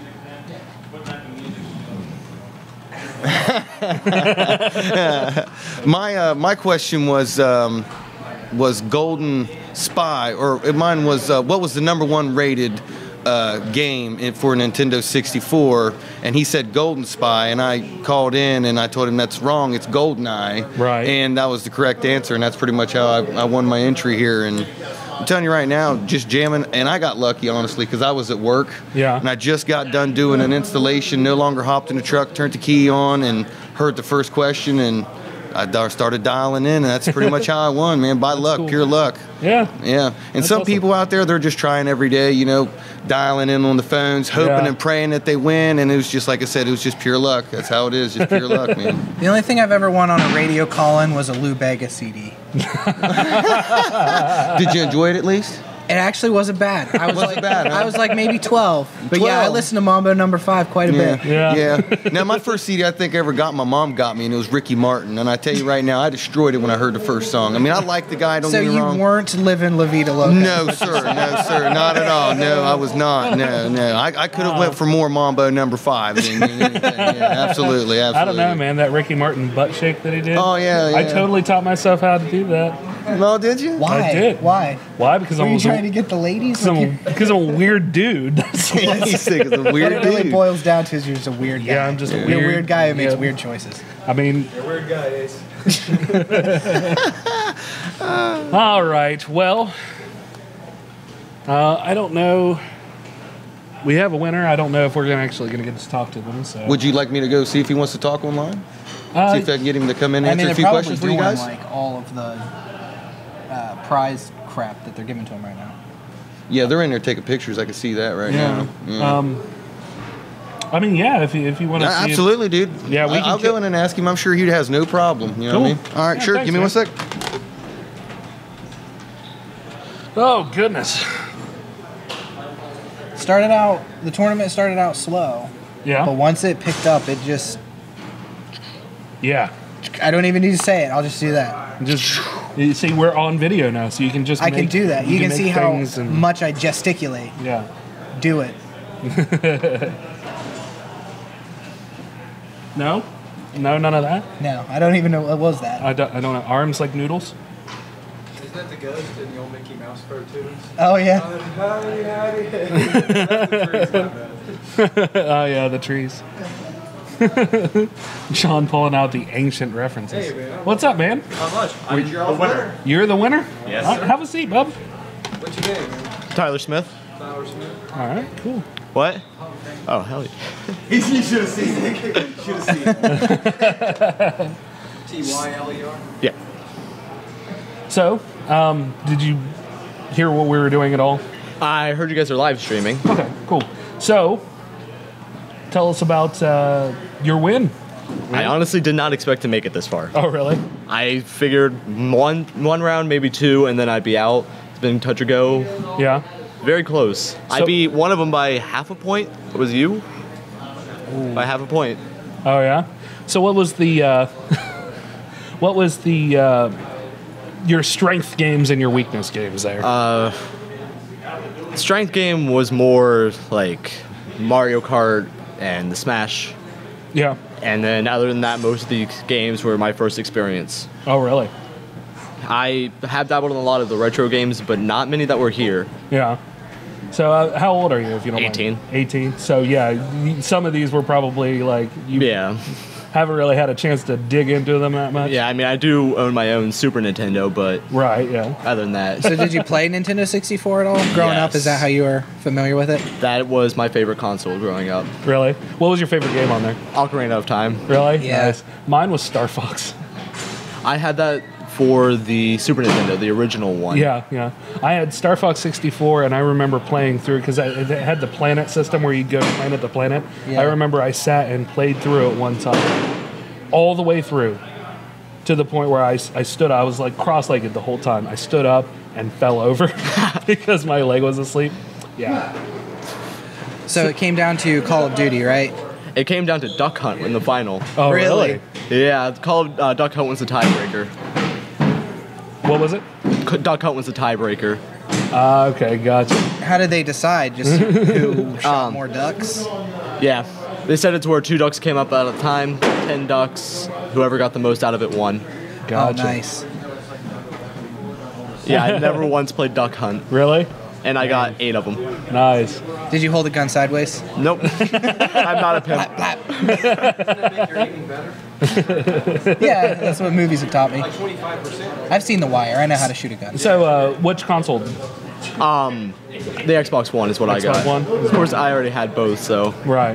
S13: My question was Golden Spy, or mine was what was the #1 rated game for Nintendo 64, and he said Golden Spy, and I called in and I told him that's wrong, it's GoldenEye,
S10: right?
S13: And that was the correct answer, and that's pretty much how I won my entry here. And I'm telling you right now, just jamming, and I got lucky honestly because I was at work, and I just got done doing an installation, no longer hopped in the truck, turned the key on, and heard the first question, and I started dialing in, and that's pretty much how I won, man. By luck, pure luck.
S10: Yeah.
S13: And
S10: That's
S13: some
S10: awesome.
S13: people out there, they're just trying every day, you know, dialing in on the phones, hoping and praying that they win. And it was just, like I said, it was just pure luck. That's how it is, just pure luck, man.
S3: The only thing I've ever won on a radio call-in was a Lou Bega CD.
S13: Did you enjoy it at least?
S3: It actually wasn't bad. I was
S13: Wasn't bad, huh?
S3: I was like maybe 12. But yeah, I
S13: 12.
S3: listened to Mambo Number 5 quite a bit.
S13: Yeah. Now, my first CD I think I ever got, my mom got me, and it was Ricky Martin. And I tell you right now, I destroyed it when I heard the first song. I mean, I like the guy, don't
S3: So
S13: get me
S3: you
S13: wrong.
S3: weren't living La Vida Loca?
S13: No, sir. No, sir. Not at all. No, I was not. No. I could have went for more Mambo Number 5 than anything. Yeah, absolutely.
S10: I don't know, man. That Ricky Martin butt shake that he did.
S13: Oh, yeah.
S10: I totally taught myself how to do that.
S13: No, did you?
S3: Why?
S10: I did.
S3: Why?
S10: Why? Because
S3: Were
S10: I'm
S3: you trying to get the ladies?
S10: because I'm a weird dude. That's why.
S13: He's sick as a weird
S3: What it really
S13: dude.
S3: boils down to is you're just a weird guy.
S10: Yeah, I'm just a
S3: You're a
S10: weird-
S3: weird guy who makes
S10: yeah.
S3: weird choices.
S10: I mean,
S6: You're a weird guy, Ace.
S10: all right. Well, I don't know. We have a winner. I don't know if we're actually going to get to talk to them. So.
S13: Would you like me to go see if he wants to talk online? See if I can get him to come in and answer a few
S3: they're
S13: questions for
S3: probably
S13: you
S3: doing
S13: guys?
S3: like all of the prize crap that they're giving to him right now.
S13: Yeah, they're in there taking pictures. I can see that right now. Yeah.
S10: I mean, yeah. If you want to,
S13: Absolutely, dude.
S10: Yeah,
S13: I'll go in and ask him. I'm sure he has no problem. You know what I mean? All right,
S10: Yeah,
S13: sure.
S10: thanks,
S13: Give me
S10: man.
S13: 1 sec.
S10: Oh goodness.
S3: The tournament started out slow.
S10: Yeah.
S3: But once it picked up, it just.
S10: Yeah.
S3: I don't even need to say it. I'll just do that.
S10: Just you see, we're on video now, so you can just.
S3: I can do that. You can see
S10: make
S3: how
S10: things and-
S3: much I gesticulate.
S10: Yeah.
S3: Do it.
S10: No, none of that.
S3: No, I don't even know what was that.
S10: I don't know. Arms like noodles.
S6: Isn't that the ghost in the old Mickey Mouse cartoons?
S3: Oh yeah.
S10: Oh yeah, the trees. Sean pulling out the ancient references.
S6: Hey, man.
S10: What's up, man?
S6: How much? I'm your winner.
S10: You're the winner?
S6: Yes,
S10: All right,
S6: sir.
S10: have a seat, bub.
S6: What's your name, man?
S15: Tyler Smith.
S6: Tyler Smith.
S10: All right, cool.
S15: What? Oh, hell yeah.
S6: You should have seen it. You should have seen it. Tyler.
S15: Yeah.
S10: So, did you hear what we were doing at all?
S15: I heard you guys are live streaming.
S10: Okay, cool. So, tell us about your win.
S15: I honestly did not expect to make it this far.
S10: Oh, really?
S15: I figured one round, maybe two, and then I'd be out. It's been touch or go.
S10: Yeah.
S15: Very close. I beat one of them by half a point. It was you?
S10: Ooh.
S15: By half a point.
S10: Oh, yeah? So what was the, your strength games and your weakness games there?
S15: Strength game was more like Mario Kart and the Smash.
S10: Yeah.
S15: And then other than that, most of the games were my first experience.
S10: Oh, really?
S15: I have dabbled in a lot of the retro games, but not many that were here.
S10: Yeah. So how old are you, if you don't
S15: 18.
S10: mind? 18. So, yeah, some of these were probably, like, you haven't really had a chance to dig into them that much.
S15: Yeah, I mean, I do own my own Super Nintendo, but...
S10: Right, yeah.
S15: Other than that...
S3: So did you play Nintendo 64 at all growing up? Is that how you were familiar with it?
S15: That was my favorite console growing up.
S10: Really? What was your favorite game on there?
S15: Ocarina of Time.
S10: Really?
S3: Yeah.
S10: Nice. Mine was Star Fox.
S15: I had that for the Super Nintendo, the original one.
S10: Yeah, yeah. I had Star Fox 64, and I remember playing through because it had the planet system where you'd go planet to planet.
S3: Yeah.
S10: I remember I sat and played through it one time, all the way through, to the point where I stood. I was like cross-legged the whole time. I stood up and fell over because my leg was asleep. Yeah.
S3: So it came down to Call of Duty, right?
S15: It came down to Duck Hunt in the final.
S10: Oh, really?
S15: Yeah, Duck Hunt was the tiebreaker.
S10: What was it?
S15: Duck Hunt was the tiebreaker.
S10: Okay, gotcha.
S3: How did they decide? Just who shot more ducks?
S15: Yeah. They said it's where 2 ducks came up at a time, 10 ducks. Whoever got the most out of it won.
S10: Gotcha.
S3: Oh, nice.
S15: Yeah, I never once played Duck Hunt.
S10: Really?
S15: And I got 8 of them.
S10: Nice.
S3: Did you hold the gun sideways?
S15: Nope. I'm not a pimp.
S3: Yeah, that's what movies have taught me. I've seen The Wire. I know how to shoot a gun.
S10: So, which console?
S15: The Xbox One is what I got.
S10: Xbox One?
S15: Of course, I already had both, so.
S10: Right.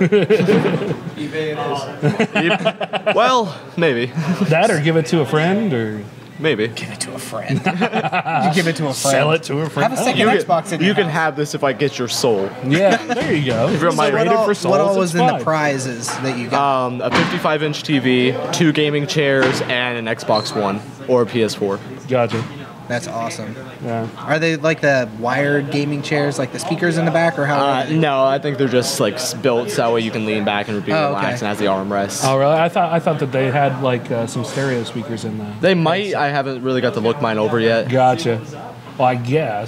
S15: Well, maybe.
S10: That or give it to a friend, or
S15: maybe.
S3: Give it to a friend. You give it to a friend.
S10: Sell it to a friend.
S3: Have a second Xbox in
S15: You
S3: your
S15: can
S3: house.
S15: have this if I get your soul.
S10: Yeah, there you go.
S15: If you're my
S10: Rated for souls,
S3: what all was
S10: it's
S3: in the
S10: fine.
S3: prizes that you got?
S15: A 55-inch TV, 2 gaming chairs, and an Xbox One or a PS4.
S10: Gotcha.
S3: That's awesome.
S10: Yeah.
S3: Are they like the wired gaming chairs, like the speakers in the back, or how? Are they?
S15: No, I think they're just like built so that way you can lean back and be relaxed and has the armrest.
S10: Oh, really? I thought that they had like some stereo speakers in there.
S15: They might. I haven't really got to look mine over yet.
S10: Gotcha. Well, I guess.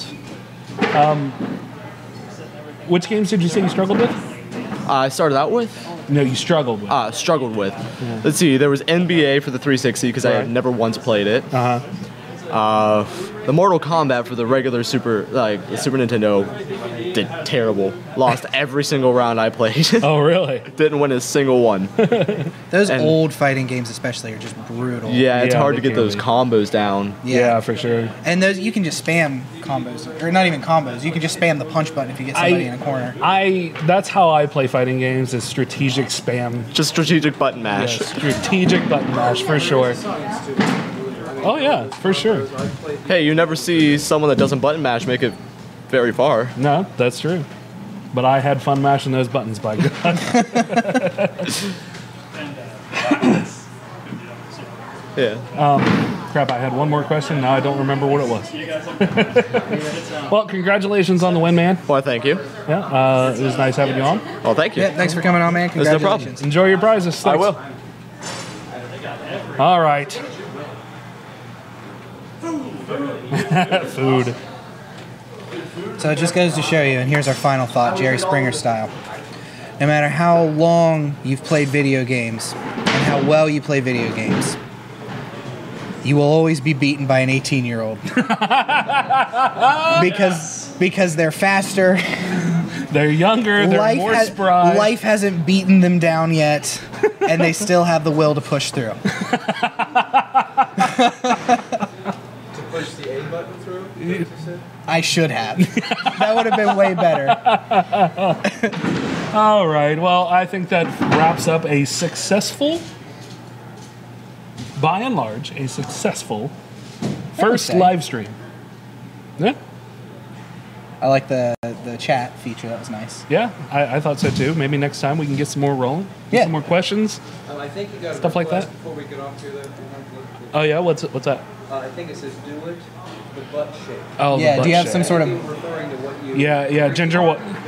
S10: Which games did you say you struggled with?
S15: I started out with.
S10: No, you struggled with.
S15: Struggled with. Yeah. Let's see. There was NBA for the 360 because I had never once played it. The Mortal Kombat for the regular Super Nintendo did terrible. Lost every single round I played.
S10: Oh, really?
S15: Didn't win a single one.
S3: Those old fighting games especially are just brutal.
S15: Yeah, it's hard to get those combos down.
S10: Yeah, for sure.
S3: And those you can just spam combos, or not even combos. You can just spam the punch button if you get somebody in a corner.
S10: That's how I play fighting games, is strategic spam.
S15: Just strategic button mash.
S10: Yeah, strategic button mash, for sure. Oh, yeah, for sure.
S15: Hey, you never see someone that doesn't button mash make it very far.
S10: No, that's true. But I had fun mashing those buttons, by God.
S15: Yeah.
S10: Crap, I had one more question. Now I don't remember what it was. Well, congratulations on the win, man.
S15: Well, thank you.
S10: Yeah, it was nice having you on.
S15: Well, thank you.
S3: Yeah, thanks for coming on, man. Congratulations.
S15: No problem.
S10: Enjoy your prizes. Thanks.
S15: I will.
S10: All right. Food.
S3: So it just goes to show you, and here's our final thought, Jerry Springer style. No matter how long you've played video games and how well you play video games, you will always be beaten by an 18-year-old. because they're faster.
S10: They're younger. They're more spry.
S3: Life hasn't beaten them down yet, and they still have the will to push through.
S6: Push the A button through?
S3: I should have. That would have been way better.
S10: All right. Well, I think that wraps up a successful, by and large, a successful first live stream. Yeah.
S3: I like the chat feature. That was nice.
S10: Yeah, I thought so too. Maybe next time we can get some more rolling. Get some more questions.
S6: I think you got
S10: stuff like that.
S6: Before we get off here,
S10: Oh yeah, what's that?
S6: I think it says do it, the butt shake.
S10: Oh,
S3: yeah. Do you have
S10: shake.
S3: some sort of?
S6: Referring to what you
S10: Yeah. Ginger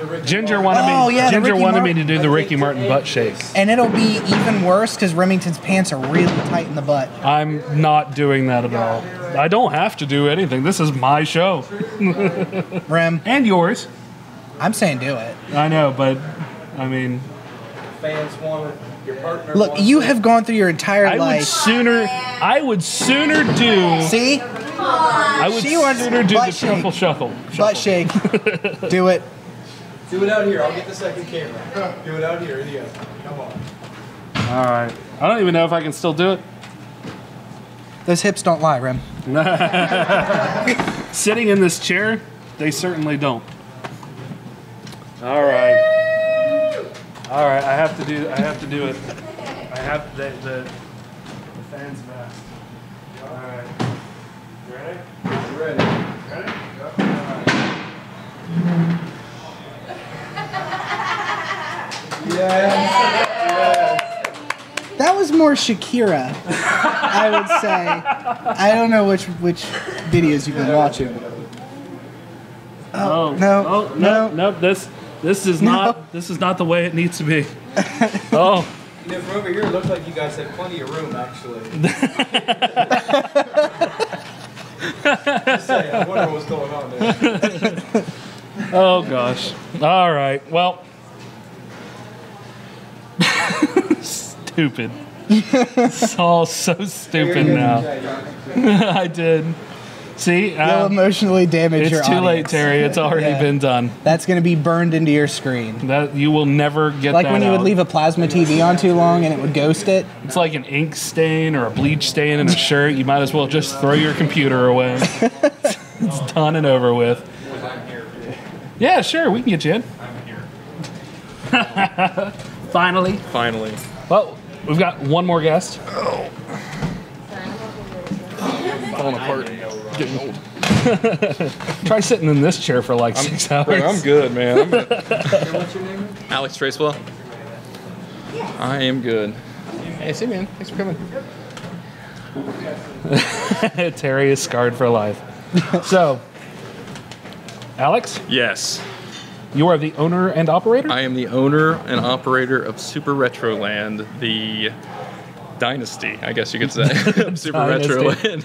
S10: wanted me to do the Ricky Martin butt shake.
S3: And it'll be even worse because Remington's pants are really tight in the butt.
S10: I'm not doing that at all. I don't have to do anything. This is my show.
S3: Rem.
S10: And yours.
S3: I'm saying do it.
S10: I know, but I mean,
S6: fans want it. Your partner.
S3: Look, you have gone through your entire life.
S10: I would sooner do.
S3: See?
S10: I would sooner do the triple shuffle.
S3: Butt shake. Do it.
S6: Do it out here. I'll get the second camera. Do it out here. Yeah. Come on.
S10: All right. I don't even know if I can still do it.
S3: Those hips don't lie, Rem.
S10: Sitting in this chair, they certainly don't. All right. All right. I have to do it. I have the fans back. All right. Ready?
S6: Ready.
S10: Ready? Go.
S6: Yes.
S3: That was more Shakira, I would say. I don't know which videos you've been watching.
S10: No. This is not the way it needs to be. Oh.
S6: You know, from over here, it looked like you guys had plenty of room, actually. Just saying, I wonder what's going on there.
S10: Oh gosh. All right. Well. Stupid. It's all so stupid now. I did. See?
S3: You'll emotionally damage your
S10: audience. It's too late, Terry. It's already been done.
S3: That's going to be burned into your screen.
S10: That you will never get
S3: like
S10: that
S3: when you
S10: out.
S3: would leave a plasma TV on too long and it would ghost it.
S10: It's like an ink stain or a bleach stain in a shirt. You might as well just throw your computer away. It's done and over with. Yeah, sure. We can get you in. Finally. Well, we've got one more guest.
S16: Falling apart. Getting old.
S10: Try sitting in this chair for like 6 hours.
S16: Bro, I'm good, man.
S6: What's your name?
S16: Alex Tracewell. I am good. Hey, man. Thanks for coming.
S10: Terry is scarred for life. So, Alex?
S16: Yes.
S10: You are the owner and operator?
S16: I am the owner and operator of Super Retroland, the dynasty, I guess you could say, of Super Retroland.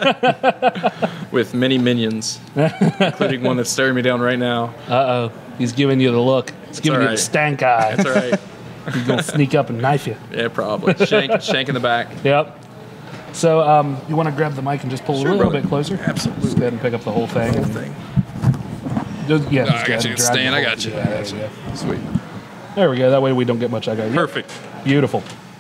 S16: With many minions, including one that's staring me down right now.
S10: Uh-oh. He's giving you the look. He's giving you the stank eye.
S16: That's all right.
S10: He's going to sneak up and knife you.
S16: Yeah, probably. Shank in the back.
S10: Yep. So, you want to grab the mic and just pull a little bit closer?
S16: Absolutely.
S10: Just go ahead and pick up the whole thing. Just
S16: I got you. Stan, I got you.
S10: Yeah.
S16: Sweet.
S10: There we go. That way we don't get much echo.
S16: Perfect.
S10: Beautiful.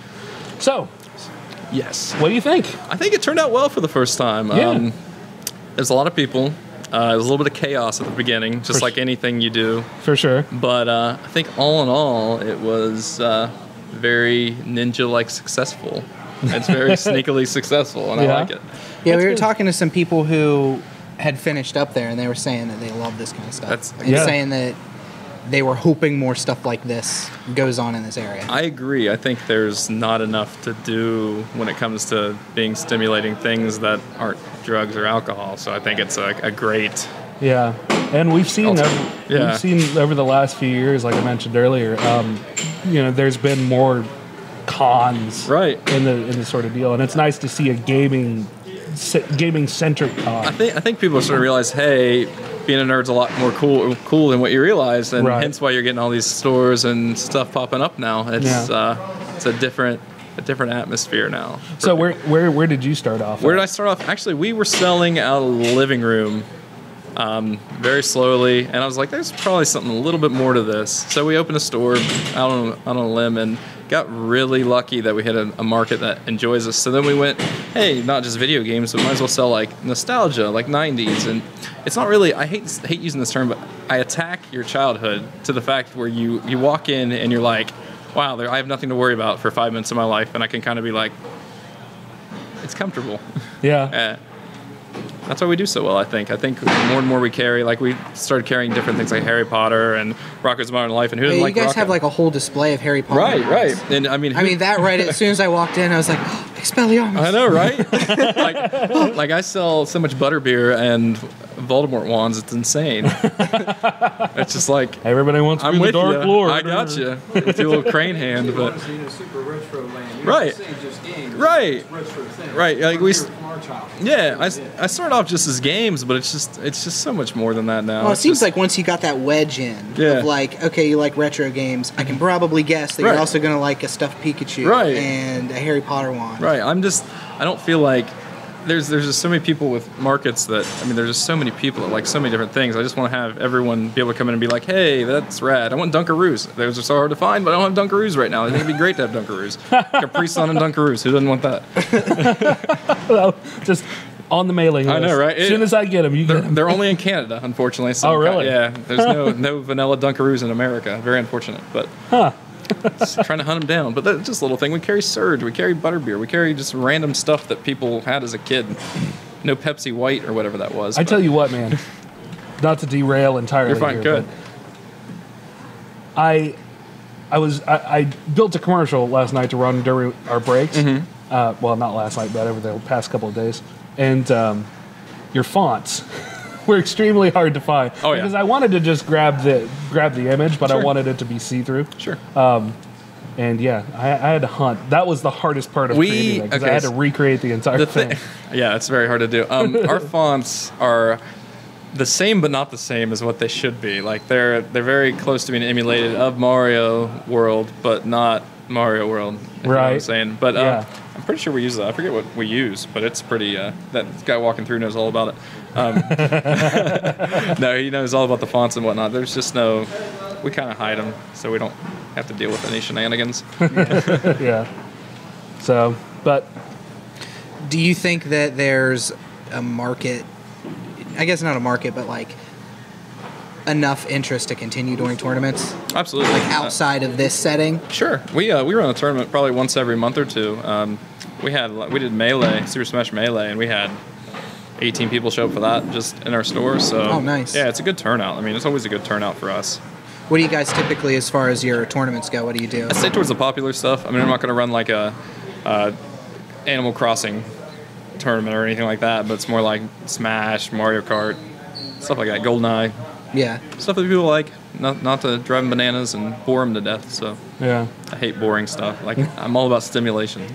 S10: So,
S16: yes.
S10: What do you think?
S16: I think it turned out well for the first time.
S10: Yeah.
S16: There's a lot of people. There's a little bit of chaos at the beginning, just like anything you do.
S10: For sure.
S16: But I think all in all, it was very ninja-like successful. It's very sneakily successful, and I like it.
S3: Yeah, we were talking to some people who had finished up there, and they were saying that they love this kind of stuff. Saying that they were hoping more stuff like this goes on in this area.
S16: I agree. I think there's not enough to do when it comes to being stimulating things that aren't drugs or alcohol. So I think it's a great.
S10: Yeah, and we've seen over the last few years, like I mentioned earlier, there's been more cons in the sort of deal, and it's nice to see a gaming centric con.
S16: I think people sort of realize, hey, being a nerd's a lot more cool than what you realize, and hence why you're getting all these stores and stuff popping up now. It's it's a different atmosphere now.
S10: So where did you start off?
S16: Where did I start off? Actually, we were selling out of the living room very slowly, and I was like, there's probably something a little bit more to this. So we opened a store out on a limb and got really lucky that we hit a market that enjoys us. So then we went, hey, not just video games, but might as well sell like nostalgia, like 90s. And it's not really, I hate using this term, but I attack your childhood to the fact where you walk in and you're like, wow, I have nothing to worry about for 5 minutes of my life, and I can kind of be like, it's comfortable.
S10: Yeah.
S16: That's why we do so well, I think. I think more and more we carry, like we started carrying different things like Harry Potter and Rocko's Modern Life, and who doesn't like
S3: You guys
S16: Rocco?
S3: have like a whole display of Harry Potter.
S16: Right. And I mean
S3: that right as soon as I walked in, I was like, oh, Expelliarmus.
S16: I know, right? like I sell so much butterbeer and Voldemort wands, it's insane. It's just like
S10: everybody wants to be the Dark Lord.
S16: I got you with your little crane hand, but
S6: Super retro land.
S16: Right.
S6: Just games.
S16: Right.
S6: Retro things.
S16: Right. Like
S6: Yeah,
S16: I started off just as games, but it's just so much more than that now.
S3: Well, it seems like once you got that wedge in of like, okay, you like retro games, I can probably guess that you're also going to like a stuffed Pikachu and a Harry Potter wand.
S16: Right. I don't feel like there's just so many people with markets that, I mean, there's just so many people that like so many different things. I just want to have everyone be able to come in and be like, hey, that's rad. I want Dunkaroos. Those are so hard to find, but I don't have Dunkaroos right now. I think it'd be great to have Dunkaroos. Capri Sun and Dunkaroos. Who doesn't want that?
S10: Well, just on the mailing list.
S16: I know, right?
S10: As soon as I get them, you get them.
S16: They're only in Canada, unfortunately. So
S10: really?
S16: Yeah. There's no vanilla Dunkaroos in America. Very unfortunate, but just trying to hunt them down. But that's just a little thing. We carry Surge. We carry Butterbeer. We carry just random stuff that people had as a kid. No Pepsi White or whatever that was.
S10: I tell you what, man. Not to derail entirely.
S16: You're fine.
S10: Here,
S16: Good.
S10: I built a commercial last night to run during our breaks.
S16: Mm-hmm.
S10: Well, not last night, but over the past couple of days. And your fonts were extremely hard to find.
S16: Oh, yeah.
S10: Because I wanted to just grab the image, but I wanted it to be see-through.
S16: Sure.
S10: And yeah, I had to hunt. That was the hardest part of creating it, because I had to recreate the entire thing.
S16: Yeah, it's very hard to do. Our fonts are the same, but not the same as what they should be. Like they're very close to being emulated of Mario World, but not Mario World. If you know what I'm saying, but I'm pretty sure we use that. I forget what we use, but it's pretty. That guy walking through knows all about it. No, he knows all about the fonts and whatnot. There's just no. We kind of hide them, so we don't have to deal with any shenanigans.
S10: Yeah. So, but
S3: do you think that there's a market? I guess not a market, but like enough interest to continue doing tournaments?
S16: Absolutely.
S3: Like outside of this setting?
S16: Sure. We run a tournament probably once every month or two. We did Melee, Super Smash Melee, and we had 18 people show up for that just in our store. So
S3: oh, nice.
S16: Yeah, it's a good turnout. I mean, it's always a good turnout for us.
S3: What do you guys typically, as far as your tournaments go, what do you do?
S16: I stay towards the popular stuff. I mean, I'm not going to run like a Animal Crossing tournament or anything like that, but it's more like Smash, Mario Kart, stuff like that. GoldenEye.
S3: Yeah.
S16: Stuff that people like, not to drive them bananas and bore them to death. So
S10: yeah,
S16: I hate boring stuff. Like I'm all about stimulation.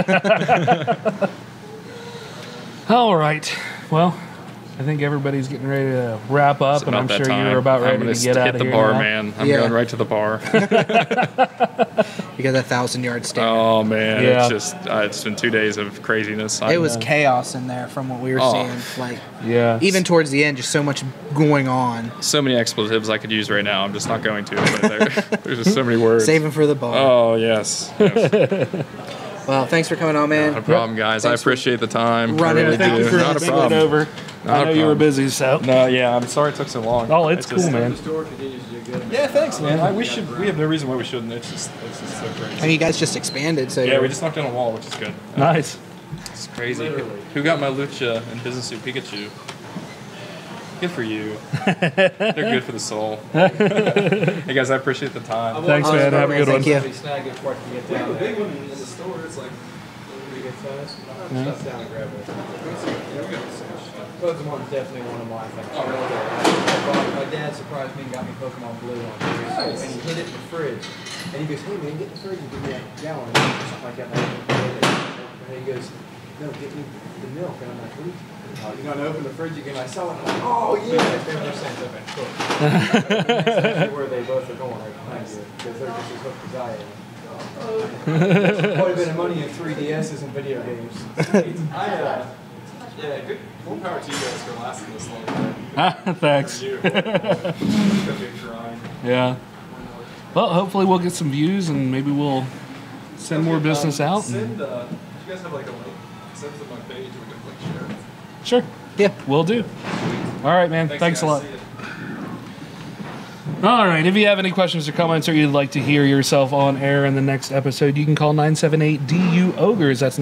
S10: All right. Well, I think everybody's getting ready to wrap up, and I'm sure you're about ready to get out of here.
S16: Hit the bar,
S10: now.
S16: man. I'm going right to the bar.
S3: You got that 1,000-yard stare.
S16: Oh man,
S10: Yeah.
S16: it's just it's been 2 days of craziness.
S3: It was chaos in there from what we were seeing. Like,
S10: yeah,
S3: even towards the end, just so much going on.
S16: So many expletives I could use right now. I'm just not going to. But there's just so many words.
S3: Save them for the bar.
S16: Oh yes.
S3: Well, thanks for coming on, man.
S16: No problem, guys. I appreciate the time.
S3: Running.
S16: I really
S10: Thank
S16: do.
S10: you for
S16: Not a
S10: bringing
S16: problem.
S10: it over. I know you were busy, so.
S16: No, yeah, I'm sorry it took so long.
S10: Oh, it's cool, man.
S16: Yeah, thanks, man. We have no reason why we shouldn't. It's just so crazy.
S3: And you guys just expanded, so
S16: Yeah, we just knocked down a wall, which is good.
S10: Nice.
S16: It's crazy. Who got my Lucha and Business Suit Pikachu? Good for you. They're good for the soul. Hey guys, I appreciate the time.
S10: Thanks, man. Have a good one.
S6: The big one in the store, it's like pretty good size. That's down and grab it. Pokemon's definitely one of my things. My dad surprised me and got me Pokemon Blue on and he hid it in the fridge. And he goes, hey man, get in the fridge and give me that gallon or something like that. And he goes, no, get me the milk. And I'm like, what are you you're going to open the fridge again? I saw it. I'm like, oh yeah. It's ever since I've been hooked. That's actually where they both are going right behind you. Because they're just as hooked as I am. Quite a bit of money in 3DSs and video games. Yeah, good. Full power to you guys for lasting this long.
S10: Thanks. Yeah. Well, hopefully we'll get some views and maybe we'll send more business out.
S16: Do you guys have like a link? Send it to my page and we can share it.
S10: Sure. Yeah, we'll do. All right, man. Thanks a lot. All right. If you have any questions or comments or you'd like to hear yourself on air in the next episode, you can call 978-DU-OGRES. That's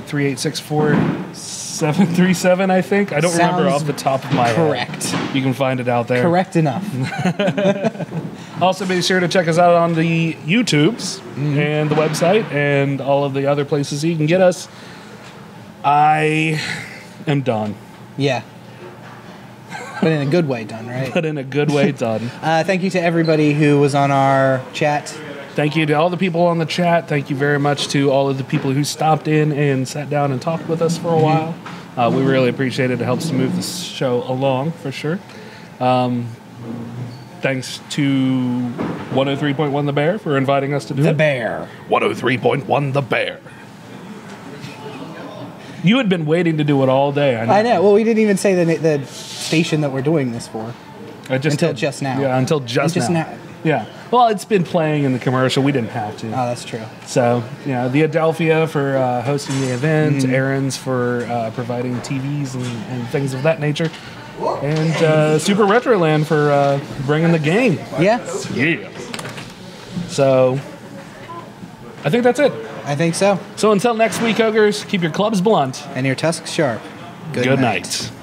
S10: 978-386-4737, I think. I don't remember off the top of my head.
S3: Correct.
S10: You can find it out there.
S3: Correct enough.
S10: Also, be sure to check us out on the YouTubes and the website and all of the other places you can get us. I am done.
S3: Yeah. But in a good way done, right?
S10: But in a good way done.
S3: Thank you to everybody who was on our chat.
S10: Thank you to all the people on the chat. Thank you very much to all of the people who stopped in and sat down and talked with us for a while. We really appreciate it. It helps to move the show along, for sure. Thanks to 103.1 The Bear for inviting us to do it.
S3: The Bear.
S10: 103.1 The Bear. You had been waiting to do it all day.
S3: I know. Well, we didn't even say the station that we're doing this for. Until just now.
S10: Yeah, until just now. Yeah. Well, it's been playing in the commercial. We didn't have to.
S3: Oh, that's true.
S10: So, the Adelphia for hosting the event, Aaron's for providing TVs and things of that nature, and Super Retroland for bringing the game.
S3: Yeah.
S10: Yeah. So, I think that's it.
S3: I think so.
S10: So until next week, Ogres, keep your clubs blunt.
S3: And your tusks sharp.
S10: Good night.